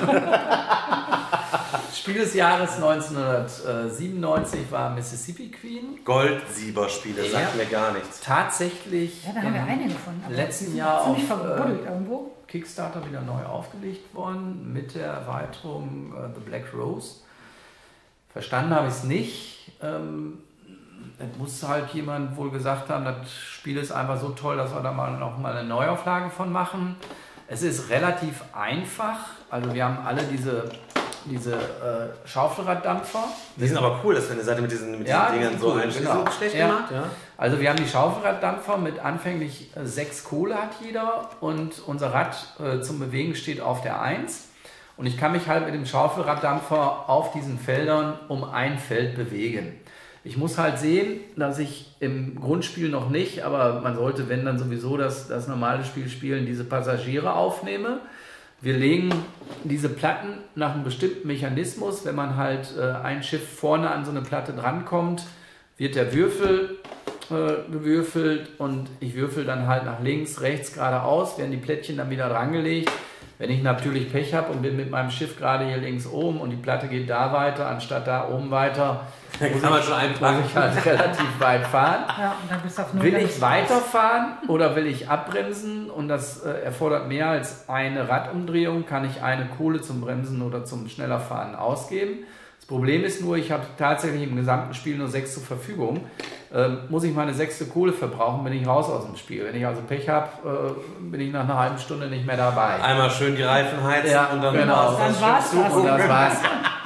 Spiel des Jahres neunzehnhundertsiebenundneunzig war Mississippi Queen. Goldsieber-Spiele, Ja. sagt mir gar nichts. Tatsächlich Ja, da haben wir im einige von. aber letzten die sind Jahr ziemlich auf verbuddelt äh, irgendwo. Kickstarter wieder neu aufgelegt worden mit der Erweiterung äh, The Black Rose. Verstanden habe ich es nicht. Ähm, es muss halt jemand wohl gesagt haben, das Spiel ist einfach so toll, dass wir da mal noch mal eine Neuauflage von machen. Es ist relativ einfach. Also wir haben alle diese, diese äh, Schaufelraddampfer. Die sind aber cool, dass wenn ihr seid mit diesen, mit Ja, diesen die Dingern sind so cool, einschließen. genau. Schlecht Ja. gemacht, ja. Also wir haben die Schaufelraddampfer mit anfänglich äh, sechs Kohle hat jeder und unser Rad äh, zum Bewegen steht auf der eins. Und ich kann mich halt mit dem Schaufelraddampfer auf diesen Feldern um ein Feld bewegen. Ich muss halt sehen, dass ich im Grundspiel noch nicht, aber man sollte, wenn dann sowieso das, das normale Spiel spielen, diese Passagiere aufnehme. Wir legen diese Platten nach einem bestimmten Mechanismus. Wenn man halt äh, ein Schiff vorne an so eine Platte drankommt, wird der Würfel äh, gewürfelt und ich würfel dann halt nach links, rechts, geradeaus, werden die Plättchen dann wieder drangelegt. Wenn ich natürlich Pech habe und bin mit meinem Schiff gerade hier links oben und die Platte geht da weiter, anstatt da oben weiter, Da kann man schon einplanen. muss ich halt relativ weit fahren. Ja, und dann bist du auf null. Will dann ich bist du raus. weiterfahren oder will ich abbremsen und das äh, erfordert mehr als eine Radumdrehung, kann ich eine Kohle zum Bremsen oder zum Schnellerfahren ausgeben. Das Problem ist nur, ich habe tatsächlich im gesamten Spiel nur sechs zur Verfügung. Ähm, muss ich meine sechste Kohle verbrauchen, bin ich raus aus dem Spiel. Wenn ich also Pech habe, äh, bin ich nach einer halben Stunde nicht mehr dabei. Einmal schön die Reifen heizen Ja, und dann genau. war's Dann das war's Schiff das. zu. Und das war's.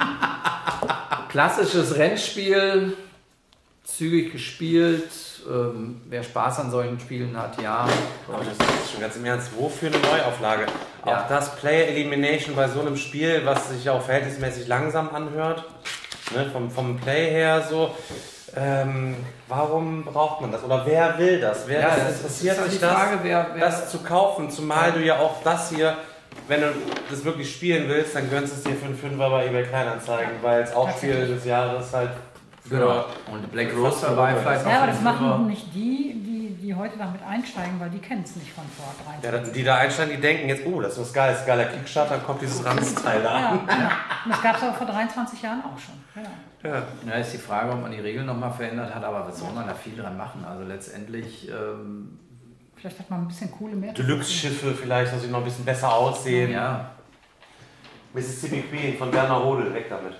Klassisches Rennspiel, zügig gespielt. Ähm, wer Spaß an solchen Spielen hat, ja. Aber das ist schon ganz im Ernst. Wofür eine Neuauflage? Ja. Auch das Player Elimination bei so einem Spiel, was sich auch verhältnismäßig langsam anhört, ne, vom, vom Play her so. Ähm, warum braucht man das? Oder wer will das? Wer Ja, das das interessiert ist halt sich die Frage, das, wer- wer- das zu kaufen? Zumal du ja auch das hier, wenn du das wirklich spielen willst, dann gönnst du es dir für einen Fünfer bei eBay Kleinanzeigen, weil es auch Spiel des Jahres halt für Genau. Und Black Rose dabei vielleicht noch Ja, aber das fünf machen Euro. nicht die, die, die heute damit einsteigen, weil die kennen es nicht von vor ja, dreiundzwanzig. die da einsteigen, die denken jetzt, oh, das ist was Geiles, geiler Kickstarter, dann kommt dieses Ranzteil da. Ja, genau. Und das gab es aber vor dreiundzwanzig Jahren auch schon. Genau. Ja. Ja, ist die Frage, ob man die Regeln nochmal verändert hat, aber was soll man da viel dran machen? Also letztendlich, ähm, Vielleicht hat man ein bisschen Kohle mehr. Deluxe-Schiffe vielleicht, dass sie noch ein bisschen besser aussehen. ja. Mississippi Queen von Werner Hodel, weg damit.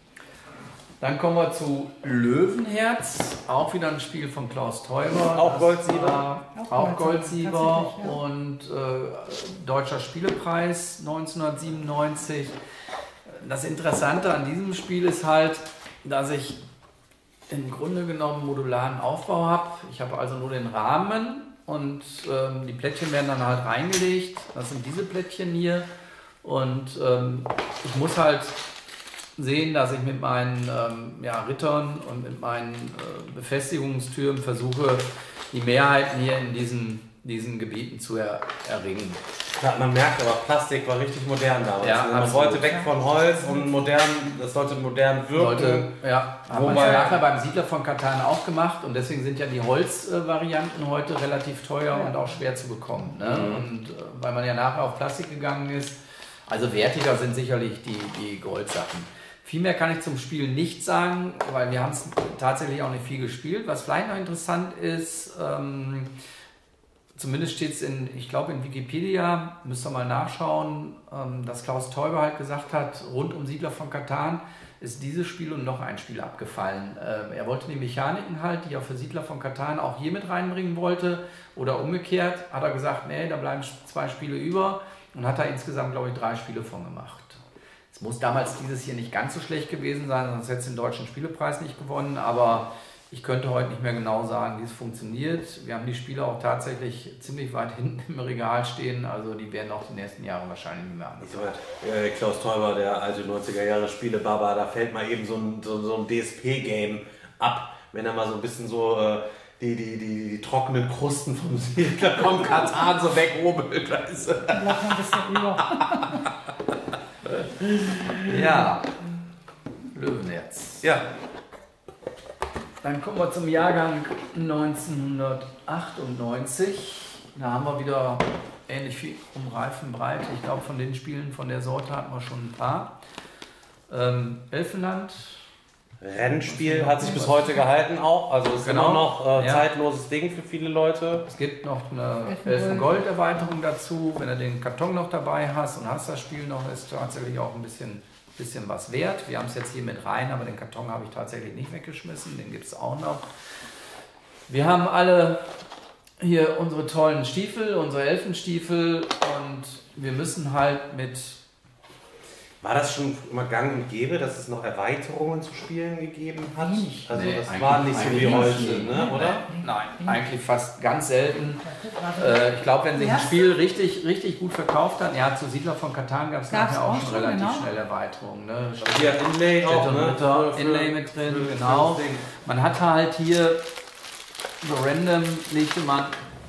Dann kommen wir zu Löwenherz, auch wieder ein Spiel von Klaus Teuber. Auch Das Goldsieber. war Auch Auch Goldsieber, Goldsieber tatsächlich, ja. und äh, Deutscher Spielepreis neunzehnhundertsiebenundneunzig. Das Interessante an diesem Spiel ist halt, dass ich im Grunde genommen modularen Aufbau habe. Ich habe also nur den Rahmen und ähm, die Plättchen werden dann halt reingelegt. Das sind diese Plättchen hier. Und ähm, ich muss halt sehen, dass ich mit meinen ähm, ja, Rittern und mit meinen äh, Befestigungstürmen versuche, die Mehrheiten hier in diesen, diesen Gebieten zu er, erringen. Klar, man merkt aber, Plastik war richtig modern damals. Ja, ne? Man absolut. wollte weg von Holz und modern, das sollte modern wirken. Leute, ja, haben wir Wobei- nachher beim Siedler von Katan auch gemacht und deswegen sind ja die Holzvarianten heute relativ teuer und auch schwer zu bekommen. Ne? Mhm. Und äh, weil man ja nachher auf Plastik gegangen ist, also wertiger sind sicherlich die, die Goldsachen. Viel mehr kann ich zum Spiel nicht sagen, weil wir haben es tatsächlich auch nicht viel gespielt. Was vielleicht noch interessant ist, ähm, zumindest steht es in, ich glaube in Wikipedia, müsst ihr mal nachschauen, ähm, dass Klaus Teuber halt gesagt hat, rund um Siedler von Katan ist dieses Spiel und noch ein Spiel abgefallen. Äh, er wollte die Mechaniken halt, die er für Siedler von Catan auch hier mit reinbringen wollte oder umgekehrt, hat er gesagt, nee, da bleiben zwei Spiele über und hat da insgesamt, glaube ich, drei Spiele von gemacht. Es muss damals dieses hier nicht ganz so schlecht gewesen sein, sonst hätte es den Deutschen Spielepreis nicht gewonnen, aber ich könnte heute nicht mehr genau sagen, wie es funktioniert. Wir haben die Spiele auch tatsächlich ziemlich weit hinten im Regal stehen, also die werden auch die nächsten Jahre wahrscheinlich nicht mehr angefangen. Äh, Klaus Teuber, der alte neunziger Jahre Spiele-Baba, da fällt mal eben so ein, so, so ein D S P-Game ab, wenn er mal so ein bisschen so äh, die, die, die, die trockenen Krusten vom Siedler vom Catan so weghobelt. Weißt du? Dann bleibt man ein bisschen über. Ja, Löwenherz. Ja. Dann kommen wir zum Jahrgang neunzehnhundertachtundneunzig. Da haben wir wieder ähnlich viel um Reifenbreite. Ich glaube, von den Spielen von der Sorte hatten wir schon ein paar. Ähm, Elfenland. Rennspiel hat sich bis heute gehalten auch. Also es ist Genau. immer noch äh, Ja. zeitloses Ding für viele Leute. Es gibt noch eine Elfengold. Elfengold-Erweiterung dazu. Wenn du den Karton noch dabei hast und hast das Spiel noch, ist tatsächlich auch ein bisschen, bisschen was wert. Wir haben es jetzt hier mit rein, aber den Karton habe ich tatsächlich nicht weggeschmissen. Den gibt es auch noch. Wir haben alle hier unsere tollen Stiefel, unsere Elfenstiefel und wir müssen halt mit... War das schon immer gang und gäbe, dass es noch Erweiterungen zu Spielen gegeben hat? Wenig. Also Nee, das eigentlich- war nicht so wie eigentlich heute, nicht. ne? Oder? Nein, eigentlich fast ganz selten. Äh, ich glaube, wenn sich ein Ja. Spiel richtig, richtig gut verkauft hat, ja, zu Siedler von Catan gab es Gab's nachher auch auch schon schon, relativ genau. schnell Erweiterungen. Ne? Hier hat Inlay auch, Städte und ne? Ritter, Für- für- Inlay mit drin, für- für genau. das Ding. Man hat halt hier so random legte man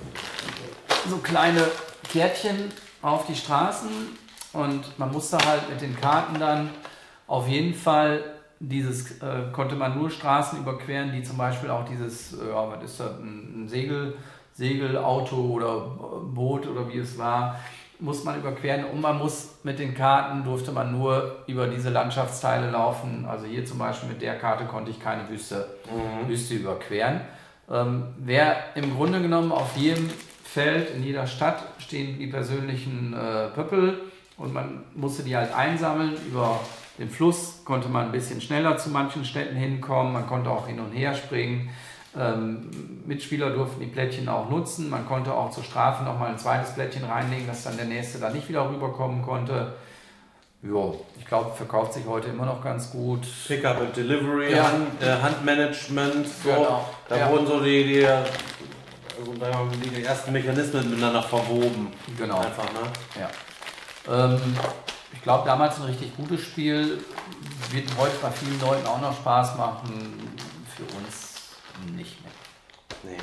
so kleine Kärtchen auf die Straßen und man musste halt mit den Karten dann auf jeden Fall dieses, äh, konnte man nur Straßen überqueren, die zum Beispiel auch dieses, äh, ja, was ist das, ein, ein Segel, Segelauto oder Boot oder wie es war, muss man überqueren und man muss mit den Karten, durfte man nur über diese Landschaftsteile laufen. Also hier zum Beispiel mit der Karte konnte ich keine Wüste, Mhm. Wüste überqueren. Ähm, wer im Grunde genommen auf jedem Feld, in jeder Stadt stehen die persönlichen äh, Pöppel und man musste die halt einsammeln. Über den Fluss konnte man ein bisschen schneller zu manchen Städten hinkommen, man konnte auch hin und her springen. Ähm, Mitspieler durften die Plättchen auch nutzen, man konnte auch zur Strafe nochmal ein zweites Plättchen reinlegen, dass dann der Nächste da nicht wieder rüberkommen konnte. Jo, ich glaube, verkauft sich heute immer noch ganz gut. Pickup and Delivery, Ja. Hand, äh, Handmanagement, so. Genau. Da Ja. wurden so die, die, also da haben die, die ersten Mechanismen miteinander verwoben. Genau. Einfach, ne? Ja. Ähm, ich glaube, damals ein richtig gutes Spiel. Wird heute bei vielen Leuten auch noch Spaß machen. Für uns nicht mehr. Nee.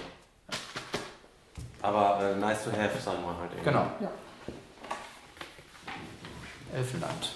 Aber äh, nice to have, sagen wir halt eben. Genau. Ja. Elfenland.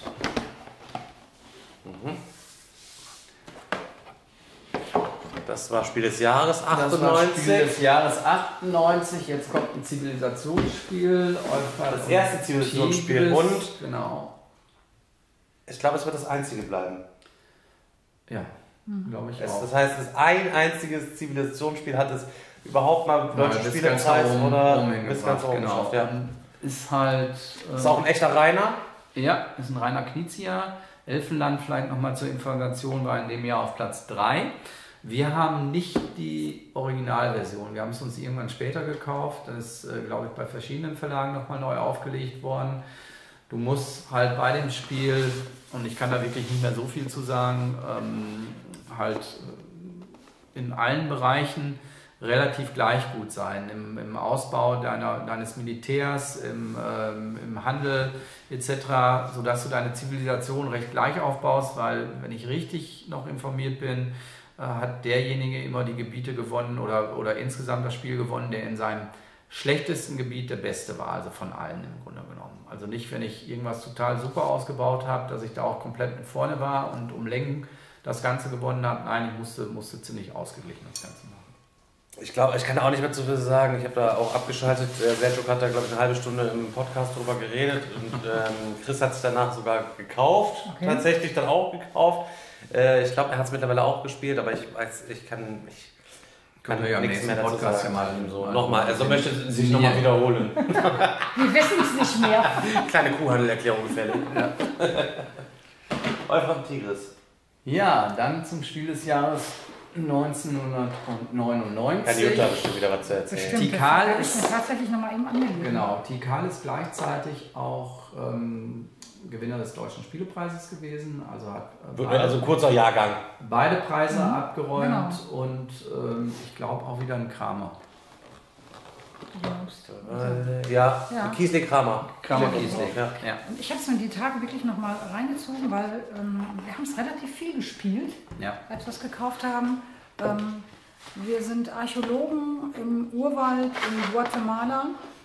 Das war Spiel des Jahres Das war achtundneunzig. Spiel des Jahres achtundneunzig. Jetzt kommt ein Zivilisationsspiel. Euphrat Das erste und Zivilisationsspiel Tigris. und- Genau. Ich glaube, es wird das einzige bleiben. Ja, glaube ich Es, auch. das heißt, es ein einziges Zivilisationsspiel hat es überhaupt mal deutsche bis Spielepreis ganz oben- oder oben bis ganz hingebracht, oben genau. geschafft. Ja. Und Ist halt. Ist auch ein echter Rainer. Ja, ist ein reiner Knizia. Elfenland vielleicht nochmal zur Information war in dem Jahr auf Platz drei. Wir haben nicht die Originalversion. Wir haben es uns irgendwann später gekauft. Das ist, äh, glaube ich, bei verschiedenen Verlagen nochmal neu aufgelegt worden. Du musst halt bei dem Spiel, und ich kann da wirklich nicht mehr so viel zu sagen, ähm, halt in allen Bereichen relativ gleich gut sein. Im, im Ausbau deiner, deines Militärs, im, ähm, im Handel et cetera, sodass du deine Zivilisation recht gleich aufbaust, weil, wenn ich richtig noch informiert bin, äh, hat derjenige immer die Gebiete gewonnen oder, oder insgesamt das Spiel gewonnen, der in seinem schlechtesten Gebiet der Beste war, also von allen im Grunde genommen. Also nicht, wenn ich irgendwas total super ausgebaut habe, dass ich da auch komplett mit vorne war und um Längen das Ganze gewonnen habe. Nein, ich musste, musste ziemlich ausgeglichen das Ganze machen. Ich glaube, ich kann da auch nicht mehr zu viel sagen. Ich habe da auch abgeschaltet. Äh, Sergio hat da, glaube ich, eine halbe Stunde im Podcast drüber geredet. Und ähm, Chris hat sich danach sogar gekauft. Okay. Tatsächlich dann auch gekauft. Äh, ich glaube, er hat es mittlerweile auch gespielt, aber ich weiß, ich kann, ich kann Können wir ja im nichts nächsten mehr dazu Podcast sagen. ja mal- so, mal- nochmal, also mal- möchte sie sich Nee. nochmal wiederholen. Wir wissen es nicht mehr. Kleine Kuhhandelerklärung gefällig. Ja. Euphrat und Tigris. Ja, dann zum Spiel des Jahres neunzehnhundertneunundneunzig. Kann Jutta bestimmt wieder was zu erzählen. Bestimmt, Tikal das habe ich ist- mir tatsächlich nochmal eben angelegt. Genau, Tikal ist gleichzeitig auch ähm, Gewinner des Deutschen Spielepreises gewesen. Also hat äh, beide, Also ein kurzer Jahrgang. beide Preise Mhm. abgeräumt Genau. und ähm, ich glaube auch wieder ein Kramer. Äh, ja, Ja. Kiesling-Kramer. Kramer Steht Kiesling. drauf, ja. Ja. Und ich habe es mir die Tage wirklich nochmal reingezogen, weil ähm, wir haben es relativ viel gespielt, Ja. als wir es gekauft haben. Ähm, wir sind Archäologen im Urwald in Guatemala.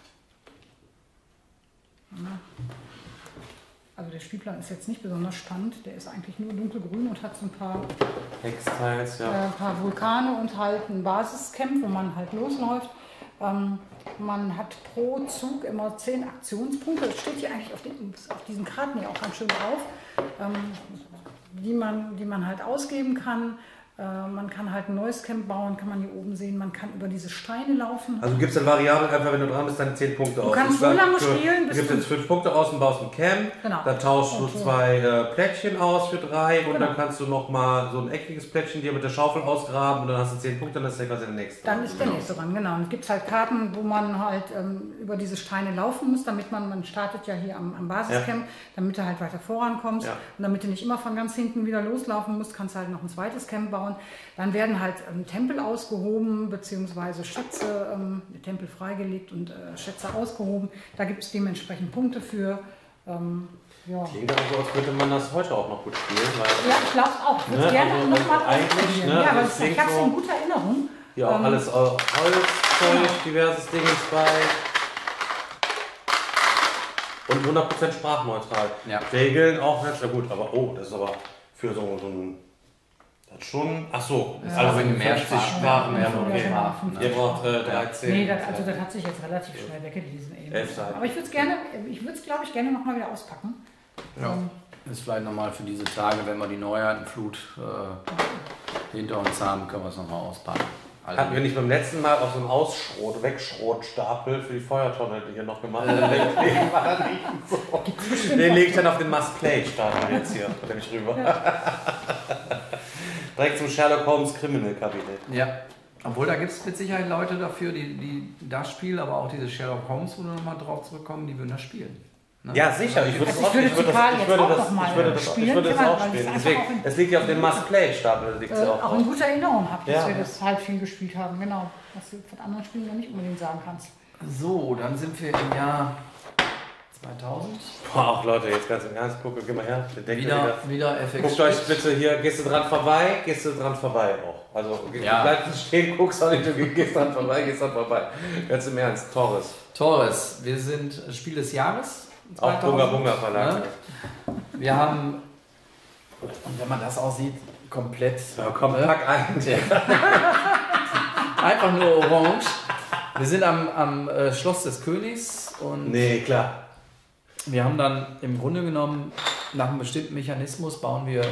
Ja. Also der Spielplan ist jetzt nicht besonders spannend, der ist eigentlich nur dunkelgrün und hat so ein paar, Textiles, äh, ja. ein paar Vulkane und halt ein Basiscamp, wo man halt losläuft. Ähm, man hat pro Zug immer zehn Aktionspunkte. Das steht hier eigentlich auf, den, auf diesen Karten hier auch ganz schön drauf, ähm, die, man, die man halt ausgeben kann. Äh, man kann halt ein neues Camp bauen, kann man hier oben sehen. Man kann über diese Steine laufen. Also du gibst dann Variablen einfach, wenn du dran bist, deine zehn Punkte aus. kannst Ich sag, so lange für- spielen, Du bis gibst du- jetzt fünf Punkte aus und baust ein Camp. Genau. Dann tauschst du Okay. zwei äh, Plättchen aus für drei und Genau. dann kannst du nochmal so ein eckiges Plättchen dir mit der Schaufel ausgraben und dann hast du zehn Punkte, dann ist der quasi der nächste. Dann ist der nächste dran, genau. Und es gibt halt Karten, wo man halt ähm, über diese Steine laufen muss, damit man, man startet ja hier am, am Basiscamp, damit du halt weiter vorankommst. Ja. Und damit du nicht immer von ganz hinten wieder loslaufen musst, kannst du halt noch ein zweites Camp bauen. Dann werden halt ähm, Tempel ausgehoben, beziehungsweise Schätze, ähm, Tempel freigelegt und äh, Schätze ausgehoben. Da gibt es dementsprechend Punkte für. Ähm, ja. Klingt aber so, als könnte man das heute auch noch gut spielen, weil Ja, ich glaube auch. Ich würde es Ne, gerne also nochmal eigentlich, ausprobieren. ne, Ja, aber das das, klingt ich habe es so- in guter Erinnerung. hier auch Ähm, alles äh, Holzzeug, diverses Ding ist bei. Und hundert Prozent sprachneutral. Ja. Regeln auch nicht, ja gut, aber oh, das ist aber für so, so ein. Das ist schon. Ach so, ist alles in mehr fünfzig Sprachen. Sprachen. Ja, Ja, genau, okay. genau. Ihr braucht äh, dreizehn. Nee, das, also das hat sich jetzt relativ schnell weggelesen. Eben. Elf Seiten. Aber ich würde es gerne, ich würde es glaube ich gerne nochmal wieder auspacken. Ja. Ist vielleicht nochmal für diese Tage, wenn wir die Neuheitenflut äh, hinter uns haben, können wir es nochmal auspacken. Also, Hatten wir nicht beim letzten Mal auch so einen Ausschrot, Wegschrotstapel für die Feuertonne, die hier noch gemacht haben? Den war dann nicht so. Den lege ich dann auf den Must Play, starten wir jetzt hier, nämlich rüber. Direkt zum Sherlock Holmes Criminal Kabinett. ja. Obwohl, da gibt es mit Sicherheit Leute dafür, die, die das spielen, aber auch diese Sherlock Holmes, wo wir nochmal drauf zurückkommen, die würden das spielen. Ne? Ja, sicher. Ich würde Also das ich würde ich würde Tikal das, ich jetzt würde auch das, noch mal ich würde das, ich spielen, würde das weil auch es spielen. einfach Deswegen, auch in- es liegt ja auf dem Must Play Stapel, da liegt es Äh, ja auch auch in drauf. guter Erinnerung habt, dass Ja. wir das halt viel gespielt haben. Genau. Was du von anderen Spielen noch nicht unbedingt sagen kannst. So, dann sind wir im Jahr zweitausend. Boah, auch Leute, jetzt ganz im Ernst, guck, geh mal her. Den Deckel Wieder, wieder F X. Guckt euch bitte hier, gehst du dran vorbei, gehst du dran vorbei auch. Also Ja. du bleibst stehen, guckst auch nicht, du gehst dran vorbei, gehst dran vorbei. Ganz im Ernst, Torres. Torres, wir sind Spiel des Jahres. Auch Bunga Bunga Verlag. Ne? Wir haben, und wenn man das auch sieht, komplett. Ja, komm, ne? pack ein. Einfach nur orange. Wir sind am, am äh, Schloss des Königs und Nee, klar. wir haben dann im Grunde genommen nach einem bestimmten Mechanismus bauen wir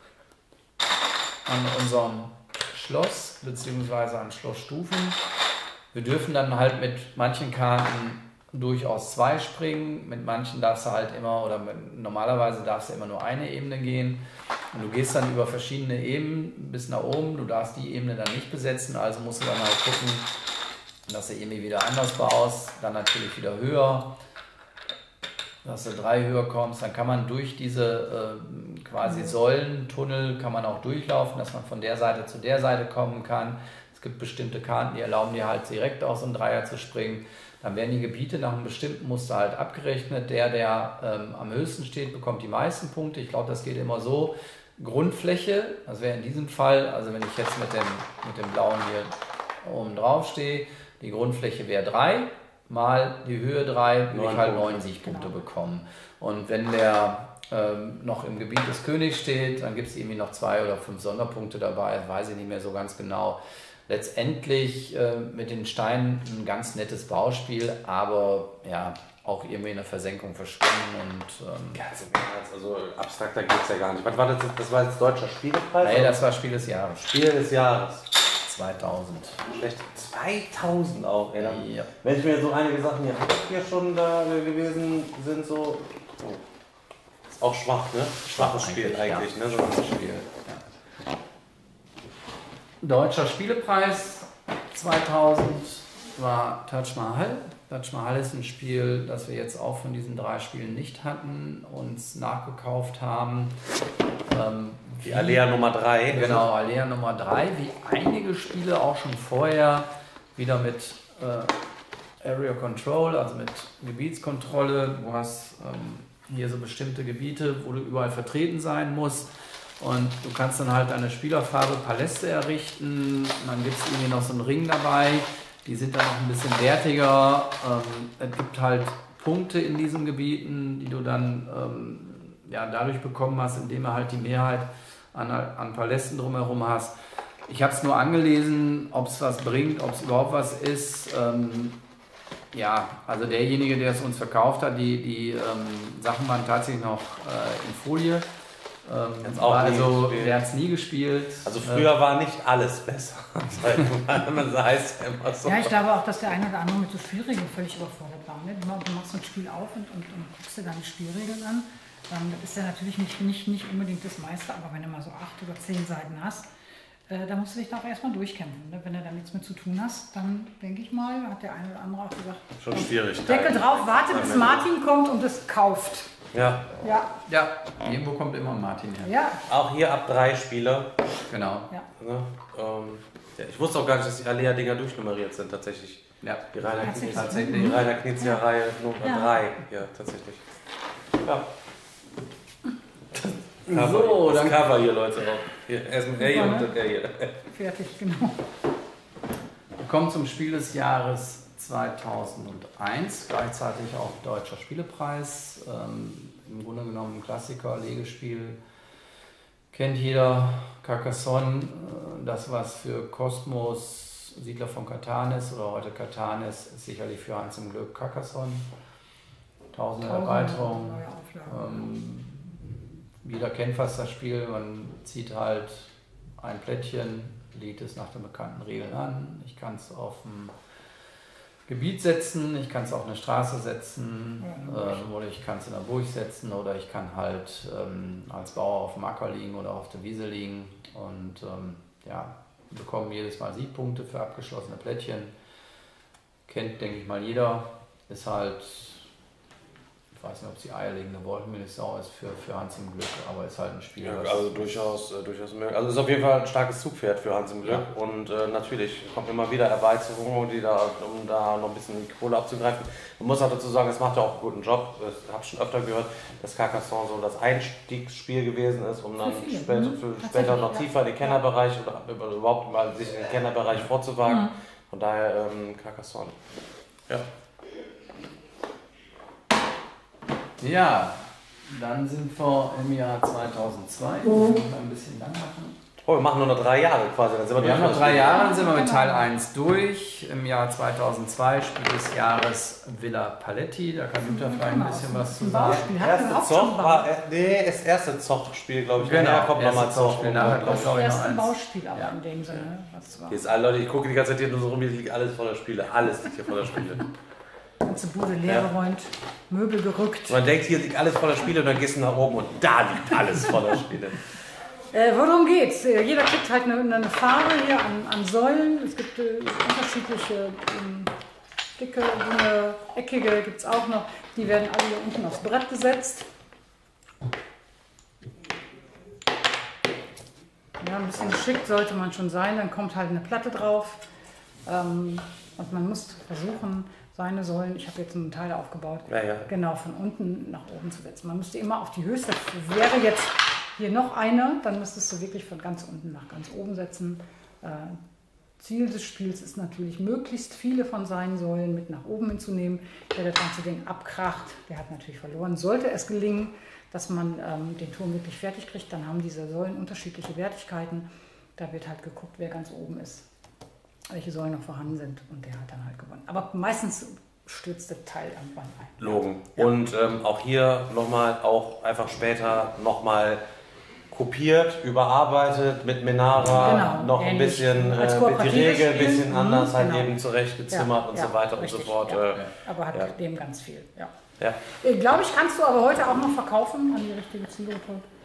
an unserem Schloss beziehungsweise an Schlossstufen. Wir dürfen dann halt mit manchen Karten durchaus zwei springen, mit manchen darfst du halt immer oder mit, normalerweise darfst du immer nur eine Ebene gehen und du gehst dann über verschiedene Ebenen bis nach oben, du darfst die Ebene dann nicht besetzen, also musst du dann halt gucken, dass du irgendwie wieder anders baust, dann natürlich wieder höher, dass du drei höher kommst, dann kann man durch diese äh, quasi Säulentunnel kann man auch durchlaufen, dass man von der Seite zu der Seite kommen kann. Es gibt bestimmte Karten, die erlauben dir halt direkt aus dem Dreier zu springen. Dann werden die Gebiete nach einem bestimmten Muster halt abgerechnet. Der, der ähm, am höchsten steht, bekommt die meisten Punkte. Ich glaube, das geht immer so. Grundfläche, das wäre in diesem Fall, also wenn ich jetzt mit dem, mit dem blauen hier oben drauf stehe, die Grundfläche wäre drei, mal die Höhe drei, würde ich halt neunzig Punkte bekommen. Und wenn der ähm, noch im Gebiet des Königs steht, dann gibt es irgendwie noch zwei oder fünf Sonderpunkte dabei, das weiß ich nicht mehr so ganz genau. Letztendlich äh, mit den Steinen ein ganz nettes Bauspiel, aber ja, auch irgendwie in der Versenkung verschwunden und ähm, Ganz im Ernst, also abstrakter geht's ja gar nicht. Was war das jetzt? Das war jetzt deutscher Spielepreis? nee, das war Spiel des Jahres, Spiel des Jahres. zweitausend. Schlecht. zweitausend auch, ey. Dann, Ja. wenn ich mir so einige Sachen hier hier schon da gewesen sind, so. Oh. Ist auch schwach, ne? Schwaches Spiel eigentlich, ja. ne? So Schwaches Spiel, ja. Deutscher Spielepreis zweitausend war Taj Mahal. Taj Mahal ist ein Spiel, das wir jetzt auch von diesen drei Spielen nicht hatten, uns nachgekauft haben. Ähm, Die Alea Nummer drei. Genau, Alea Nummer drei, wie einige Spiele auch schon vorher, wieder mit äh, Area Control, also mit Gebietskontrolle. Du hast ähm, hier so bestimmte Gebiete, wo du überall vertreten sein musst. Und du kannst dann halt deine Spielerfarbe Paläste errichten. Und dann gibt es irgendwie noch so einen Ring dabei. Die sind dann noch ein bisschen wertiger. Ähm, es gibt halt Punkte in diesen Gebieten, die du dann ähm, ja, dadurch bekommen hast, indem du halt die Mehrheit an, an Palästen drumherum hast. Ich habe es nur angelesen, ob es was bringt, ob es überhaupt was ist. Ähm, ja, also derjenige, der es uns verkauft hat, die, die ähm, Sachen waren tatsächlich noch äh, in Folie. Ähm, auch war nie also, gespielt. der hat es nie gespielt. Also früher äh, war nicht alles besser. Man heißt immer so. Ja, ich glaube auch, dass der eine oder andere mit so Spielregeln völlig überfordert war. Ne? Du machst so ein Spiel auf und, und, und guckst dir deine Spielregeln an. Ähm, das ist ja natürlich nicht, nicht, nicht unbedingt das meiste, aber wenn du mal so acht oder zehn Seiten hast, äh, da musst du dich da auch erstmal durchkämpfen. Ne? Wenn du da nichts mit zu tun hast, dann denke ich mal, hat der eine oder andere auch gesagt, schon schwierig. Deckel drauf, warte bis Martin kommt und es kauft. Ja. Ja. Ja, irgendwo kommt immer Martin her. Ja. Auch hier ab drei Spieler. Genau. Ja. Ne? Ähm, ja, ich wusste auch gar nicht, dass die Alea-Dinger durchnummeriert sind, tatsächlich. Ja. Die Rainer Tatsächlich. Knizia, die Rainer Knizia-Reihe Nummer Ja. drei. Ja, tatsächlich. Ja. Das So, Cover, das dann- Cover hier, Leute. Auch. Hier, erstmal der hier Super, und ne? dann der hier. Fertig, genau. Wir kommen zum Spiel des Jahres zweitausendeins, gleichzeitig auch Deutscher Spielepreis. Ähm, Im Grunde genommen ein Klassiker, Legespiel. Kennt jeder, Carcassonne, äh, das was für Kosmos, Siedler von Catan ist oder heute Catan ist, ist sicherlich für Hans im Glück Carcassonne. Tausende Erweiterungen. neue Auflagen. Ähm, jeder kennt fast das Spiel, man zieht halt ein Plättchen, legt es nach den bekannten Regeln an. Ich kann es auf dem Gebiet setzen, ich kann es auf eine Straße setzen, Ja, ähm, oder ich kann es in der Burg setzen oder ich kann halt ähm, als Bauer auf dem Acker liegen oder auf der Wiese liegen und ähm, ja, wir bekommen jedes Mal Siegpunkte für abgeschlossene Plättchen. Kennt, denke ich mal, jeder. Ist halt, ich weiß nicht, ob es die eierlegende Wollmilchsau ist für, für Hans im Glück, aber ist halt ein Spiel. Ja, was- also durchaus, äh, durchaus möglich. Also ist auf jeden Fall ein starkes Zugpferd für Hans im Glück. Ja. Und äh, natürlich kommen immer wieder Erweiterungen, die da, um da noch ein bisschen die Kohle abzugreifen. Man muss auch dazu sagen, es macht ja auch einen guten Job. Ich habe schon öfter gehört, dass Carcassonne so das Einstiegsspiel gewesen ist, um dann Für viele, später, mhm. für später noch Tatsächlich, tiefer in den Kennerbereich oder überhaupt mal sich in den Kennerbereich vorzuwagen. Mhm. Von daher ähm, Carcassonne. Ja. Ja, dann sind wir im Jahr zweitausendzwei. Wir müssen noch ein bisschen lang machen. Oh, wir machen nur noch drei Jahre quasi, dann sind wir, Wir durch. haben noch drei Jahre, dann sind wir mit Teil eins durch. Im Jahr zweitausendzwei, Spiel des Jahres Villa Paletti. Da kann Jutta vielleicht ein bisschen was zu Ein sagen. Bauspiel. Hat Erste man auch Zoch schon war, äh, nee, das erste Zoch-Spiel, glaube ich. Genau, Nachher kommt erste nochmal Zoch. Zochspiel, nachher kommt, das glaube ich, noch erste eins. Bauspiel aber Ja. in dem Sinne. Was war. Hier ist alle Leute, ich gucke die ganze Zeit hier nur so rum, hier liegt alles voller Spiele. Alles liegt hier voller Spiele. Ganze Bude leer Ja. geräumt, Möbel gerückt. Und man denkt, hier liegt alles voller Spiele und dann gehst du nach oben und da liegt alles voller Spiele. Äh, worum geht's? Äh, Jeder kriegt halt eine, eine Farbe hier an, an Säulen. Es gibt äh, unterschiedliche ähm, dicke, dünne, eckige gibt es auch noch. Die werden alle hier unten aufs Brett gesetzt. Ja, ein bisschen geschickt sollte man schon sein. Dann kommt halt eine Platte drauf. Ähm, und man muss versuchen, seine Säulen, ich habe jetzt einen Teil aufgebaut, Ja, ja. genau von unten nach oben zu setzen. Man müsste immer auf die höchste, wäre jetzt hier noch eine, dann müsstest du wirklich von ganz unten nach ganz oben setzen. Äh, Ziel des Spiels ist natürlich, möglichst viele von seinen Säulen mit nach oben hinzunehmen. Wer das ganze Ding abkracht, der hat natürlich verloren. Sollte es gelingen, dass man ähm, den Turm wirklich fertig kriegt, dann haben diese Säulen unterschiedliche Wertigkeiten. Da wird halt geguckt, wer ganz oben ist, welche Säulen noch vorhanden sind und der hat dann halt gewonnen. Aber meistens stürzt der Teil irgendwann ein. Logen. Und ähm, auch hier nochmal, auch einfach später nochmal kopiert, überarbeitet mit Menara, Genau, noch ein ähnlich. bisschen Als äh, die kooperatives Regel ein Spiel. bisschen Mhm, anders halt genau. eben zurechtgezimmert Ja, und ja, so weiter richtig, und so fort. ja. Äh, Aber hat Ja. dem ganz viel. Ja. ja. Äh, Glaube ich, kannst du aber heute auch noch verkaufen an die richtige Zielgruppe.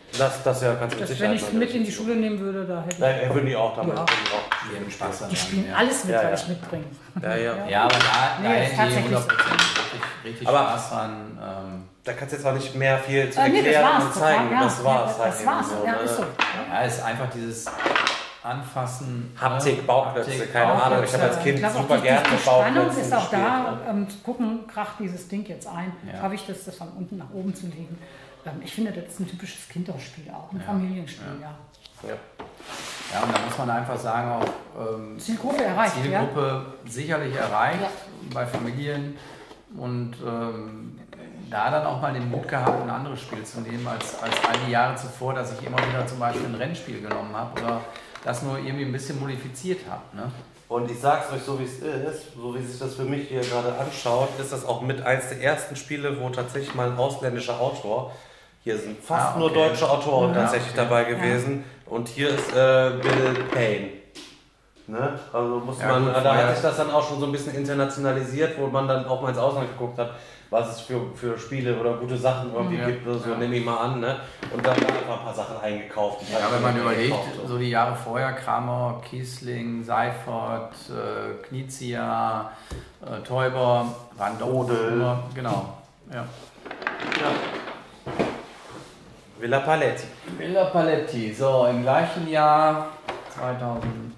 Das, das ja ganz mit Das, Sicherheit. wenn ich es mit in die Schule nehmen würde, da hätte ich... Nein, er würden die auch damit. Ja. würden die auch Die haben Spaß daran. Die spielen ja. alles mit, Ja, was ja. ich mitbringe. Ja, ja. Ja, aber da, Nee, da ist hätten die tatsächlich- hundert Prozent richtig, richtig Aber- Spaß dran. Ähm, Da kannst du jetzt auch nicht mehr viel zu Äh, nee, das erklären war's. und zeigen. Ja, das war's. ja, halt das eben war's. so, Ja, ne? ist so. ja, es ist einfach dieses Anfassen. Haptik, ne? Bauchklötze, Haptik, keine Ahnung. Bauchklötze. Ich habe als Kind Ich glaube auch super die, gerne die, die mit Spannung Bauchklötzen ist auch gespielt, da, ne? ähm, zu gucken, kracht dieses Ding jetzt ein, Ja. habe ich das, das von unten nach oben zu legen. Ähm, ich finde, das ist ein typisches Kinderspiel auch, ein Ja. Familienspiel, ja. Ja. Ja, und da muss man einfach sagen, auch ähm, Zielgruppe erreicht, Zielgruppe sicherlich erreicht Ja. bei Familien und ähm, da dann auch mal den Mut gehabt, ein anderes Spiel zu nehmen, als, als all die Jahre zuvor, dass ich immer wieder zum Beispiel ein Rennspiel genommen habe oder das nur irgendwie ein bisschen modifiziert habe. Ne? Und ich sag's euch so, wie es ist, so wie sich das für mich hier gerade anschaut, ist das auch mit eins der ersten Spiele, wo tatsächlich mal ein ausländischer Autor, hier sind fast Ah, okay. nur deutsche Autoren Ja, tatsächlich okay. dabei gewesen. Und hier ist äh, Bill Payne. Ne? Also muss Ja, man, gut, da vorher- hat sich das dann auch schon so ein bisschen internationalisiert, wo man dann auch mal ins Ausland geguckt hat, was es für, für Spiele oder gute Sachen irgendwie Ja. gibt, oder so Ja. nehme ich mal an. Ne? Und dann einfach ein paar Sachen eingekauft. Ja, wenn man überlegt, Gekauft, so. so die Jahre vorher, Kramer, Kiesling, Seifert, äh, Knizia, äh, Teuber, waren doch Odel. immer, genau. Ja. Ja. Villa Paletti. Villa Paletti, so im gleichen Jahr, zweitausendzwei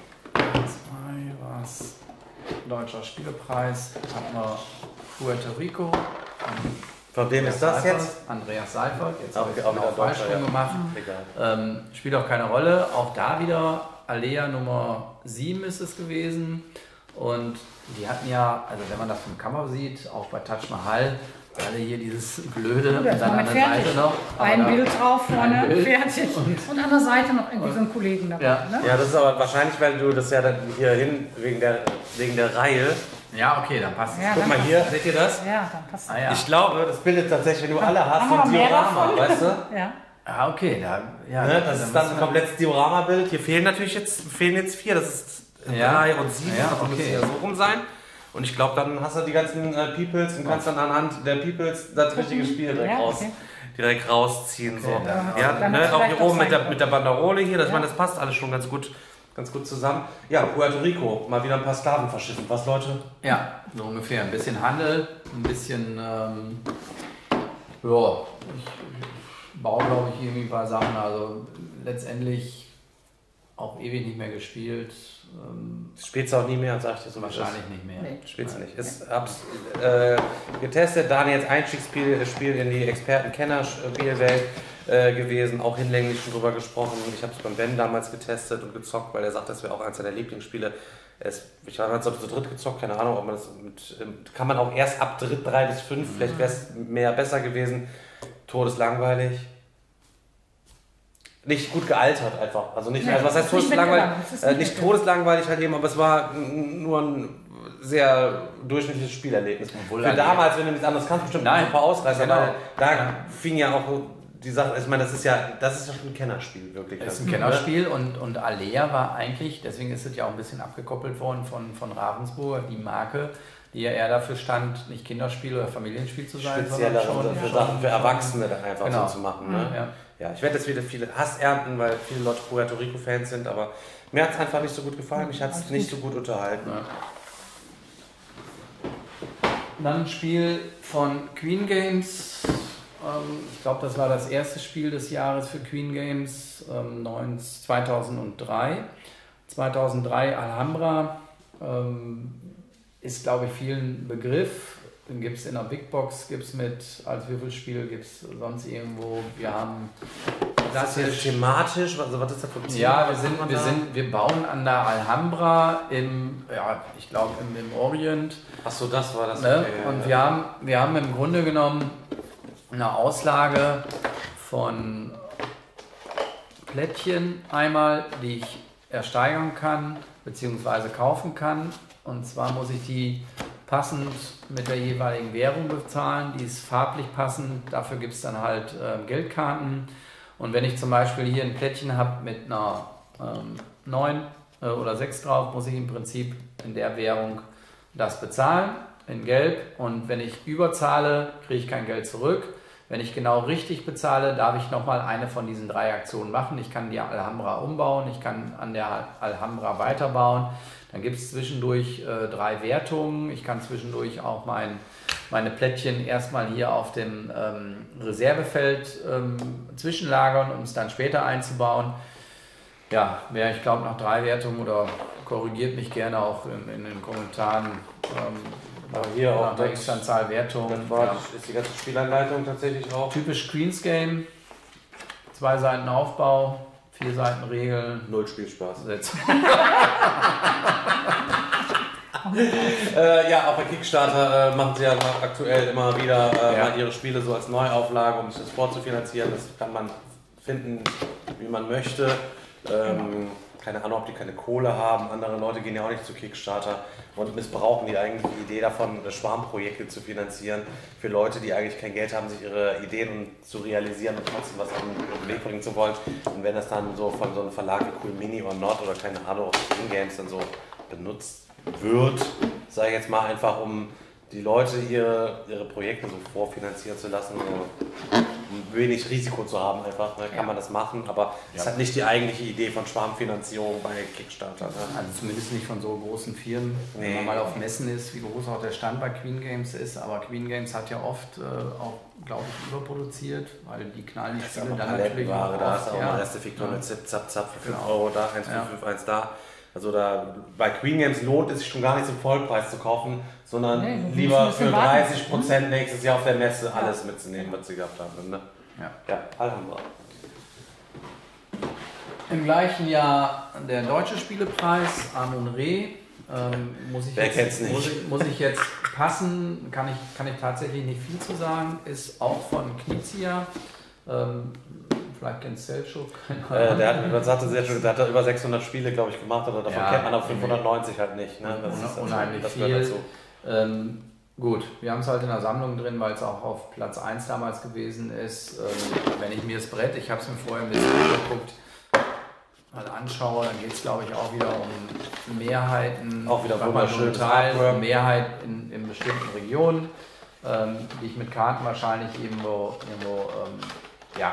war es Deutscher Spielepreis, hatten wir Puerto Rico. Von wem ist das Seifert, jetzt? Andreas Seifert, jetzt Auch- habe ich auch genau wieder Deutscher, Freisprung ja. gemacht. Egal. Ähm, spielt auch keine Rolle. Auch da wieder Alea Nummer sieben ist es gewesen. Und die hatten ja, also wenn man das vom Cover sieht, auch bei Taj Mahal, alle hier dieses blöde Gut, da ist man an mit der fertig. Seite noch. Aber Ein da- Bild drauf vorne, ein Bild fertig. Und, an der Seite noch irgendwie so einen Kollegen dabei. Ja. Ne? Ja, das ist aber wahrscheinlich, weil du das ja dann hier hin, wegen der, wegen der Reihe. Ja, okay, dann passt es. Ja, Guck dann mal passt hier, das. seht ihr das? Ja, dann passt Ah, das. ja. Ich glaube, das bildet tatsächlich, wenn du alle hast, Haben so wir ein mehr Diorama, davon? weißt du? Ja. Ah, okay, da, ja, Ne? Das da ist dann müssen ein wir- komplettes Diorama-Bild. Hier fehlen natürlich jetzt, fehlen jetzt vier, das ist Ja. drei und sieben, Ja, also müssen okay. ja so rum sein. Und ich glaube, dann hast du die ganzen äh, Peoples und kannst dann anhand der Peoples das richtige Spiel direkt, Ja, raus, okay. direkt rausziehen. So. Okay, dann- Ja, dann ne? hat's Auch vielleicht hier auch oben mit der, sein mit der Banderole hier, das, Ja. meine, das passt alles schon ganz gut, ganz gut zusammen. Ja, Puerto Rico, mal wieder ein paar Sklaven verschiffen. Was, Leute? Ja, so ungefähr. Ein bisschen Handel, ein bisschen, ähm, ja, ich, ich baue, glaube ich, irgendwie ein paar Sachen. Also letztendlich auch ewig nicht mehr gespielt. Ähm, Spielst du auch nie mehr, sag ich dir so. wahrscheinlich nicht mehr. Nee. Spielst du nicht. Ist hab's, äh, getestet, Daniels Einstiegsspiel Spiel in die Experten-Kenner-Spielwelt äh, gewesen, auch hinlänglich schon drüber gesprochen. Ich habe es beim Ben damals getestet und gezockt, weil er sagt, das wäre auch eins seiner Lieblingsspiele. Es, ich war damals zu dritt gezockt, keine Ahnung, ob man das mit, ähm, kann man auch erst ab dritt, drei bis fünf, vielleicht wäre es mehr besser gewesen. Todeslangweilig. Nicht gut gealtert einfach. Also nicht, Nee, also was heißt ist nicht todeslangweilig? mitgegangen. Es ist Äh, nicht nicht mitgegangen. todeslangweilig halt eben, aber es war n- nur ein sehr durchschnittliches Spielerlebnis. Obwohl Für alle- damals, wenn du nichts anderes kannst, bestimmt Nein, ein paar Ausreißer, genau. weil da Ja. fing ja auch die Sache, ich meine, das ist ja, das ist ja schon ein Kennerspiel, wirklich. Das ist ein Kennerspiel und, und Alea war eigentlich, deswegen ist es ja auch ein bisschen abgekoppelt worden von, von Ravensburger, die Marke, die ja eher dafür stand, nicht Kinderspiel oder Familienspiel zu sein, Speziellere sondern für schon, Sachen für Erwachsene dann einfach Genau. so zu machen. Ne? Ja. Ja, ich werde jetzt wieder viele Hass ernten, weil viele Leute Puerto Rico-Fans sind, aber mir hat es einfach nicht so gut gefallen, mich hat es Alles nicht gut. so gut unterhalten. Ja. Dann ein Spiel von Queen Games. Ähm, ich glaube, das war das erste Spiel des Jahres für Queen Games, ähm, zweitausenddrei. zweitausenddrei Alhambra ähm, ist, glaube ich, vielen Begriff. Den gibt es in der Big Box, gibt es mit als Würfelspiel, gibt es sonst irgendwo. Wir haben Das ist thematisch, also was ist das für ein Thema? ja, wir Was sind, macht man wir da? sind, wir bauen an der Alhambra im, ja, ich glaube im, im Orient. Ach so, das war das. Ne? okay, ja, Und ja. wir haben, wir haben im Grunde genommen eine Auslage von Plättchen einmal, die ich ersteigern kann bzw. kaufen kann. Und zwar muss ich die passend mit der jeweiligen Währung bezahlen. Die ist farblich passend. Dafür gibt es dann halt äh, Geldkarten. Und wenn ich zum Beispiel hier ein Plättchen habe mit einer ähm, neun äh, oder sechs drauf, muss ich im Prinzip in der Währung das bezahlen, in Gelb. Und wenn ich überzahle, kriege ich kein Geld zurück. Wenn ich genau richtig bezahle, darf ich nochmal eine von diesen drei Aktionen machen. Ich kann die Alhambra umbauen, ich kann an der Alhambra weiterbauen. Dann gibt es zwischendurch äh, drei Wertungen. Ich kann zwischendurch auch mein, meine Plättchen erstmal hier auf dem ähm, Reservefeld ähm, zwischenlagern, um es dann später einzubauen. Ja, wer, ich glaube, nach drei Wertungen oder korrigiert mich gerne auch in, in den Kommentaren. Ähm, Aber hier auch nach der X-Anzahl Wertungen. Das war, Ja. ist die ganze Spielanleitung tatsächlich auch. Typisch Queens Game. Zwei Seiten Aufbau, vier Seiten Regeln. Null Spielspaß. Sätze. äh, ja, auf der Kickstarter äh, machen sie ja noch aktuell immer wieder äh, Ja. mal ihre Spiele so als Neuauflage, um sich das vorzufinanzieren. Das kann man finden, wie man möchte. Ähm, keine Ahnung, ob die keine Kohle haben. Andere Leute gehen ja auch nicht zu Kickstarter und missbrauchen die eigentlich die Idee davon, Schwarmprojekte zu finanzieren für Leute, die eigentlich kein Geld haben, sich ihre Ideen zu realisieren und trotzdem was auf den Weg bringen zu wollen. Und wenn das dann so von so einem Verlag wie Cool Mini or Not oder keine Ahnung, auch Spin Games dann so benutzt wird, sage ich jetzt mal einfach, um die Leute ihre, ihre Projekte so vorfinanzieren zu lassen, so wenig Risiko zu haben einfach, ne, kann Ja. man das machen, aber es Ja. hat nicht die eigentliche Idee von Schwarmfinanzierung bei Kickstarter. Ne? Also zumindest nicht von so großen Firmen. Wenn Nee. man mal auf Messen ist, wie groß auch der Stand bei Queen Games ist. Aber Queen Games hat ja oft äh, auch, glaube ich, überproduziert, weil die knallen die Das ist Spiele auch dann natürlich Palettenware, auch da oft, ist auch ja. mal erste Fiktion mit Zip, Zap, Zap für fünf Genau. Euro da, eins Ja. für fünf, eins da. Also da bei Queen Games lohnt es sich schon gar nicht zum Vollpreis zu kaufen, sondern Nee, du musst ein lieber bisschen für warten. dreißig Prozent nächstes Jahr auf der Messe alles mitzunehmen, was sie gehabt haben. Ne? Ja. Ja, Alhambra. Im gleichen Jahr der Deutsche Spielepreis, Amun Re. Ähm, muss, ich Wer jetzt, kennt's nicht? Muss, ich, muss ich jetzt passen, kann ich, kann ich tatsächlich nicht viel zu sagen. Ist auch von Knizia. Ähm, vielleicht kennt Selchuk. Äh, der hat, das hatte sie ja schon, der hat da über sechshundert Spiele, glaube ich, gemacht, oder davon Ja, kennt man auf fünfhundertneunzig halt nicht. Ne? Das Un- ist unheimlich das gehört viel. dazu. Ähm, gut, wir haben es halt in der Sammlung drin, weil es auch auf Platz eins damals gewesen ist. Ähm, wenn ich mir das Brett, ich habe es mir vorher ein bisschen angeguckt, mal anschaue, dann geht es, glaube ich, auch wieder um Mehrheiten. Auch wieder bei wunderschönes Teil, Artwork. Mehrheit in, in bestimmten Regionen, ähm, die ich mit Karten wahrscheinlich irgendwo, irgendwo ähm, ja,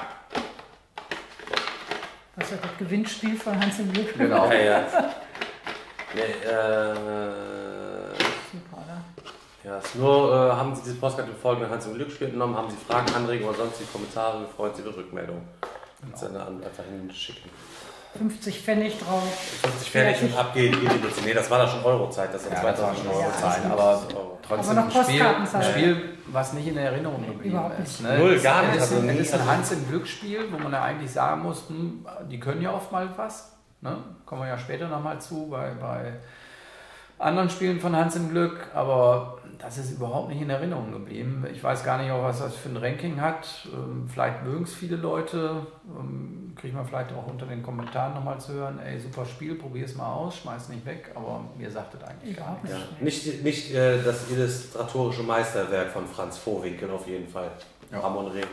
Das ist ja das Gewinnspiel von Hans im Glück. genau. Ja, ja. Nee, äh, Super, oder? ja, ist nur, äh, haben Sie diese Postkarte im folgenden Hans im Glücksspiel entnommen, haben Sie Fragen, Anregungen oder sonstige Kommentare, wir freuen uns über Rückmeldung. Kannst du dann einfach hinschicken. fünfzig Pfennig drauf. fünfzig Pfennig und abgeht, geht die Nutzung. Nee, das war da schon Eurozeit, das ist Ja, das war schon Eurozeit, Ja, aber das ist Euro. trotzdem Aber noch ein Spiel, ein Postkartenzeit. Spiel, was nicht in Erinnerung geblieben Überhaupt ist. nicht. Ne? Null, Es gar ist- nicht. Es ist, Also ein- nie- es ist ein also- Hans im Glücksspiel, wo man ja eigentlich sagen muss, hm, die können ja oft mal was. Ne? Kommen wir ja später nochmal zu bei, bei anderen Spielen von Hans im Glück, aber das ist überhaupt nicht in Erinnerung geblieben. Ich weiß gar nicht, auch, was das für ein Ranking hat. Ähm, Vielleicht mögen es viele Leute. Ähm, Kriegt man vielleicht auch unter den Kommentaren nochmal zu hören, ey, super Spiel, probier es mal aus, schmeiß nicht weg, aber mir sagt das eigentlich gar Überhaupt nichts. nicht. Ja. Nicht, nicht äh, das illustratorische Meisterwerk von Franz Vohwinkel auf jeden Fall. Ja. Amun Re.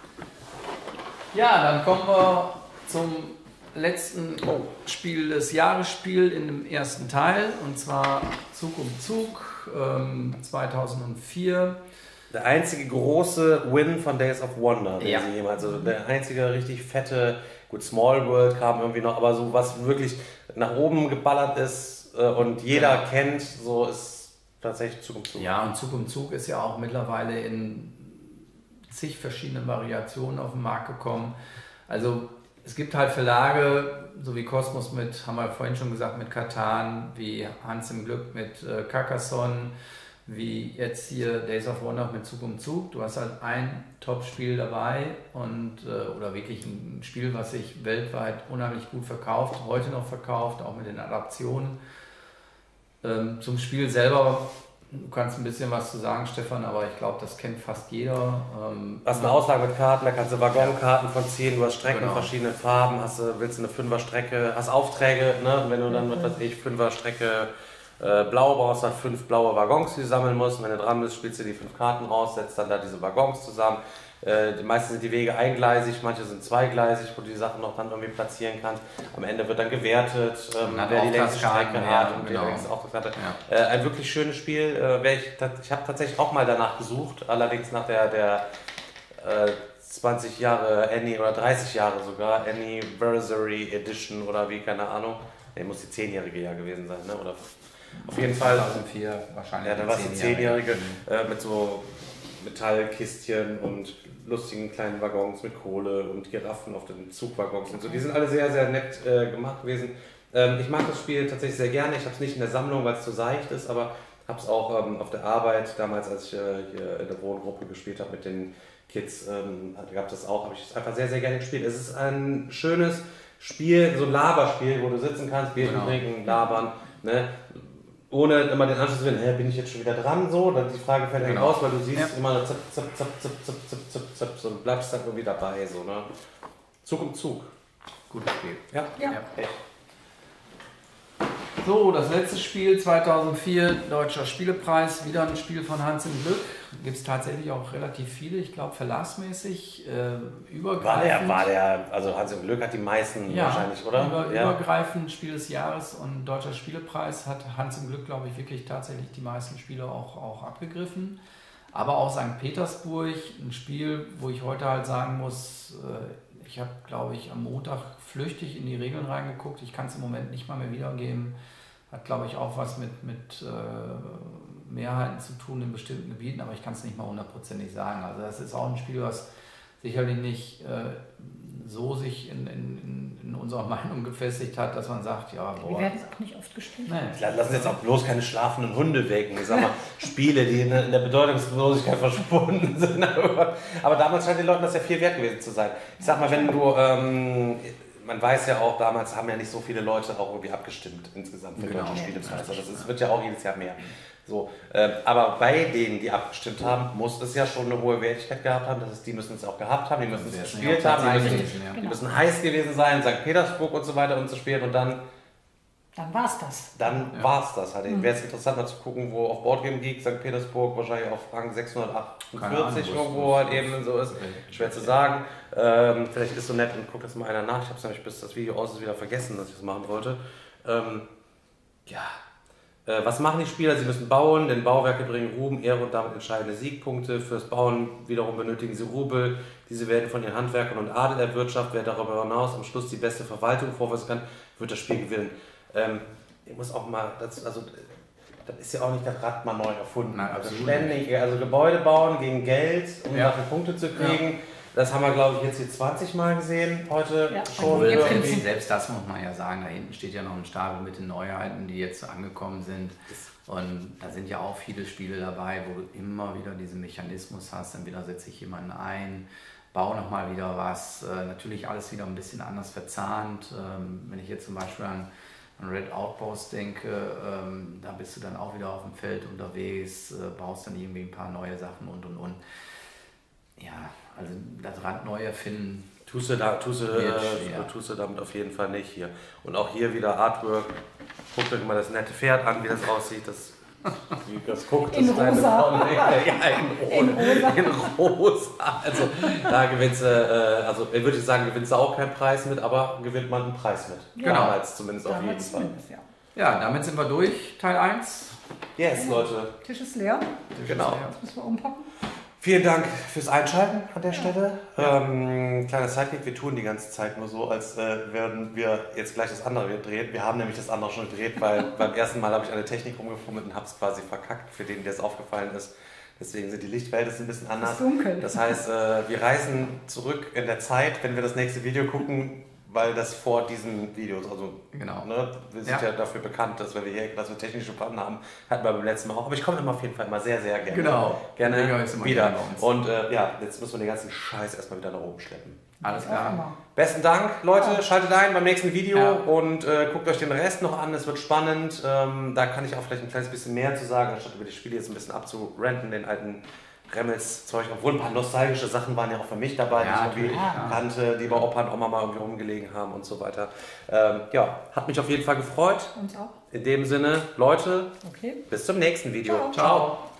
Ja, dann kommen wir zum letzten Spiel des Jahres, Spiel in dem ersten Teil, und zwar Zug um Zug ähm, zweitausendvier. Der einzige große Win von Days of Wonder, den Ja. sie jemals, also der einzige richtig fette, gut, Small World kam irgendwie noch, aber so was wirklich nach oben geballert ist äh, und jeder Ja. kennt, so ist tatsächlich Zug um Zug. Ja, und Zug um Zug ist ja auch mittlerweile in zig verschiedenen Variationen auf den Markt gekommen. Also es gibt halt Verlage, so wie Kosmos mit, haben wir vorhin schon gesagt, mit Catan, wie Hans im Glück mit äh, Carcassonne, wie jetzt hier Days of Wonder mit Zug um Zug. Du hast halt ein Top-Spiel dabei und äh, oder wirklich ein Spiel, was sich weltweit unheimlich gut verkauft, heute noch verkauft, auch mit den Adaptionen. Ähm, zum Spiel selber, du kannst ein bisschen was zu sagen, Stefan, aber ich glaube, das kennt fast jeder. Ähm, Hast eine Auslage mit Karten, da kannst du Waggonkarten von ziehen, du hast Strecken in Genau. verschiedenen Farben, hast, du- willst du eine Fünfer-Strecke, hast Aufträge, ne? Und wenn du dann, was weiß ich, Fünfer-Strecke äh, blau brauchst, dann fünf blaue Waggons, die du sammeln musst. Und wenn du dran bist, spielst du die fünf Karten raus, setzt dann da diese Waggons zusammen. Äh, die meisten sind die Wege eingleisig, manche sind zweigleisig, wo du die Sachen noch dann irgendwie platzieren kannst. Am Ende wird dann gewertet, ähm, Man hat wer die längste Auftragskarten, Strecke ja, hat und genau. die längste Auftragskarte. Ja. Äh, ein wirklich schönes Spiel. Äh, wer ich tat- ich habe tatsächlich auch mal danach gesucht, allerdings nach der, der äh, zwanzig Jahre Annie oder dreißig Jahre sogar, Anniversary Edition oder wie, keine Ahnung. Ne, muss die zehnjährige ja gewesen sein, ne? Oder auf jeden Fall. zweitausendvier wahrscheinlich. Ja, da war es die zehnjährige äh, mit so Metallkistchen und lustigen kleinen Waggons mit Kohle und Giraffen auf den Zugwaggons und so. Die sind alle sehr, sehr nett äh, gemacht gewesen. Ähm, ich mag das Spiel tatsächlich sehr gerne. Ich habe es nicht in der Sammlung, weil es zu seicht ist, aber habe es auch ähm, auf der Arbeit, damals als ich äh, hier in der Wohngruppe gespielt habe mit den Kids, ähm, gab es das auch, habe ich es einfach sehr, sehr gerne gespielt. Es ist ein schönes Spiel, so ein Laberspiel, wo du sitzen kannst, Bier genau. trinken, labern, ne? Ohne immer den Anschluss zu finden, hä, bin ich jetzt schon wieder dran, so, dann die Frage fällt genau. raus, weil du siehst ja. immer zip, zip, zip, zip, zip, zip, zip, zip, so, und bleibst dann irgendwie dabei, so, ne? Zug um Zug. Gutes Spiel. Ja, ja. ja. Echt. So, das letzte Spiel zweitausendvier, Deutscher Spielepreis, wieder ein Spiel von Hans im Glück. Gibt es tatsächlich auch relativ viele, ich glaube verlagsmäßig, äh, übergreifend. War der, war der, also Hans im Glück hat die meisten ja, wahrscheinlich, oder? Über, ja, übergreifend Spiel des Jahres und Deutscher Spielepreis hat Hans im Glück, glaube ich, wirklich tatsächlich die meisten Spiele auch, auch abgegriffen. Aber auch Sankt Petersburg, ein Spiel, wo ich heute halt sagen muss, äh, ich habe, glaube ich, am Montag flüchtig in die Regeln reingeguckt. Ich kann es im Moment nicht mal mehr wiedergeben. Hat, glaube ich, auch was mit, mit äh, Mehrheiten zu tun in bestimmten Gebieten, aber ich kann es nicht mal hundertprozentig sagen. Also das ist auch ein Spiel, was sicherlich nicht äh, so sich in, in, in unserer Meinung gefestigt hat, dass man sagt, ja, boah. Wir werden es auch nicht oft gespielt. Nee. Lassen jetzt auch bloß keine schlafenden Hunde wecken. Ich sag mal, Spiele, die in, in der Bedeutungslosigkeit verschwunden sind. Aber damals scheint den Leuten das ja viel wert gewesen zu sein. Ich sag mal, wenn du... Ähm, man weiß ja auch, damals haben ja nicht so viele Leute auch irgendwie abgestimmt insgesamt für genau. Deutsche Spielepreis. Also das wird ja auch jedes Jahr mehr. So, äh, aber bei denen, die abgestimmt haben, muss es ja schon eine hohe Wertigkeit gehabt haben. Das heißt, die müssen es auch gehabt haben, die müssen es gespielt haben, die müssen, gewesen, ja. die müssen heiß gewesen sein, Sankt Petersburg und so weiter und zu spielen und dann... Dann war's das. Dann ja. war's das. Halt. Mhm. Wäre es interessant mal zu gucken, wo auf Boardgame Geek Sankt Petersburg wahrscheinlich auf Rang sechshundertachtundvierzig irgendwo halt eben so ist. Schwer zu sagen. Ähm, vielleicht ist so nett und guckt das mal einer nach. Ich habe es nämlich bis das Video aus ist wieder vergessen, dass ich das machen wollte. Ähm, ja. Äh, was machen die Spieler? Sie müssen bauen, denn Bauwerke bringen Ruhm, Ehre und damit entscheidende Siegpunkte. Fürs Bauen wiederum benötigen sie Rubel. Diese werden von ihren Handwerkern und Adel erwirtschaftet. Wer darüber hinaus am Schluss die beste Verwaltung vorweisen kann, wird das Spiel gewinnen. Ähm, ich muss auch mal, das, also das ist ja auch nicht das Rad mal neu erfunden. Nein, also ständig, also Gebäude bauen gegen Geld, um ja. dafür Punkte zu kriegen. Ja. Das haben wir, glaube ich, jetzt hier zwanzig Mal gesehen heute ja. schon. Irgendwie. Selbst das muss man ja sagen, da hinten steht ja noch ein Stapel mit den Neuheiten, die jetzt angekommen sind. Und da sind ja auch viele Spiele dabei, wo du immer wieder diesen Mechanismus hast, dann wieder setze ich jemanden ein, baue nochmal wieder was. Äh, natürlich alles wieder ein bisschen anders verzahnt. Ähm, wenn ich jetzt zum Beispiel an an Red Outpost denke, ähm, da bist du dann auch wieder auf dem Feld unterwegs, äh, baust dann irgendwie ein paar neue Sachen und und und. Ja, also das Rad neu erfinden. Tust du, da, tust, du, äh, tust du damit auf jeden Fall nicht hier. Und auch hier wieder Artwork. Guckt euch mal das nette Pferd an, wie das aussieht. Das, wie das guckt, in das rosa. Ja, in, in, rosa. in rosa. Also da gewinnst du, äh, also würde ich sagen, gewinnst du auch keinen Preis mit, aber gewinnt man einen Preis mit. Genau. Damals zumindest auf jeden Fall. Ja. ja, damit sind wir durch, Teil eins. Yes, ja. Leute. Tisch ist leer. Tisch genau. Ist leer. Jetzt müssen wir umpacken. Vielen Dank fürs Einschalten an der Stelle. Ja. Ähm, kleiner Sidekick, wir tun die ganze Zeit nur so, als äh, würden wir jetzt gleich das andere drehen. Wir haben nämlich das andere schon gedreht, weil beim ersten Mal habe ich eine Technik umgefummelt und habe es quasi verkackt, für den, der es aufgefallen ist. Deswegen sind die Lichtverhältnisse ein bisschen anders. Es ist dunkel. Das heißt, äh, wir reisen zurück in der Zeit, wenn wir das nächste Video gucken, weil das vor diesen Videos, also genau. ne, wir sind ja. ja dafür bekannt, dass wenn wir hier, dass wir technische Pannen haben, hatten wir beim letzten Mal auch. Aber ich komme immer auf jeden Fall immer sehr, sehr gerne, genau. gerne wieder. Und äh, ja, jetzt müssen wir den ganzen Scheiß erstmal wieder nach oben schleppen. Alles klar. Besten Dank, Leute. Ja. Schaltet ein beim nächsten Video ja. und äh, guckt euch den Rest noch an. Es wird spannend. Ähm, da kann ich auch vielleicht ein kleines bisschen mehr zu sagen, anstatt über die Spiele jetzt ein bisschen abzurenten, den alten Remmels-Zeug, obwohl ein paar nostalgische Sachen waren ja auch für mich dabei, ja, die ich irgendwie ja. kannte, die bei Opa und Oma mal irgendwie rumgelegen haben und so weiter. Ähm, ja, hat mich auf jeden Fall gefreut. Uns auch. In dem Sinne, Leute, okay. bis zum nächsten Video. Ciao. Ciao.